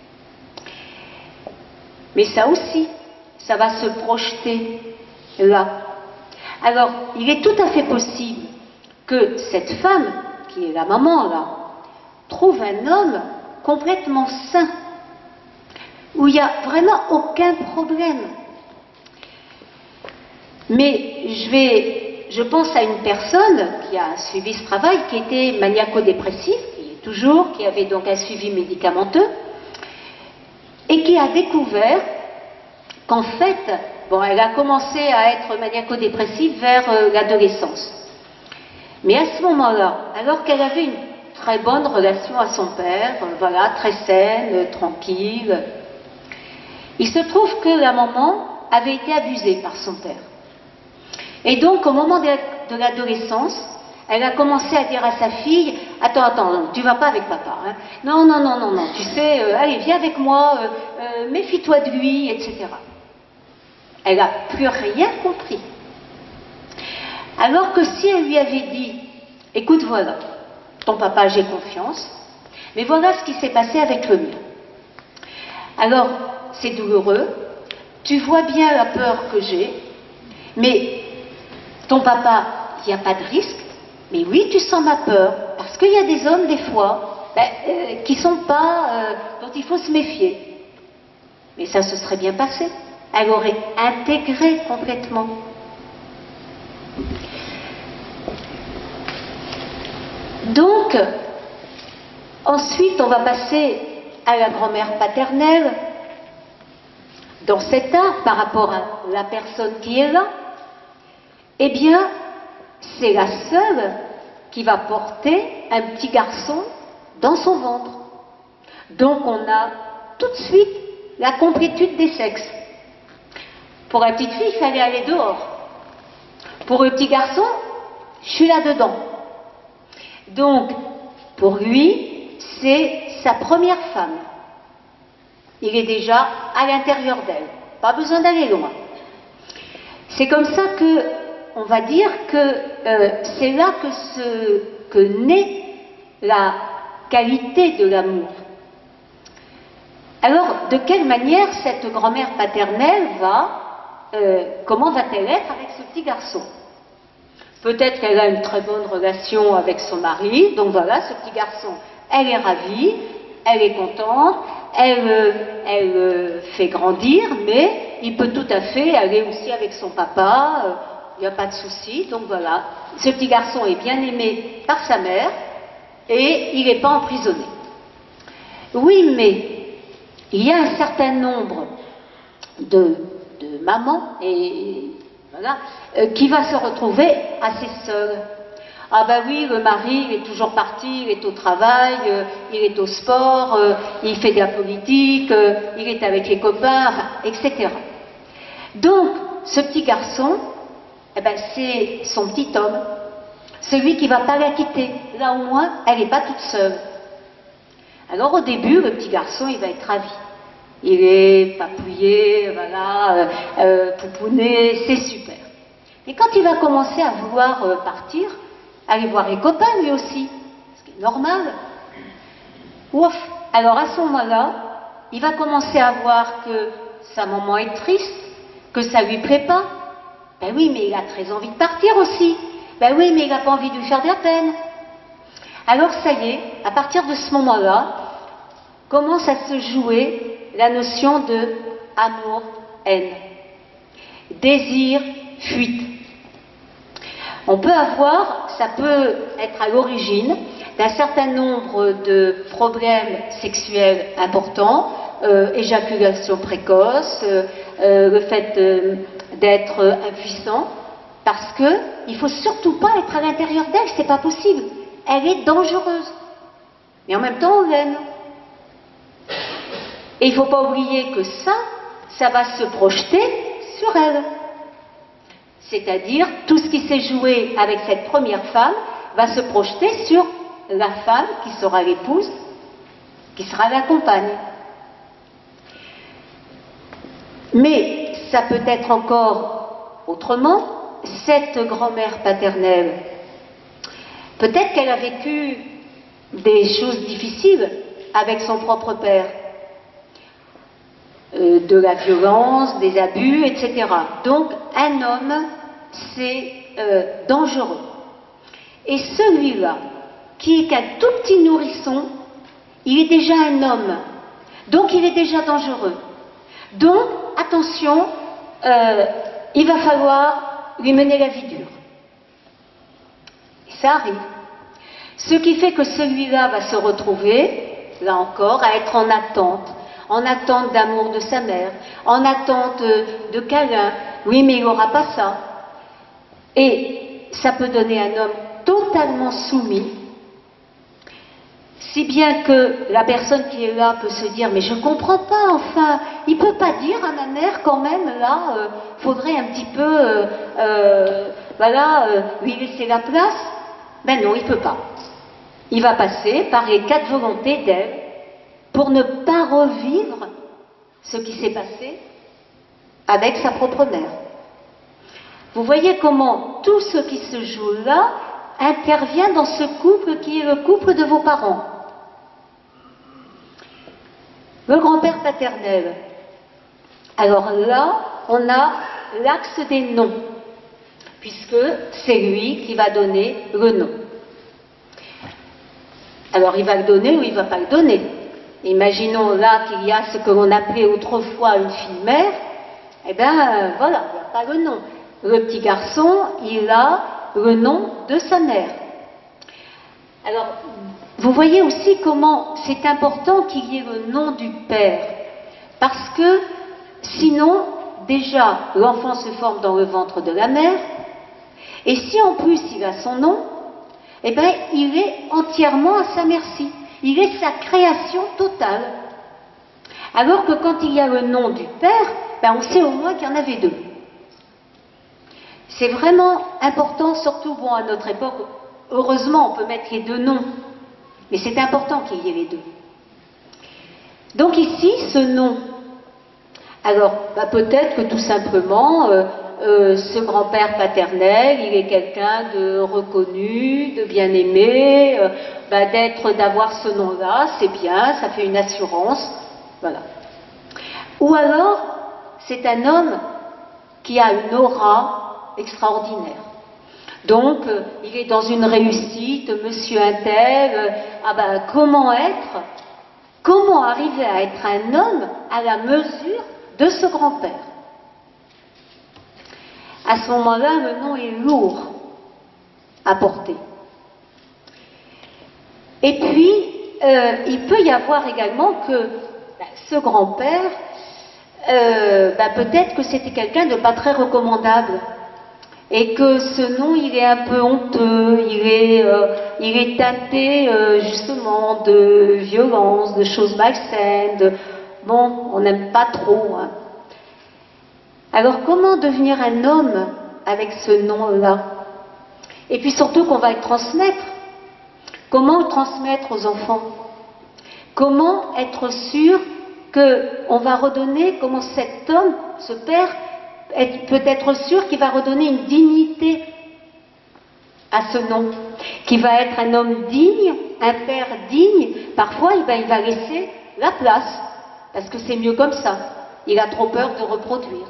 Mais ça aussi, ça va se projeter là. Alors, il est tout à fait possible que cette femme, qui est la maman là, trouve un homme complètement sain, où il n'y a vraiment aucun problème. Mais je vais, je pense à une personne qui a suivi ce travail, qui était maniaco-dépressif, qui est toujours, qui avait donc un suivi médicamenteux, et qui a découvert qu'en fait, bon, elle a commencé à être maniaco-dépressive vers euh, l'adolescence. Mais à ce moment-là, alors qu'elle avait une très bonne relation à son père, euh, voilà, très saine, euh, tranquille, il se trouve que la maman avait été abusée par son père. Et donc, au moment de l'adolescence, elle a commencé à dire à sa fille, attends, attends, non, tu vas pas avec papa, hein. Non, non, non, non, non, tu sais, euh, allez, viens avec moi, euh, euh, méfie-toi de lui, et cetera. Elle n'a plus rien compris. Alors que si elle lui avait dit, écoute, voilà, ton papa, j'ai confiance, mais voilà ce qui s'est passé avec le mien. Alors, c'est douloureux, tu vois bien la peur que j'ai, mais ton papa, il n'y a pas de risque, mais oui, tu sens ma peur, parce qu'il y a des hommes, des fois, ben, euh, qui sont pas, euh, dont il faut se méfier. Mais ça se serait bien passé. Elle aurait intégré complètement. Donc, ensuite, on va passer à la grand-mère paternelle. Dans cet art, par rapport à la personne qui est là, eh bien, c'est la seule qui va porter un petit garçon dans son ventre. Donc, on a tout de suite la complétude des sexes. Pour la petite fille, il fallait aller dehors. Pour le petit garçon, je suis là-dedans. Donc, pour lui, c'est sa première femme. Il est déjà à l'intérieur d'elle. Pas besoin d'aller loin. C'est comme ça que, on va dire que euh, c'est là que, se, que naît la qualité de l'amour. Alors, de quelle manière cette grand-mère paternelle va, euh, comment va-t-elle être avec ce petit garçon? Peut-être qu'elle a une très bonne relation avec son mari, donc voilà, ce petit garçon, elle est ravie, elle est contente, elle, euh, elle euh, fait grandir, mais il peut tout à fait aller aussi avec son papa, euh, il n'y a pas de souci, donc voilà, ce petit garçon est bien aimé par sa mère et il n'est pas emprisonné. Oui, mais il y a un certain nombre de, de mamans et voilà, euh, qui va se retrouver assez seule. Ah ben oui, le mari, il est toujours parti, il est au travail, euh, il est au sport, euh, il fait de la politique, euh, il est avec les copains, enfin, et cetera. Donc, ce petit garçon, eh ben, c'est son petit homme, celui qui ne va pas la quitter. Là au moins, elle n'est pas toute seule. Alors au début, le petit garçon, il va être ravi. Il est papouillé, voilà, euh, euh, pouponné, c'est super. Et quand il va commencer à vouloir euh, partir, aller voir les copains lui aussi, ce qui est normal. Ouf. Alors à ce moment-là, il va commencer à voir que sa maman est triste, que ça lui plaît pas. Ben oui, mais il a très envie de partir aussi. Ben oui, mais il n'a pas envie de lui faire de la peine. Alors ça y est, à partir de ce moment-là, commence à se jouer la notion de amour-haine, désir-fuite. On peut avoir, ça peut être à l'origine d'un certain nombre de problèmes sexuels importants, euh, éjaculation précoce, euh, euh, le fait euh, d'être impuissant, parce que il faut surtout pas être à l'intérieur d'elle, c'est pas possible. Elle est dangereuse. Mais en même temps, on l'aime. Et il ne faut pas oublier que ça, ça va se projeter sur elle. C'est-à-dire, tout ce qui s'est joué avec cette première femme va se projeter sur la femme qui sera l'épouse, qui sera la compagne. Mais ça peut être encore autrement. Cette grand-mère paternelle, peut-être qu'elle a vécu des choses difficiles avec son propre père. Euh, de la violence, des abus, et cetera. Donc, un homme, c'est euh, dangereux. Et celui-là, qui est qu'un tout petit nourrisson, il est déjà un homme. Donc, il est déjà dangereux. Donc, attention, euh, il va falloir lui mener la vie dure. Et ça arrive. Ce qui fait que celui-là va se retrouver, là encore, à être en attente. En attente d'amour de sa mère, en attente de câlin. Oui, mais il n'aura pas ça. Et ça peut donner un homme totalement soumis, si bien que la personne qui est là peut se dire, mais je ne comprends pas, enfin, il ne peut pas dire à ma mère quand même, là, il euh, faudrait un petit peu, euh, euh, voilà, euh, lui laisser la place. Ben non, il ne peut pas. Il va passer par les quatre volontés d'Ève, pour ne pas revivre ce qui s'est passé avec sa propre mère. Vous voyez comment tout ce qui se joue là intervient dans ce couple qui est le couple de vos parents. Le grand-père paternel. Alors là, on a l'axe des noms, puisque c'est lui qui va donner le nom. Alors il va le donner ou il ne va pas le donner. Imaginons là qu'il y a ce que l'on appelait autrefois une fille-mère, eh bien voilà, il n'y a pas le nom. Le petit garçon, il a le nom de sa mère. Alors, vous voyez aussi comment c'est important qu'il y ait le nom du père, parce que sinon, déjà, l'enfant se forme dans le ventre de la mère, et si en plus il a son nom, eh bien il est entièrement à sa merci. Il est sa création totale. Alors que quand il y a le nom du père, ben on sait au moins qu'il y en avait deux. C'est vraiment important, surtout bon, à notre époque, heureusement on peut mettre les deux noms, mais c'est important qu'il y ait les deux. Donc ici, ce nom, alors ben peut-être que tout simplement, euh, euh, ce grand-père paternel, il est quelqu'un de reconnu, de bien-aimé, euh, ben d'être, d'avoir ce nom-là, c'est bien, ça fait une assurance, voilà. Ou alors, c'est un homme qui a une aura extraordinaire. Donc, euh, il est dans une réussite, monsieur un tel, euh, ah ben, comment être, comment arriver à être un homme à la mesure de ce grand-père? À ce moment-là, le nom est lourd à porter. Et puis, euh, il peut y avoir également que ben, ce grand-père, euh, ben, peut-être que c'était quelqu'un de pas très recommandable. Et que ce nom, il est un peu honteux, il est, euh, il est teinté euh, justement de violence, de choses malsaines, de... bon, on n'aime pas trop. Hein. Alors comment devenir un homme avec ce nom-là? Et puis surtout qu'on va le transmettre. Comment le transmettre aux enfants? Comment être sûr qu'on va redonner, comment cet homme, ce père, peut être sûr qu'il va redonner une dignité à ce nom, qu'il va être un homme digne, un père digne. Parfois, eh ben, il va laisser la place, parce que c'est mieux comme ça. Il a trop peur de reproduire.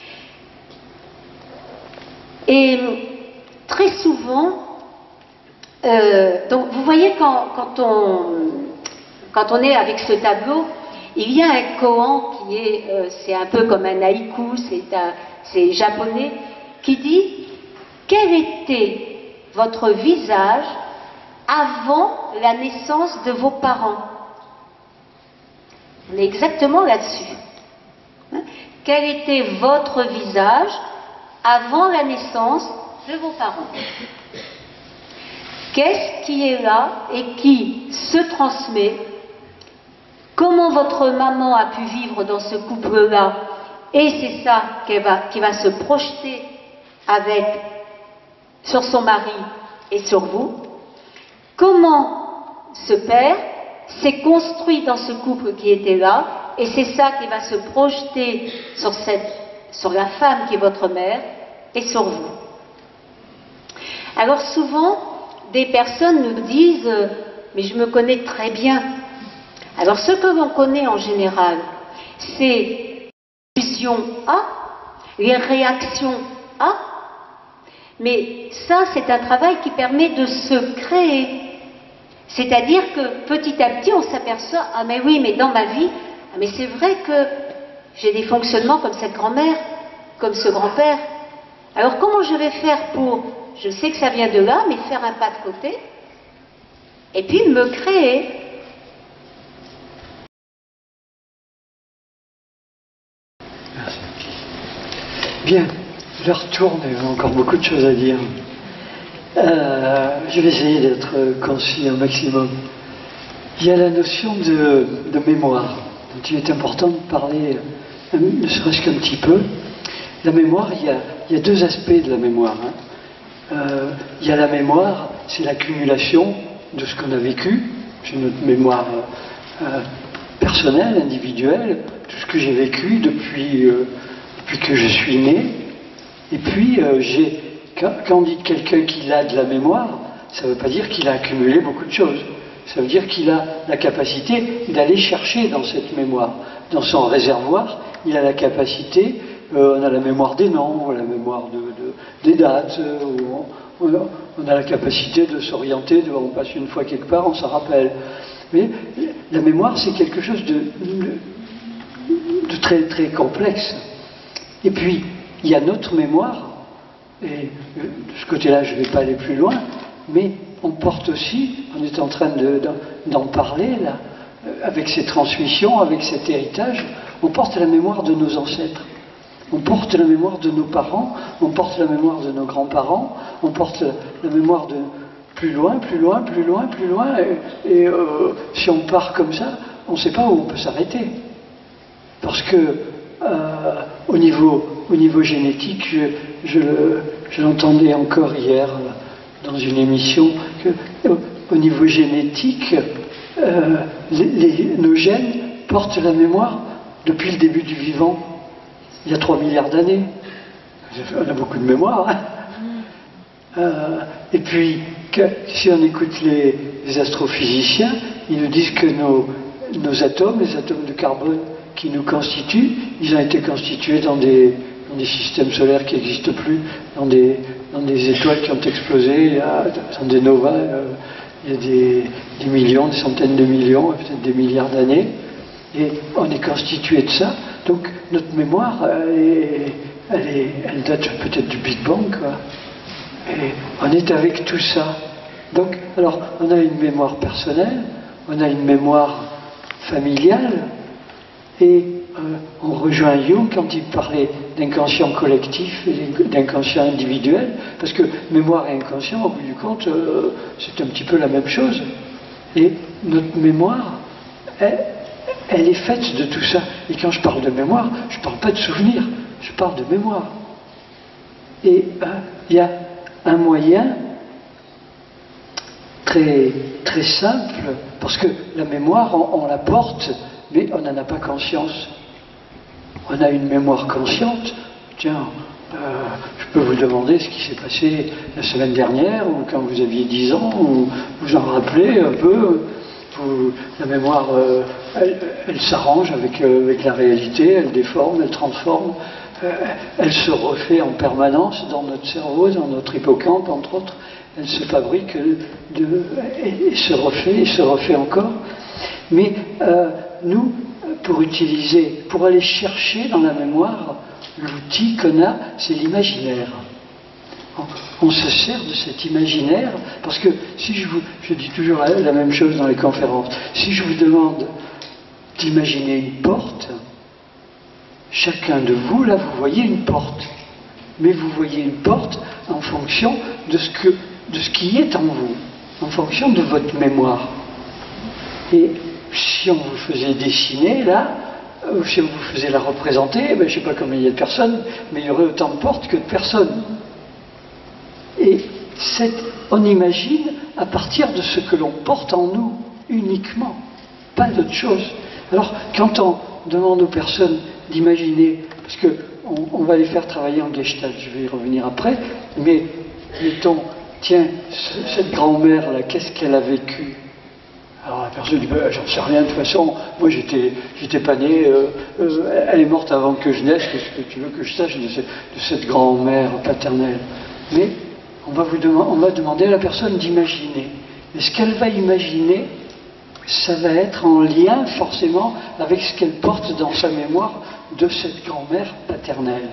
Et très souvent, Euh, donc vous voyez, quand, quand, on, quand on est avec ce tableau, il y a un koan qui est, euh, c'est un peu comme un haïku, c'est japonais, qui dit « Quel était votre visage avant la naissance de vos parents ?» On est exactement là-dessus. Hein? Quel était votre visage avant la naissance de vos parents? Qu'est-ce qui est là et qui se transmet? Comment votre maman a pu vivre dans ce couple-là? Et c'est ça qu'elle va, qui va se projeter avec, sur son mari et sur vous. Comment ce père s'est construit dans ce couple qui était là, et c'est ça qui va se projeter sur, cette, sur la femme qui est votre mère et sur vous. Alors souvent, des personnes nous disent euh, « mais je me connais très bien ». Alors ce que l'on connaît en général, c'est vision A, les réactions A, mais ça c'est un travail qui permet de se créer. C'est-à-dire que petit à petit on s'aperçoit « ah mais oui, mais dans ma vie, ah, mais c'est vrai que j'ai des fonctionnements comme cette grand-mère, comme ce grand-père. Alors comment je vais faire pour, je sais que ça vient de là, mais faire un pas de côté et puis me créer ». Merci. Bien, l'heure tourne, il y a encore beaucoup de choses à dire. Euh, je vais essayer d'être concis un maximum. Il y a la notion de, de mémoire, dont il est important de parler, ne serait-ce qu'un petit peu. La mémoire, il y a, il y a deux aspects de la mémoire. Hein. Euh, il y a la mémoire, c'est l'accumulation de ce qu'on a vécu, c'est notre mémoire euh, personnelle, individuelle, tout ce que j'ai vécu depuis, euh, depuis que je suis né. Et puis, euh, j'ai, quand, quand on dit de quelqu'un qu'il a de la mémoire, ça ne veut pas dire qu'il a accumulé beaucoup de choses. Ça veut dire qu'il a la capacité d'aller chercher dans cette mémoire, dans son réservoir, il a la capacité, euh, on a la mémoire des noms, la mémoire de, de, des dates, euh, on, on a la capacité de s'orienter, on passe une fois quelque part, on s'en rappelle. Mais la mémoire, c'est quelque chose de, de, de très, très complexe. Et puis, il y a notre mémoire, et de ce côté-là, je ne vais pas aller plus loin, mais on porte aussi, on est en train de, d'en parler, là, avec ces transmissions, avec cet héritage, on porte la mémoire de nos ancêtres, on porte la mémoire de nos parents, on porte la mémoire de nos grands-parents, on porte la, la mémoire de plus loin, plus loin, plus loin, plus loin, et, et euh, si on part comme ça, on ne sait pas où on peut s'arrêter. Parce que, euh, au niveau, au niveau génétique, je, je, je l'entendais encore hier, dans une émission, que, au niveau génétique, euh, les, les, nos gènes portent la mémoire depuis le début du vivant, il y a trois milliards d'années. On a beaucoup de mémoire. Hein. Euh, et puis, que, si on écoute les, les astrophysiciens, ils nous disent que nos, nos atomes, les atomes de carbone qui nous constituent, ils ont été constitués dans des, dans des systèmes solaires qui n'existent plus, dans des, dans des étoiles qui ont explosé, il y a, dans des novas, euh, il y a des, des millions, des centaines de millions, peut-être des milliards d'années, et on est constitué de ça. Donc notre mémoire, elle, est, elle, est, elle date peut-être du Big Bang, quoi. Et on est avec tout ça. Donc, alors, on a une mémoire personnelle, on a une mémoire familiale, et euh, on rejoint Jung quand il parlait d'inconscient collectif et d'inconscient individuel, parce que mémoire et inconscient, au bout du compte, euh, c'est un petit peu la même chose. Et notre mémoire, elle, elle est faite de tout ça. Et quand je parle de mémoire, je ne parle pas de souvenir, je parle de mémoire. Et il euh, y a un moyen très, très simple, parce que la mémoire, on, on la porte, mais on n'en a pas conscience. On a une mémoire consciente. Tiens, euh, je peux vous demander ce qui s'est passé la semaine dernière, ou quand vous aviez dix ans, ou vous en rappelez un peu. Vous, la mémoire, euh, elle, elle s'arrange avec, euh, avec la réalité, elle déforme, elle transforme. euh, elle se refait en permanence dans notre cerveau, dans notre hippocampe, entre autres. Elle se fabrique de, et se refait, et se refait encore. Mais euh, nous, pour utiliser, pour aller chercher dans la mémoire, l'outil qu'on a, c'est l'imaginaire. On se sert de cet imaginaire, parce que si je vous, je dis toujours la, la même chose dans les conférences, si je vous demande d'imaginer une porte, chacun de vous, là, vous voyez une porte. Mais vous voyez une porte en fonction de ce, que, de ce qui est en vous, en fonction de votre mémoire. Et si on vous faisait dessiner, là, ou si on vous faisait la représenter, ben, je ne sais pas combien il y a de personnes, mais il y aurait autant de portes que de personnes. Et cette, on imagine à partir de ce que l'on porte en nous, uniquement, pas d'autre chose. Alors, quand on demande aux personnes d'imaginer, parce qu'on on va les faire travailler en gestalt, je vais y revenir après, mais mettons, tiens, cette grand-mère-là, qu'est-ce qu'elle a vécu? Alors la personne dit, ben, j'en sais rien, de toute façon, moi j'étais, j'étais pas né, euh, euh, elle est morte avant que je naisse, qu'est-ce que tu veux que je sache de, ce, de cette grand-mère paternelle? Mais on va, vous demander, on va demander à la personne d'imaginer. Et ce qu'elle va imaginer, ça va être en lien forcément avec ce qu'elle porte dans sa mémoire de cette grand-mère paternelle.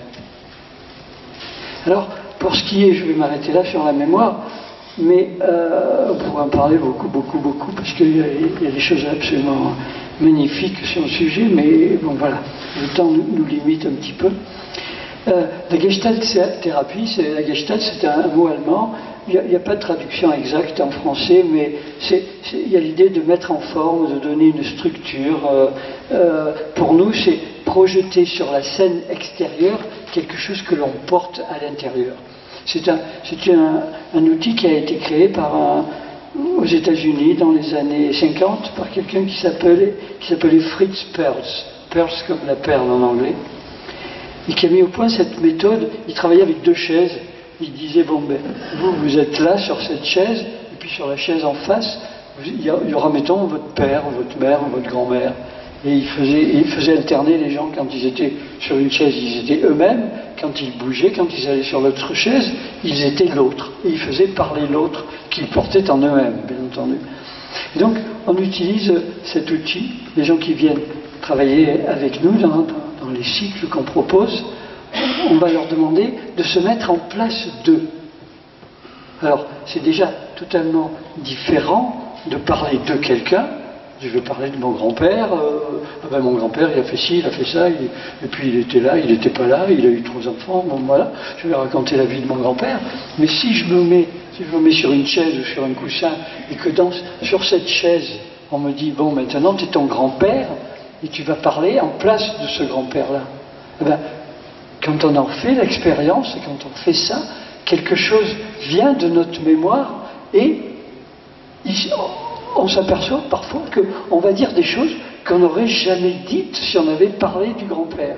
Alors, pour ce qui est, je vais m'arrêter là sur la mémoire, mais euh, on pourrait en parler beaucoup, beaucoup, beaucoup, parce qu'il y, y a des choses absolument magnifiques sur le sujet, mais bon voilà, le temps nous, nous limite un petit peu. Euh, la Gestalt thérapie, c'est, la Gestalt c'est un, un mot allemand, il n'y a, a pas de traduction exacte en français, mais il y a l'idée de mettre en forme, de donner une structure. Euh, euh, pour nous, c'est projeter sur la scène extérieure quelque chose que l'on porte à l'intérieur. C'est un, un, un outil qui a été créé par un, aux États-Unis dans les années cinquante par quelqu'un qui s'appelait, qui s'appelait Fritz Perls, Perls comme la perle en anglais, et qui a mis au point cette méthode. Il travaillait avec deux chaises. Il disait, bon ben, vous, vous êtes là sur cette chaise, et puis sur la chaise en face, il y aura, mettons, votre père, votre mère, votre grand-mère. Et il faisait, il faisait alterner les gens quand ils étaient sur une chaise, ils étaient eux-mêmes. Quand ils bougeaient, quand ils allaient sur l'autre chaise, ils étaient l'autre. Et ils faisaient parler l'autre qu'ils portaient en eux-mêmes, bien entendu. Et donc, on utilise cet outil. Les gens qui viennent travailler avec nous dans, dans, dans les cycles qu'on propose, on va leur demander de se mettre en place d'eux. Alors, c'est déjà totalement différent de parler de quelqu'un. Je vais parler de mon grand-père. Euh, ah ben mon grand-père, il a fait ci, il a fait ça, il, et puis il était là, il n'était pas là, il a eu trois enfants, bon voilà. Je vais raconter la vie de mon grand-père. Mais si je me mets, si je me mets sur une chaise ou sur un coussin, et que dans, sur cette chaise, on me dit, bon, maintenant tu es ton grand-père, et tu vas parler en place de ce grand-père-là. Eh ben, quand on en fait l'expérience, et quand on fait ça, quelque chose vient de notre mémoire, et ici, on s'aperçoit parfois qu'on va dire des choses qu'on n'aurait jamais dites si on avait parlé du grand-père.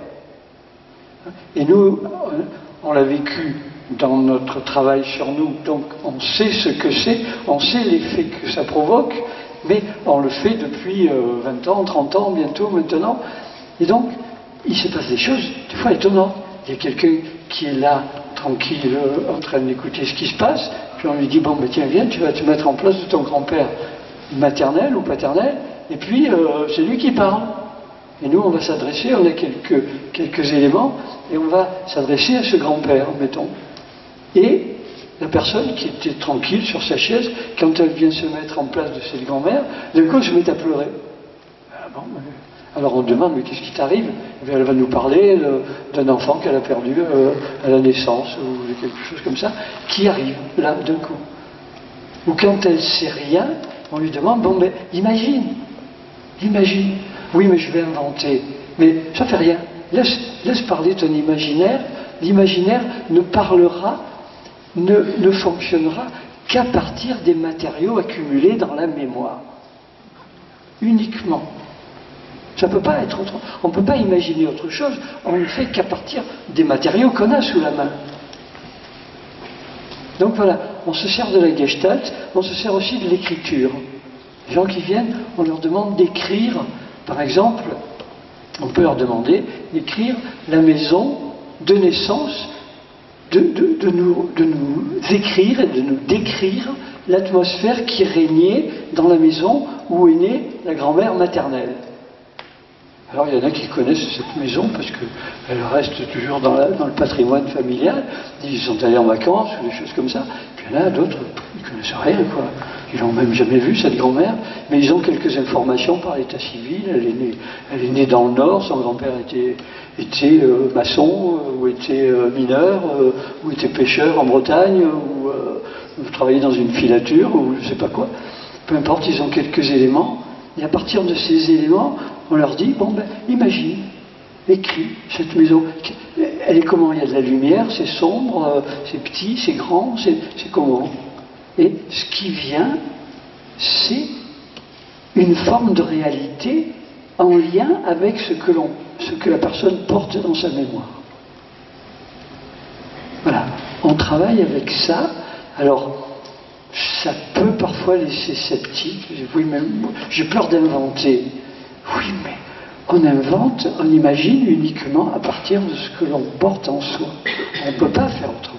Et nous, on l'a vécu dans notre travail sur nous, donc on sait ce que c'est, on sait l'effet que ça provoque, mais on le fait depuis vingt ans, trente ans, bientôt, maintenant. Et donc, il se passe des choses, des fois étonnantes. Il y a quelqu'un qui est là, tranquille, en train d'écouter ce qui se passe, puis on lui dit, bon, ben tiens, viens, tu vas te mettre en place de ton grand-père maternel ou paternel, et puis euh, c'est lui qui parle. Et nous, on va s'adresser, on a quelques, quelques éléments, et on va s'adresser à ce grand-père, mettons. Et la personne qui était tranquille sur sa chaise, quand elle vient se mettre en place de cette grand-mère, d'un coup, elle se met à pleurer. Ah bon, alors on demande, mais qu'est-ce qui t'arrive? Elle va nous parler d'un enfant qu'elle a perdu euh, à la naissance, ou quelque chose comme ça, qui arrive, là, d'un coup. Ou quand elle ne sait rien, on lui demande, bon ben, imagine, imagine. Oui, mais je vais inventer. Mais ça fait rien. Laisse, laisse parler ton imaginaire. L'imaginaire ne parlera, ne, ne fonctionnera qu'à partir des matériaux accumulés dans la mémoire. Uniquement. Ça peut pas être autre. On ne peut pas imaginer autre chose. On ne fait qu'à partir des matériaux qu'on a sous la main. Donc voilà, on se sert de la Gestalt, on se sert aussi de l'écriture. Les gens qui viennent, on leur demande d'écrire, par exemple, on peut leur demander d'écrire la maison de naissance, de, de, de, nous, de nous écrire et de nous décrire l'atmosphère qui régnait dans la maison où est née la grand-mère maternelle. Alors il y en a qui connaissent cette maison parce qu'elle reste toujours dans, la, dans le patrimoine familial. Ils sont allés en vacances ou des choses comme ça. Puis il y en a d'autres, ils ne connaissent rien, quoi. Ils n'ont même jamais vu cette grand-mère, mais ils ont quelques informations par l'état civil. Elle est née, elle est née dans le Nord, son grand-père était, était euh, maçon, euh, ou était euh, mineur, euh, ou était pêcheur en Bretagne, ou, euh, ou travaillait dans une filature, ou je ne sais pas quoi. Peu importe, ils ont quelques éléments. Et à partir de ces éléments, on leur dit, bon ben, imagine, écris cette maison. Elle est comment? Il y a de la lumière, c'est sombre, euh, c'est petit, c'est grand, c'est comment? Et ce qui vient, c'est une forme de réalité en lien avec ce que, l'on, ce que la personne porte dans sa mémoire. Voilà, on travaille avec ça. Alors, ça peut parfois laisser sceptique. Oui, mais j'ai peur d'inventer. Oui, mais on invente, on imagine uniquement à partir de ce que l'on porte en soi. On ne peut pas faire autrement.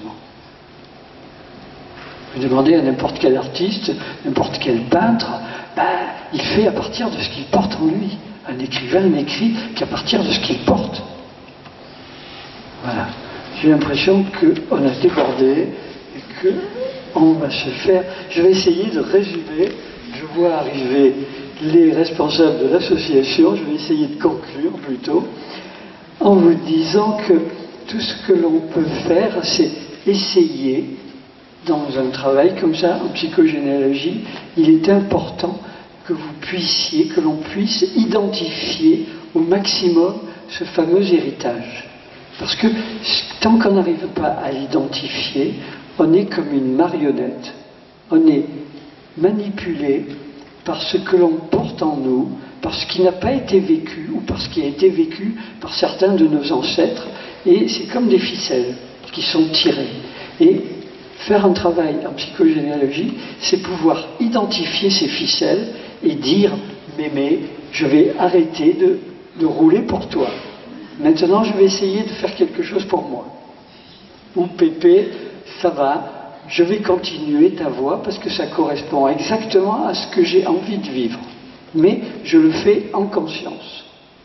Vous demandez à n'importe quel artiste, n'importe quel peintre, ben, il fait à partir de ce qu'il porte en lui. Un écrivain n'écrit qu'à partir de ce qu'il porte. Voilà. J'ai l'impression qu'on a débordé et que on va se faire... Je vais essayer de résumer. Je vois arriver les responsables de l'association. Je vais essayer de conclure plutôt en vous disant que tout ce que l'on peut faire, c'est essayer, dans un travail comme ça, en psychogénéalogie, il est important que vous puissiez, que l'on puisse identifier au maximum ce fameux héritage. Parce que tant qu'on n'arrive pas à l'identifier, on est comme une marionnette. On est manipulé par ce que l'on porte en nous, par ce qui n'a pas été vécu, ou par ce qui a été vécu par certains de nos ancêtres, et c'est comme des ficelles qui sont tirées. Et faire un travail en psychogénéalogie, c'est pouvoir identifier ces ficelles et dire « Mémé, je vais arrêter de, de rouler pour toi. Maintenant, je vais essayer de faire quelque chose pour moi. » Ou « Pépé, ça va, je vais continuer ta voix parce que ça correspond exactement à ce que j'ai envie de vivre. Mais je le fais en conscience. »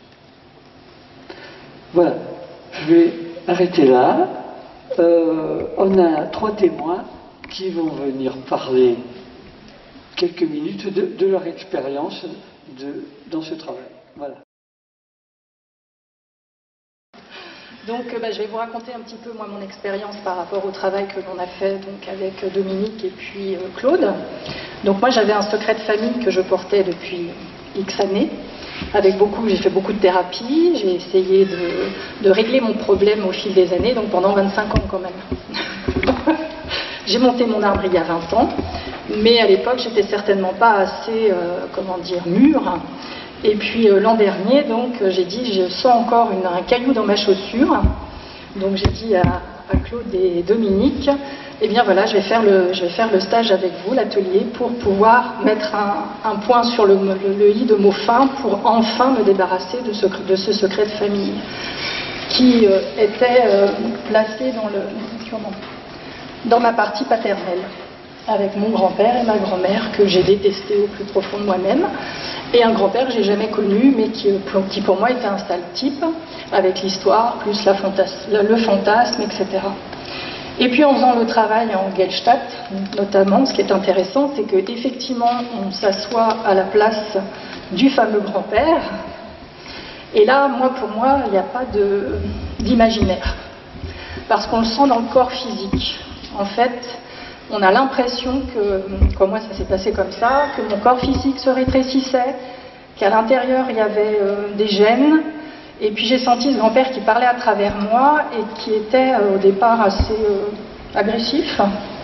Voilà, je vais arrêter là. Euh, on a trois témoins qui vont venir parler quelques minutes de, de leur expérience de, dans ce travail. Voilà. Donc bah, je vais vous raconter un petit peu moi mon expérience par rapport au travail que l'on a fait donc, avec Dominique et puis euh, Claude. Donc moi j'avais un secret de famille que je portais depuis X années. Avec beaucoup, j'ai fait beaucoup de thérapie, j'ai essayé de, de régler mon problème au fil des années, donc pendant vingt-cinq ans quand même. J'ai monté mon arbre il y a vingt ans, mais à l'époque j'étais certainement pas assez, euh, comment dire, mûre. Et puis euh, l'an dernier, donc j'ai dit, je sens encore une, un caillou dans ma chaussure. Donc j'ai dit à, à Claude et Dominique, eh bien voilà, je vais faire le, je vais faire le stage avec vous, l'atelier, pour pouvoir mettre un, un point sur le, le, le i de mots fins pour enfin me débarrasser de ce, de ce secret de famille qui euh, était euh, placé dans, le, comment, dans ma partie paternelle, avec mon grand-père et ma grand-mère que j'ai détesté au plus profond de moi-même, et un grand-père que j'ai jamais connu, mais qui, qui pour moi était un sale type, avec l'histoire, plus la fantas, le fantasme, et cetera. Et puis en faisant le travail en Gestalt, notamment, ce qui est intéressant, c'est qu'effectivement, on s'assoit à la place du fameux grand-père, et là, moi, pour moi, il n'y a pas d'imaginaire, parce qu'on le sent dans le corps physique. En fait, on a l'impression que, comme moi ça s'est passé comme ça, que mon corps physique se rétrécissait, qu'à l'intérieur il y avait euh, des gènes, et puis j'ai senti ce grand-père qui parlait à travers moi et qui était euh, au départ assez euh, agressif,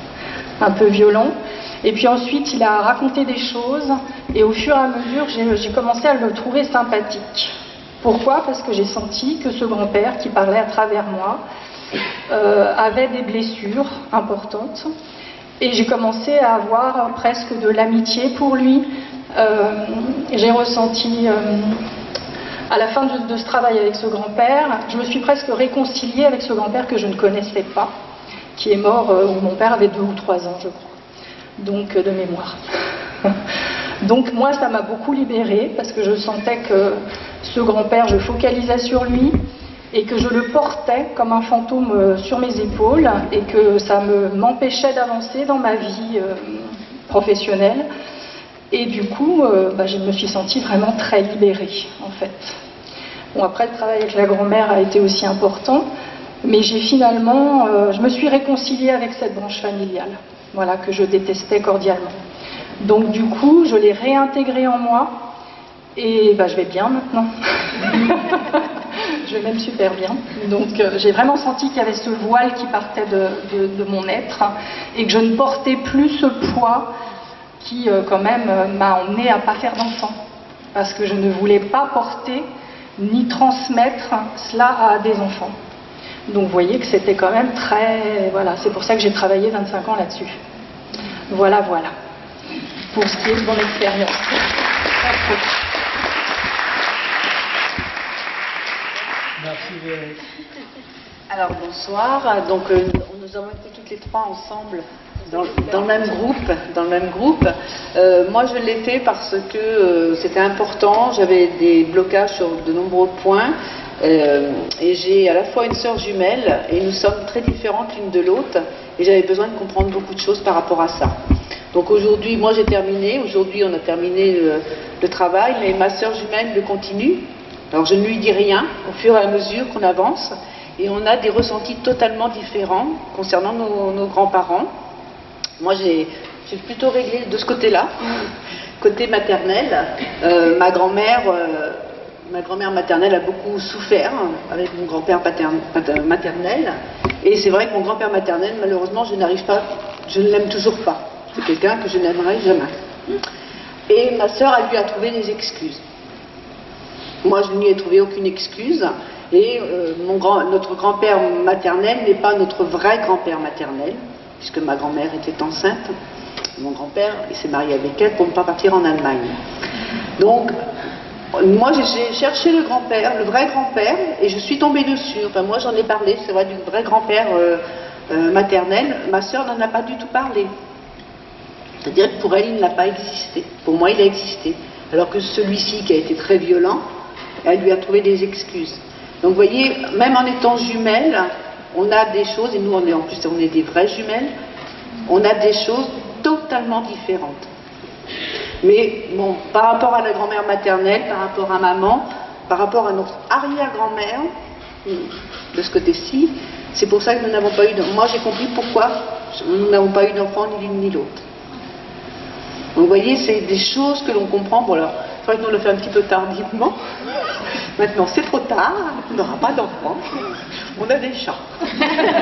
un peu violent, et puis ensuite il a raconté des choses, et au fur et à mesure j'ai commencé à le trouver sympathique. Pourquoi? Parce que j'ai senti que ce grand-père qui parlait à travers moi euh, avait des blessures importantes. Et j'ai commencé à avoir presque de l'amitié pour lui. Euh, j'ai ressenti euh, à la fin de, de ce travail avec ce grand-père, je me suis presque réconciliée avec ce grand-père que je ne connaissais pas, qui est mort euh, où mon père avait deux ou trois ans, je crois, donc euh, de mémoire. Donc moi, ça m'a beaucoup libérée, parce que je sentais que ce grand-père, je focalisais sur lui, et que je le portais comme un fantôme euh, sur mes épaules, et que ça me, m'empêchait d'avancer dans ma vie euh, professionnelle. Et du coup, euh, bah, je me suis sentie vraiment très libérée, en fait. Bon, après, le travail avec la grand-mère a été aussi important, mais j'ai finalement, euh, je me suis réconciliée avec cette branche familiale, voilà, que je détestais cordialement. Donc du coup, je l'ai réintégrée en moi, et bah, je vais bien maintenant. Je vais même super bien. Donc euh, j'ai vraiment senti qu'il y avait ce voile qui partait de, de, de mon être, et que je ne portais plus ce poids qui euh, quand même euh, m'a emmené à ne pas faire d'enfant, parce que je ne voulais pas porter ni transmettre cela à des enfants. Donc vous voyez que c'était quand même très... Voilà, c'est pour ça que j'ai travaillé vingt-cinq ans là-dessus. Voilà, voilà, pour ce qui est de mon expérience. Merci. Alors bonsoir, donc euh, nous avons été toutes les trois ensemble dans, dans le même groupe. Dans le même groupe. Euh, moi je l'étais parce que euh, c'était important, j'avais des blocages sur de nombreux points, euh, et j'ai à la fois une sœur jumelle et nous sommes très différentes l'une de l'autre, et j'avais besoin de comprendre beaucoup de choses par rapport à ça. Donc aujourd'hui, moi j'ai terminé, aujourd'hui on a terminé le, le travail, mais ma sœur jumelle le continue. Alors je ne lui dis rien au fur et à mesure qu'on avance, et on a des ressentis totalement différents concernant nos, nos grands-parents. Moi j'ai plutôt réglé de ce côté-là, côté maternel. Euh, ma grand-mère euh, ma grand-mère maternelle a beaucoup souffert avec mon grand-père maternel, et c'est vrai que mon grand-père maternel, malheureusement, je n'arrive pas, je ne l'aime toujours pas. C'est quelqu'un que je n'aimerais jamais. Et ma sœur, elle lui a trouvé des excuses. Moi, je ne lui ai trouvé aucune excuse, et euh, mon grand, notre grand-père maternel n'est pas notre vrai grand-père maternel, puisque ma grand-mère était enceinte. Mon grand-père, il s'est marié avec elle pour ne pas partir en Allemagne. Donc, moi, j'ai cherché le grand-père, le vrai grand-père, et je suis tombée dessus. Enfin, moi, j'en ai parlé, c'est vrai, du vrai grand-père euh, euh, maternel. Ma sœur n'en a pas du tout parlé. C'est-à-dire que pour elle, il n'a pas existé. Pour moi, il a existé. Alors que celui-ci, qui a été très violent, elle lui a trouvé des excuses. Donc, vous voyez, même en étant jumelles, on a des choses, et nous, on est, en plus, on est des vraies jumelles, on a des choses totalement différentes. Mais bon, par rapport à la grand-mère maternelle, par rapport à maman, par rapport à notre arrière-grand-mère, de ce côté-ci, c'est pour ça que nous n'avons pas eu d'enfant. Moi, j'ai compris pourquoi nous n'avons pas eu d'enfant ni l'une ni l'autre. Donc, vous voyez, c'est des choses que l'on comprend. Bon, alors, c'est vrai que nous on le fait un petit peu tardivement. Maintenant, c'est trop tard, on n'aura pas d'enfant. On a des chats. Il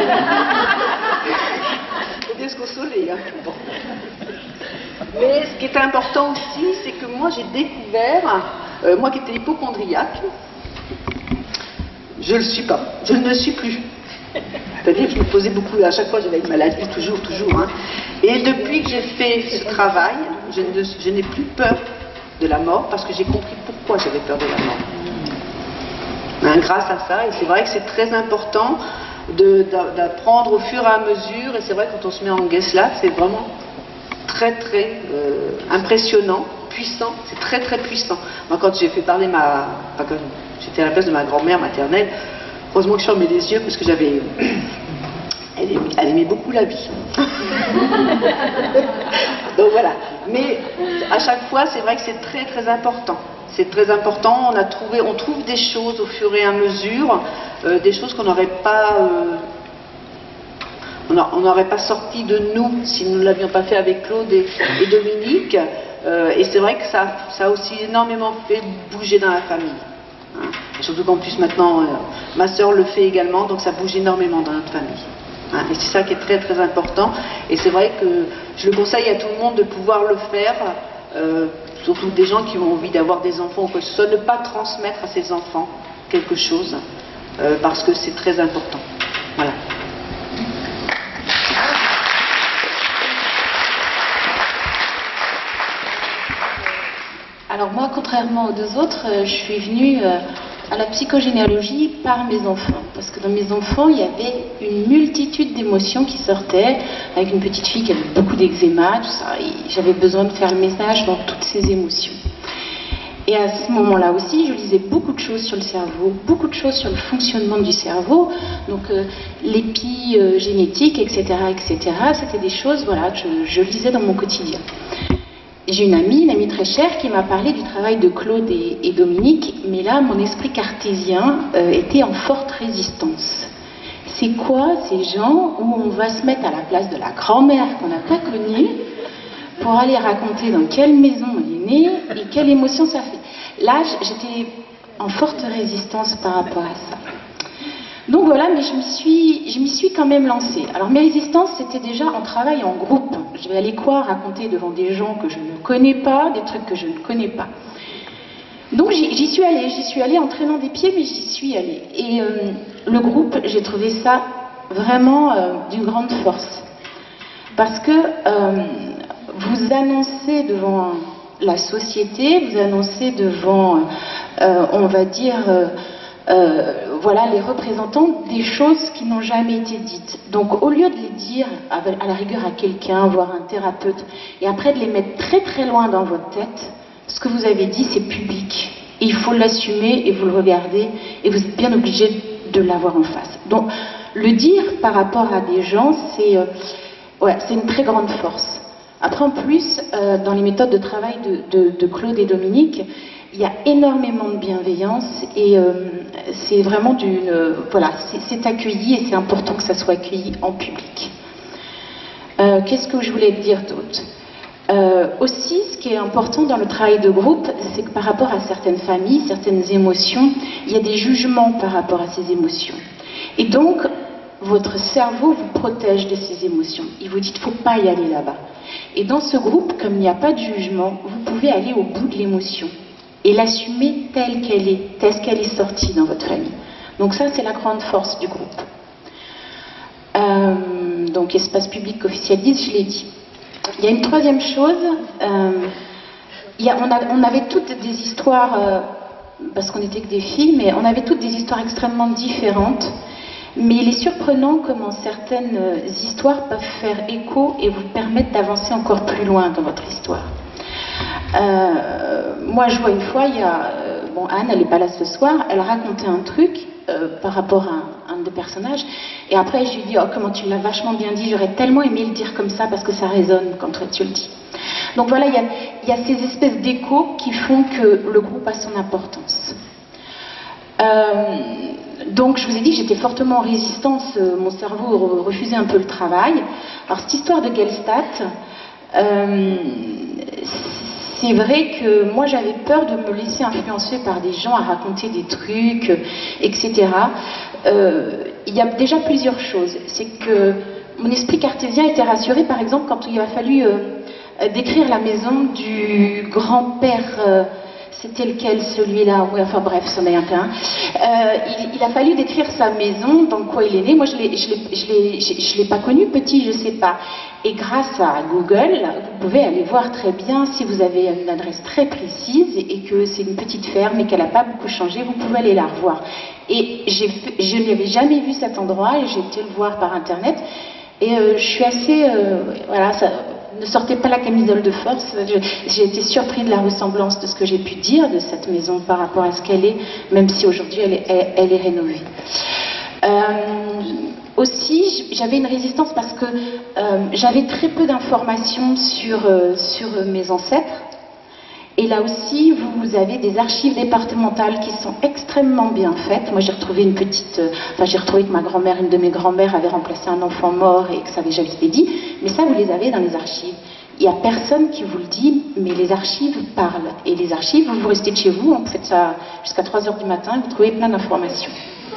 faut bien se consoler, hein. Bon. Mais ce qui est important aussi, c'est que moi j'ai découvert, euh, moi qui étais hypocondriaque, je ne le suis pas, je ne le suis plus. C'est-à-dire que je me posais beaucoup, à chaque fois j'avais une maladie, toujours, toujours. Hein. Et depuis que j'ai fait ce travail, je, ne, je n'ai plus peur de la mort, parce que j'ai compris pourquoi j'avais peur de la mort. Hein, grâce à ça, et c'est vrai que c'est très important d'apprendre au fur et à mesure, et c'est vrai que quand on se met en Gesla, c'est vraiment très très euh, impressionnant, puissant, c'est très très puissant. Moi quand j'ai fait parler ma... Enfin, quand j'étais à la place de ma grand-mère maternelle, heureusement que je fermais les yeux parce que j'avais... Elle aimait, elle aimait beaucoup la vie. Donc voilà. Mais à chaque fois, c'est vrai que c'est très très important. C'est très important. On a trouvé, on trouve des choses au fur et à mesure, euh, des choses qu'on n'aurait pas... Euh, on n'aurait pas sorti de nous si nous ne l'avions pas fait avec Claude et, et Dominique. Euh, et c'est vrai que ça, ça a aussi énormément fait bouger dans la famille. Hein. Et surtout qu'en plus maintenant, euh, ma sœur le fait également, donc ça bouge énormément dans notre famille. Hein. Et c'est ça qui est très très important. Et c'est vrai que je le conseille à tout le monde de pouvoir le faire, euh, surtout des gens qui ont envie d'avoir des enfants ou quoi que ce soit, ne pas transmettre à ses enfants quelque chose, euh, parce que c'est très important. Voilà. Alors moi, contrairement aux deux autres, euh, je suis venue euh, à la psychogénéalogie par mes enfants. Parce que dans mes enfants, il y avait une multitude d'émotions qui sortaient, avec une petite fille qui avait beaucoup d'eczéma, tout ça. Et j'avais besoin de faire le ménage dans toutes ces émotions. Et à ce moment-là aussi, je lisais beaucoup de choses sur le cerveau, beaucoup de choses sur le fonctionnement du cerveau, donc euh, l'épigénétique, et cetera, et cetera. C'était des choses, voilà, que je, je lisais dans mon quotidien. J'ai une amie, une amie très chère, qui m'a parlé du travail de Claude et, et Dominique, mais là, mon esprit cartésien euh, était en forte résistance. C'est quoi ces gens où on va se mettre à la place de la grand-mère qu'on n'a pas connue pour aller raconter dans quelle maison il est né et quelle émotion ça fait. Là, j'étais en forte résistance par rapport à ça. Donc voilà, mais je m'y suis, je m'y suis quand même lancée. Alors mes résistances, c'était déjà en travail en groupe. Je vais aller quoi raconter devant des gens que je ne connais pas, des trucs que je ne connais pas. Donc j'y suis allée, j'y suis allée en traînant des pieds, mais j'y suis allée. Et euh, le groupe, j'ai trouvé ça vraiment euh, d'une grande force. Parce que euh, vous annoncez devant la société, vous annoncez devant, euh, on va dire... Euh, Euh, voilà, les représentants des choses qui n'ont jamais été dites. Donc au lieu de les dire à, à la rigueur à quelqu'un, voire un thérapeute, et après de les mettre très très loin dans votre tête, ce que vous avez dit c'est public. Et il faut l'assumer et vous le regardez et vous êtes bien obligé de l'avoir en face. Donc le dire par rapport à des gens, c'est euh, ouais, c'est une très grande force. Après en plus, euh, dans les méthodes de travail de, de, de Claude et Dominique, il y a énormément de bienveillance et euh, c'est vraiment d'une... Euh, voilà, c'est accueilli et c'est important que ça soit accueilli en public. Euh, Qu'est-ce que je voulais dire d'autre? euh, Aussi, ce qui est important dans le travail de groupe, c'est que par rapport à certaines familles, certaines émotions, il y a des jugements par rapport à ces émotions. Et donc, votre cerveau vous protège de ces émotions. Il vous dit qu'il ne faut pas y aller là-bas. Et dans ce groupe, comme il n'y a pas de jugement, vous pouvez aller au bout de l'émotion et l'assumer telle qu'elle est, telle qu'elle est sortie dans votre famille. Donc ça, c'est la grande force du groupe. Euh, donc espace public officialiste, je l'ai dit. Il y a une troisième chose, euh, il y a, on, a, on avait toutes des histoires, euh, parce qu'on n'était que des filles, mais on avait toutes des histoires extrêmement différentes, mais il est surprenant comment certaines histoires peuvent faire écho et vous permettre d'avancer encore plus loin dans votre histoire. Euh, moi je vois une fois, il y a, euh, bon Anne elle n'est pas là ce soir, elle racontait un truc euh, par rapport à un, un des personnages et après je lui dis oh comment tu l'as vachement bien dit, j'aurais tellement aimé le dire comme ça parce que ça résonne quand toi tu le dis. Donc voilà, il y a, il y a ces espèces d'échos qui font que le groupe a son importance. Euh, donc je vous ai dit que j'étais fortement en résistance, euh, mon cerveau refusait un peu le travail. Alors cette histoire de Gelstat, euh, c'est vrai que moi j'avais peur de me laisser influencer par des gens à raconter des trucs, et cetera. Euh, il y a déjà plusieurs choses. C'est que mon esprit cartésien était rassuré, par exemple, quand il a fallu euh, décrire la maison du grand-père. Euh, C'était lequel, celui-là? Oui, enfin bref, c'en est un peu un. Euh, il, il a fallu décrire sa maison, dans quoi il est né. Moi, je ne l'ai pas connu petit, je ne sais pas. Et grâce à Google, vous pouvez aller voir très bien si vous avez une adresse très précise et que c'est une petite ferme et qu'elle n'a pas beaucoup changé, vous pouvez aller la revoir. Et je n'avais jamais vu cet endroit et j'ai été le voir par Internet. Et euh, je suis assez... Euh, voilà, ça... Ne sortez pas la camisole de force. J'ai été surpris de la ressemblance de ce que j'ai pu dire de cette maison par rapport à ce qu'elle est, même si aujourd'hui elle, elle, elle est rénovée. Euh, aussi, j'avais une résistance parce que euh, j'avais très peu d'informations sur, euh, sur mes ancêtres. Et là aussi, vous avez des archives départementales qui sont extrêmement bien faites. Moi, j'ai retrouvé une petite... Euh, enfin, j'ai retrouvé que ma grand-mère, une de mes grand-mères, avait remplacé un enfant mort et que ça avait jamais été dit. Mais ça, vous les avez dans les archives. Il n'y a personne qui vous le dit, mais les archives parlent. Et les archives, vous, vous restez de chez vous, vous faites ça jusqu'à trois heures du matin, vous trouvez plein d'informations.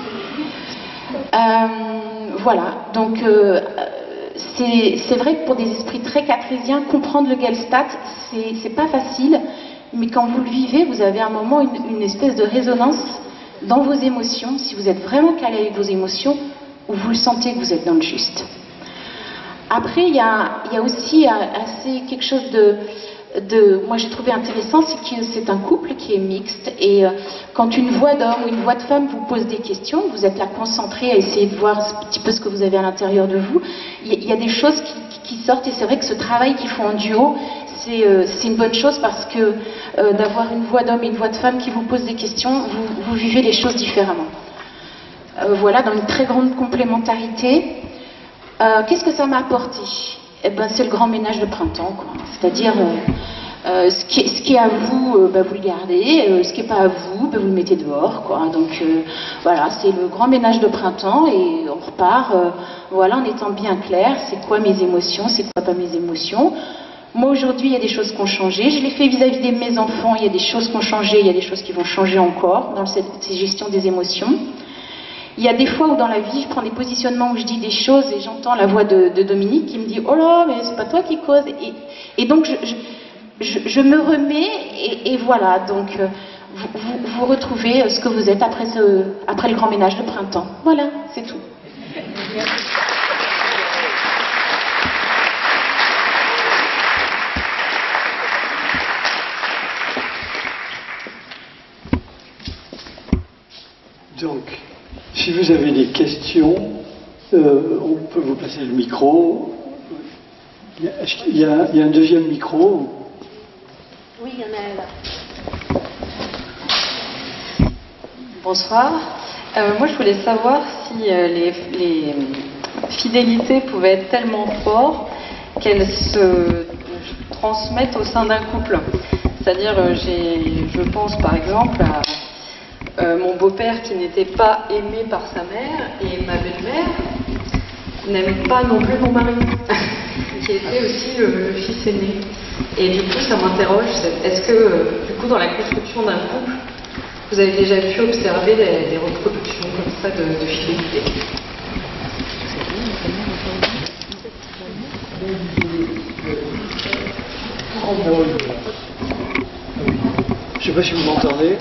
Euh, voilà. Donc... Euh, c'est vrai que pour des esprits très cartésiens, comprendre le Gelstat, c'est pas facile, mais quand vous le vivez, vous avez à un moment une, une espèce de résonance dans vos émotions, si vous êtes vraiment calé avec vos émotions, où vous le sentez que vous êtes dans le juste. Après, il y a, il y a aussi assez quelque chose de... de, moi j'ai trouvé intéressant, c'est que c'est un couple qui est mixte, et euh, quand une voix d'homme ou une voix de femme vous pose des questions, vous êtes là concentré à essayer de voir un petit peu ce que vous avez à l'intérieur de vous, il y, il y a des choses qui, qui sortent, et c'est vrai que ce travail qu'ils font en duo, c'est euh, une bonne chose, parce que euh, d'avoir une voix d'homme et une voix de femme qui vous pose des questions, vous, vous vivez les choses différemment. Euh, voilà, dans une très grande complémentarité. Euh, Qu'est-ce que ça m'a apporté? Eh ben, c'est le grand ménage de printemps, quoi. C'est-à-dire, euh, euh, ce, qui est, ce qui est à vous, euh, bah, vous le gardez, euh, ce qui n'est pas à vous, bah, vous le mettez dehors, quoi. Donc, euh, voilà, c'est le grand ménage de printemps, et on repart, euh, voilà, en étant bien clair, c'est quoi mes émotions, c'est quoi pas mes émotions. Moi, aujourd'hui, il y a des choses qui ont changé. Je l'ai fait vis-à-vis de mes enfants, il y a des choses qui ont changé, il y a des choses qui vont changer encore dans cette, cette gestion des émotions. Il y a des fois où dans la vie, je prends des positionnements où je dis des choses et j'entends la voix de, de Dominique qui me dit « Oh là, mais c'est pas toi qui cause ». Et, et donc, je, je, je, je me remets et, et voilà. Donc, euh, vous, vous, vous retrouvez ce que vous êtes après, ce, après le grand ménage de printemps. Voilà, c'est tout. Donc, si vous avez des questions, euh, on peut vous passer le micro. Il y a, il y a, il y a un deuxième micro. Oui, il y en a là. Bonsoir. Euh, moi, je voulais savoir si euh, les, les fidélités pouvaient être tellement fortes qu'elles se transmettent au sein d'un couple. C'est-à-dire, euh, je pense par exemple à Euh, mon beau-père qui n'était pas aimé par sa mère, et ma belle-mère n'aime pas non plus mon mari, qui était aussi le, le fils aîné. Et du coup, ça m'interroge, est-ce que, euh, du coup, dans la construction d'un couple, vous avez déjà pu observer des, des reproductions comme ça de, de fidélité? Je ne sais pas si vous m'entendez.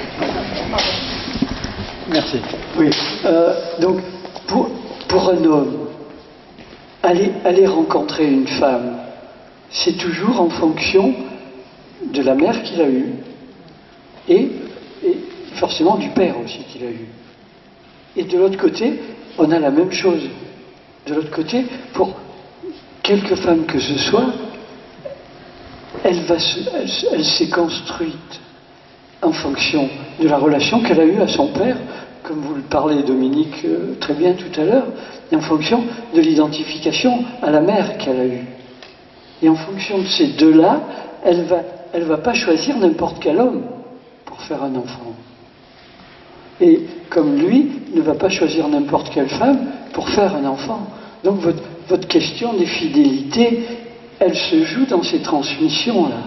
Merci. Oui. Euh, donc, pour, pour un homme, aller, aller rencontrer une femme, c'est toujours en fonction de la mère qu'il a eue et, et forcément du père aussi qu'il a eu. Et de l'autre côté, on a la même chose. De l'autre côté, pour quelque femme que ce soit, elle, va se, elle, elle s'est construite en fonction de la relation qu'elle a eue à son père, comme vous le parlez, Dominique, euh, très bien tout à l'heure, et en fonction de l'identification à la mère qu'elle a eue. Et en fonction de ces deux-là, elle va, elle va pas choisir n'importe quel homme pour faire un enfant. Et comme lui ne va pas choisir n'importe quelle femme pour faire un enfant. Donc votre, votre question des fidélités, elle se joue dans ces transmissions-là.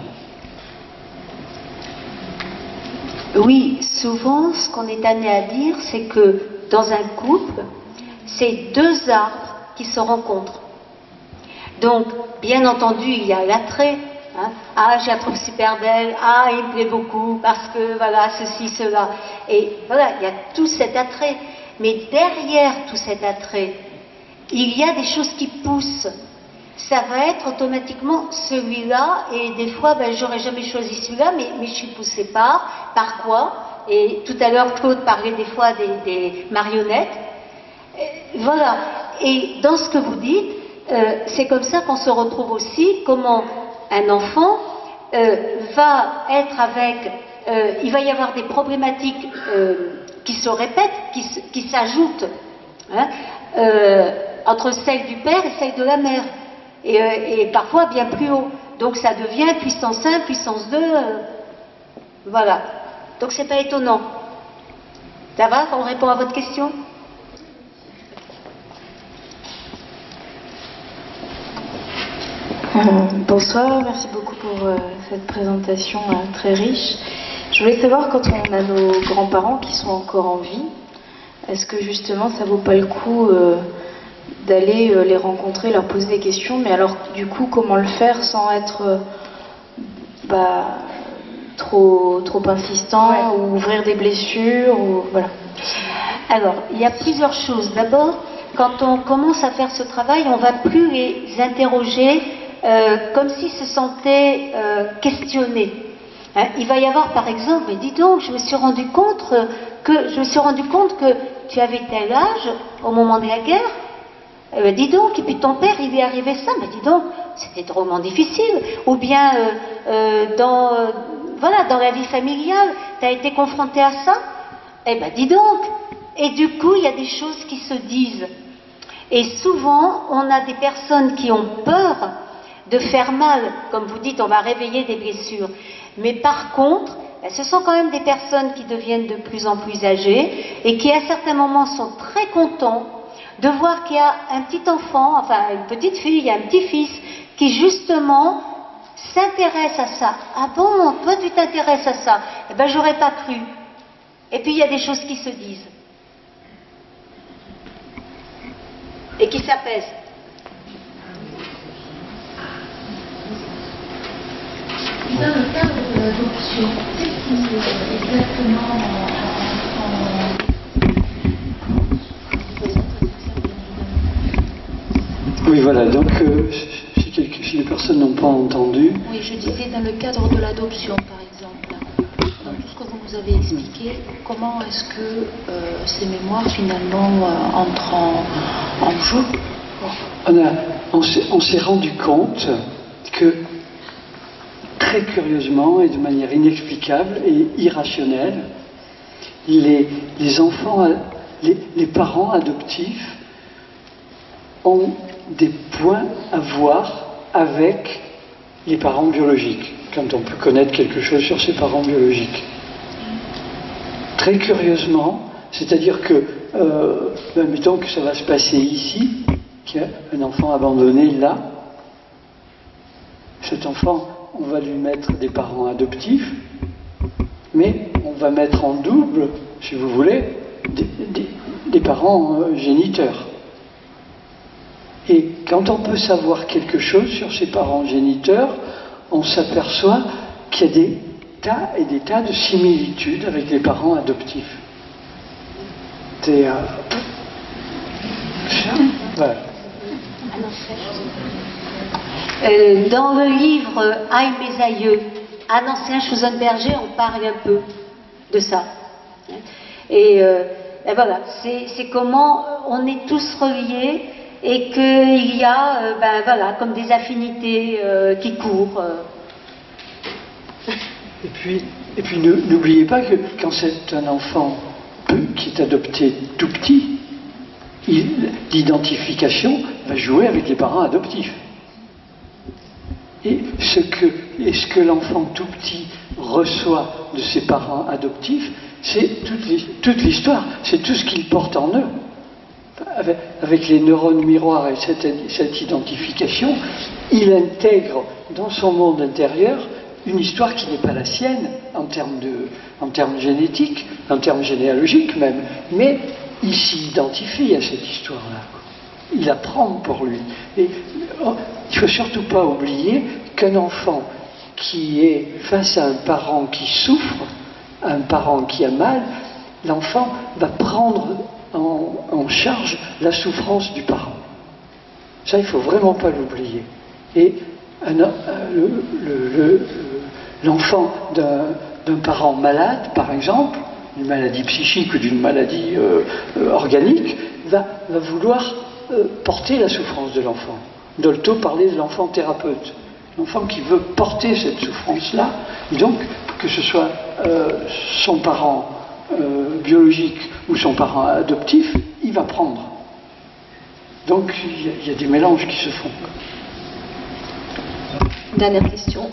Oui, souvent, ce qu'on est amené à dire, c'est que dans un couple, c'est deux arbres qui se rencontrent. Donc, bien entendu, il y a l'attrait. Hein. Ah, je la trouve super belle. Ah, il me plaît beaucoup parce que, voilà, ceci, cela. Et voilà, il y a tout cet attrait. Mais derrière tout cet attrait, il y a des choses qui poussent. Ça va être automatiquement celui-là, et des fois, ben, j'aurais jamais choisi celui-là, mais, mais je suis poussée par, par quoi? Et tout à l'heure, Claude parlait des fois des, des marionnettes. Et voilà. Et dans ce que vous dites, euh, c'est comme ça qu'on se retrouve aussi, comment un enfant euh, va être avec, euh, il va y avoir des problématiques euh, qui se répètent, qui, qui s'ajoutent, hein, euh, entre celle du père et celle de la mère. Et, euh, et parfois bien plus haut. Donc ça devient puissance un, puissance deux. Euh, voilà. Donc c'est pas étonnant. Ça va? On répond à votre question? Euh, bonsoir, merci beaucoup pour euh, cette présentation euh, très riche. Je voulais savoir, quand on a nos grands-parents qui sont encore en vie, est-ce que justement ça vaut pas le coup euh, d'aller euh, les rencontrer, leur poser des questions, mais alors du coup comment le faire sans être euh, bah, trop, trop insistant, ouais, ou ouvrir des blessures, ou voilà. Alors, il y a plusieurs choses. D'abord, quand on commence à faire ce travail, on ne va plus les interroger euh, comme s'ils se sentaient euh, questionnés. Hein, il va y avoir par exemple, mais dis donc, je me suis rendu compte que je me suis rendu compte que tu avais tel âge au moment de la guerre. Eh ben, dis donc, et puis ton père, il lui est arrivé ça, mais dis donc, c'était drôlement difficile. Ou bien euh, euh, dans euh, voilà, dans la vie familiale, tu as été confronté à ça. Eh ben, dis donc. Et du coup, il y a des choses qui se disent. Et souvent, on a des personnes qui ont peur de faire mal. Comme vous dites, on va réveiller des blessures. Mais par contre, ce sont quand même des personnes qui deviennent de plus en plus âgées et qui, à certains moments, sont très contents de voir qu'il y a un petit enfant, enfin une petite fille, un petit-fils, qui justement s'intéresse à ça. Ah bon, toi tu t'intéresses à ça? Eh ben, j'aurais pas cru. Et puis, il y a des choses qui se disent. Et qui s'apaisent. Dans le cadre de l'adoption, qu'est-ce qui est exactement en... Oui, voilà, donc euh, si, quelque, si les personnes n'ont pas entendu... Oui, je disais dans le cadre de l'adoption, par exemple. Dans tout ce que vous nous avez expliqué, comment est-ce que euh, ces mémoires, finalement, euh, entrent en, en jeu? On, a, on, s'est, on s'est rendu compte que, très curieusement et de manière inexplicable et irrationnelle, les, les enfants, les, les parents adoptifs ont des points à voir avec les parents biologiques, quand on peut connaître quelque chose sur ses parents biologiques. Très curieusement, c'est-à-dire que, euh, ben, mettons que ça va se passer ici, qu'il y a un enfant abandonné là, cet enfant, on va lui mettre des parents adoptifs, mais on va mettre en double, si vous voulez, des, des, des parents euh, géniteurs. Et quand on peut savoir quelque chose sur ses parents géniteurs, on s'aperçoit qu'il y a des tas et des tas de similitudes avec les parents adoptifs. C'est... Euh... Voilà. Euh, dans le livre Aïe mes aïeux, Anne Ancien Schuzenberger, on parle un peu de ça. Et, euh, et voilà, c'est, c'est comment on est tous reliés et qu'il y a, euh, ben voilà, comme des affinités euh, qui courent. Euh. Et puis, et puis ne, n'oubliez pas que quand c'est un enfant qui est adopté tout petit, il, l'identification va jouer avec les parents adoptifs. Et ce que, et ce que l'enfant tout petit reçoit de ses parents adoptifs, c'est toute, toute l'histoire, c'est tout ce qu'il porte en eux. Avec, avec les neurones miroirs et cette, cette identification, il intègre dans son monde intérieur une histoire qui n'est pas la sienne en termes, de, en termes génétiques, en termes généalogiques même, mais il s'identifie à cette histoire-là. Il apprend pour lui. Et oh, il ne faut surtout pas oublier qu'un enfant qui est face à un parent qui souffre, un parent qui a mal, l'enfant va prendre en, en charge la souffrance du parent. Ça, il ne faut vraiment pas l'oublier. Et un, le, le, le, l'enfant d'un, d'un parent malade, par exemple, d'une maladie psychique ou d'une maladie euh, euh, organique, va, va vouloir euh, porter la souffrance de l'enfant. Dolto parlait de l'enfant thérapeute. L'enfant qui veut porter cette souffrance-là, et donc que ce soit euh, son parent euh, biologique ou son parent adoptif, il va prendre. Donc il y, y a des mélanges qui se font. Dernière question.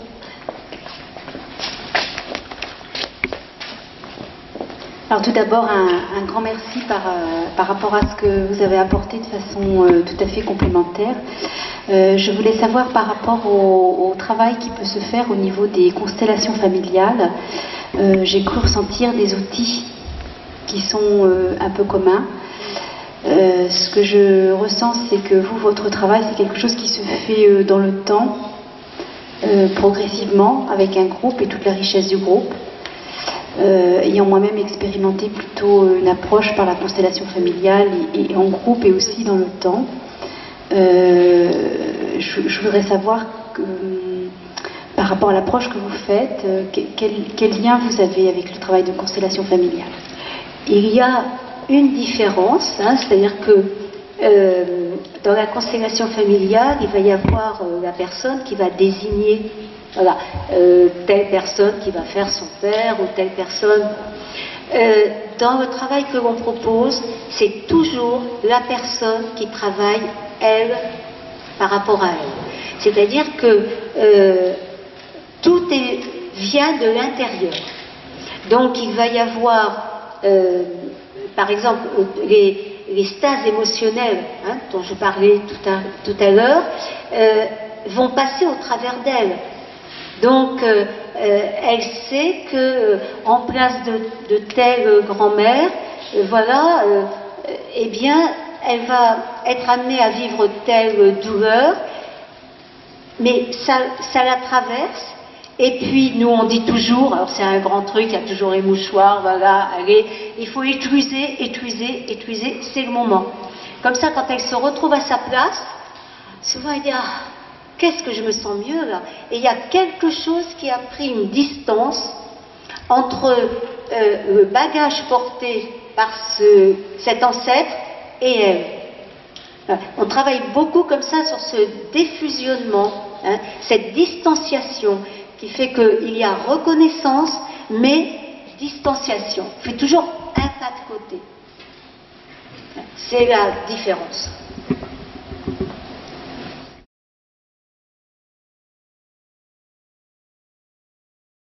Alors tout d'abord, un, un grand merci par, euh, par rapport à ce que vous avez apporté de façon euh, tout à fait complémentaire. Euh, je voulais savoir par rapport au, au travail qui peut se faire au niveau des constellations familiales. Euh, j'ai cru ressentir des outils qui sont euh, un peu communs. Euh, ce que je ressens, c'est que vous, votre travail, c'est quelque chose qui se fait euh, dans le temps, euh, progressivement, avec un groupe et toute la richesse du groupe. Euh, ayant moi-même expérimenté plutôt une approche par la constellation familiale et, et en groupe et aussi dans le temps, euh, je, je voudrais savoir que, par rapport à l'approche que vous faites, euh, quel, quel lien vous avez avec le travail de constellation familiale? Il y a une différence, hein, c'est-à-dire que euh, dans la constellation familiale, il va y avoir euh, la personne qui va désigner, voilà, euh, telle personne qui va faire son père ou telle personne. Euh, dans le travail que l'on propose, c'est toujours la personne qui travaille, elle, par rapport à elle. C'est-à-dire que euh, tout est, vient de l'intérieur. Donc il va y avoir, euh, par exemple, les, les stases émotionnelles, hein, dont je parlais tout à, tout à l'heure, euh, vont passer au travers d'elle. Donc, euh, euh, elle sait que, euh, en place de, de telle grand-mère, euh, voilà, euh, eh bien, elle va être amenée à vivre telle douleur, mais ça, ça la traverse. Et puis, nous, on dit toujours, alors c'est un grand truc, il y a toujours les mouchoirs, voilà, allez, il faut écluser, écluser, écluser, c'est le moment. Comme ça, quand elle se retrouve à sa place, souvent elle dit, ah, qu'est-ce que je me sens mieux là? Et il y a quelque chose qui a pris une distance entre euh, le bagage porté par ce, cet ancêtre et elle. On travaille beaucoup comme ça sur ce défusionnement, hein, cette distanciation qui fait qu'il y a reconnaissance, mais distanciation. On fait toujours un pas de côté. C'est la différence.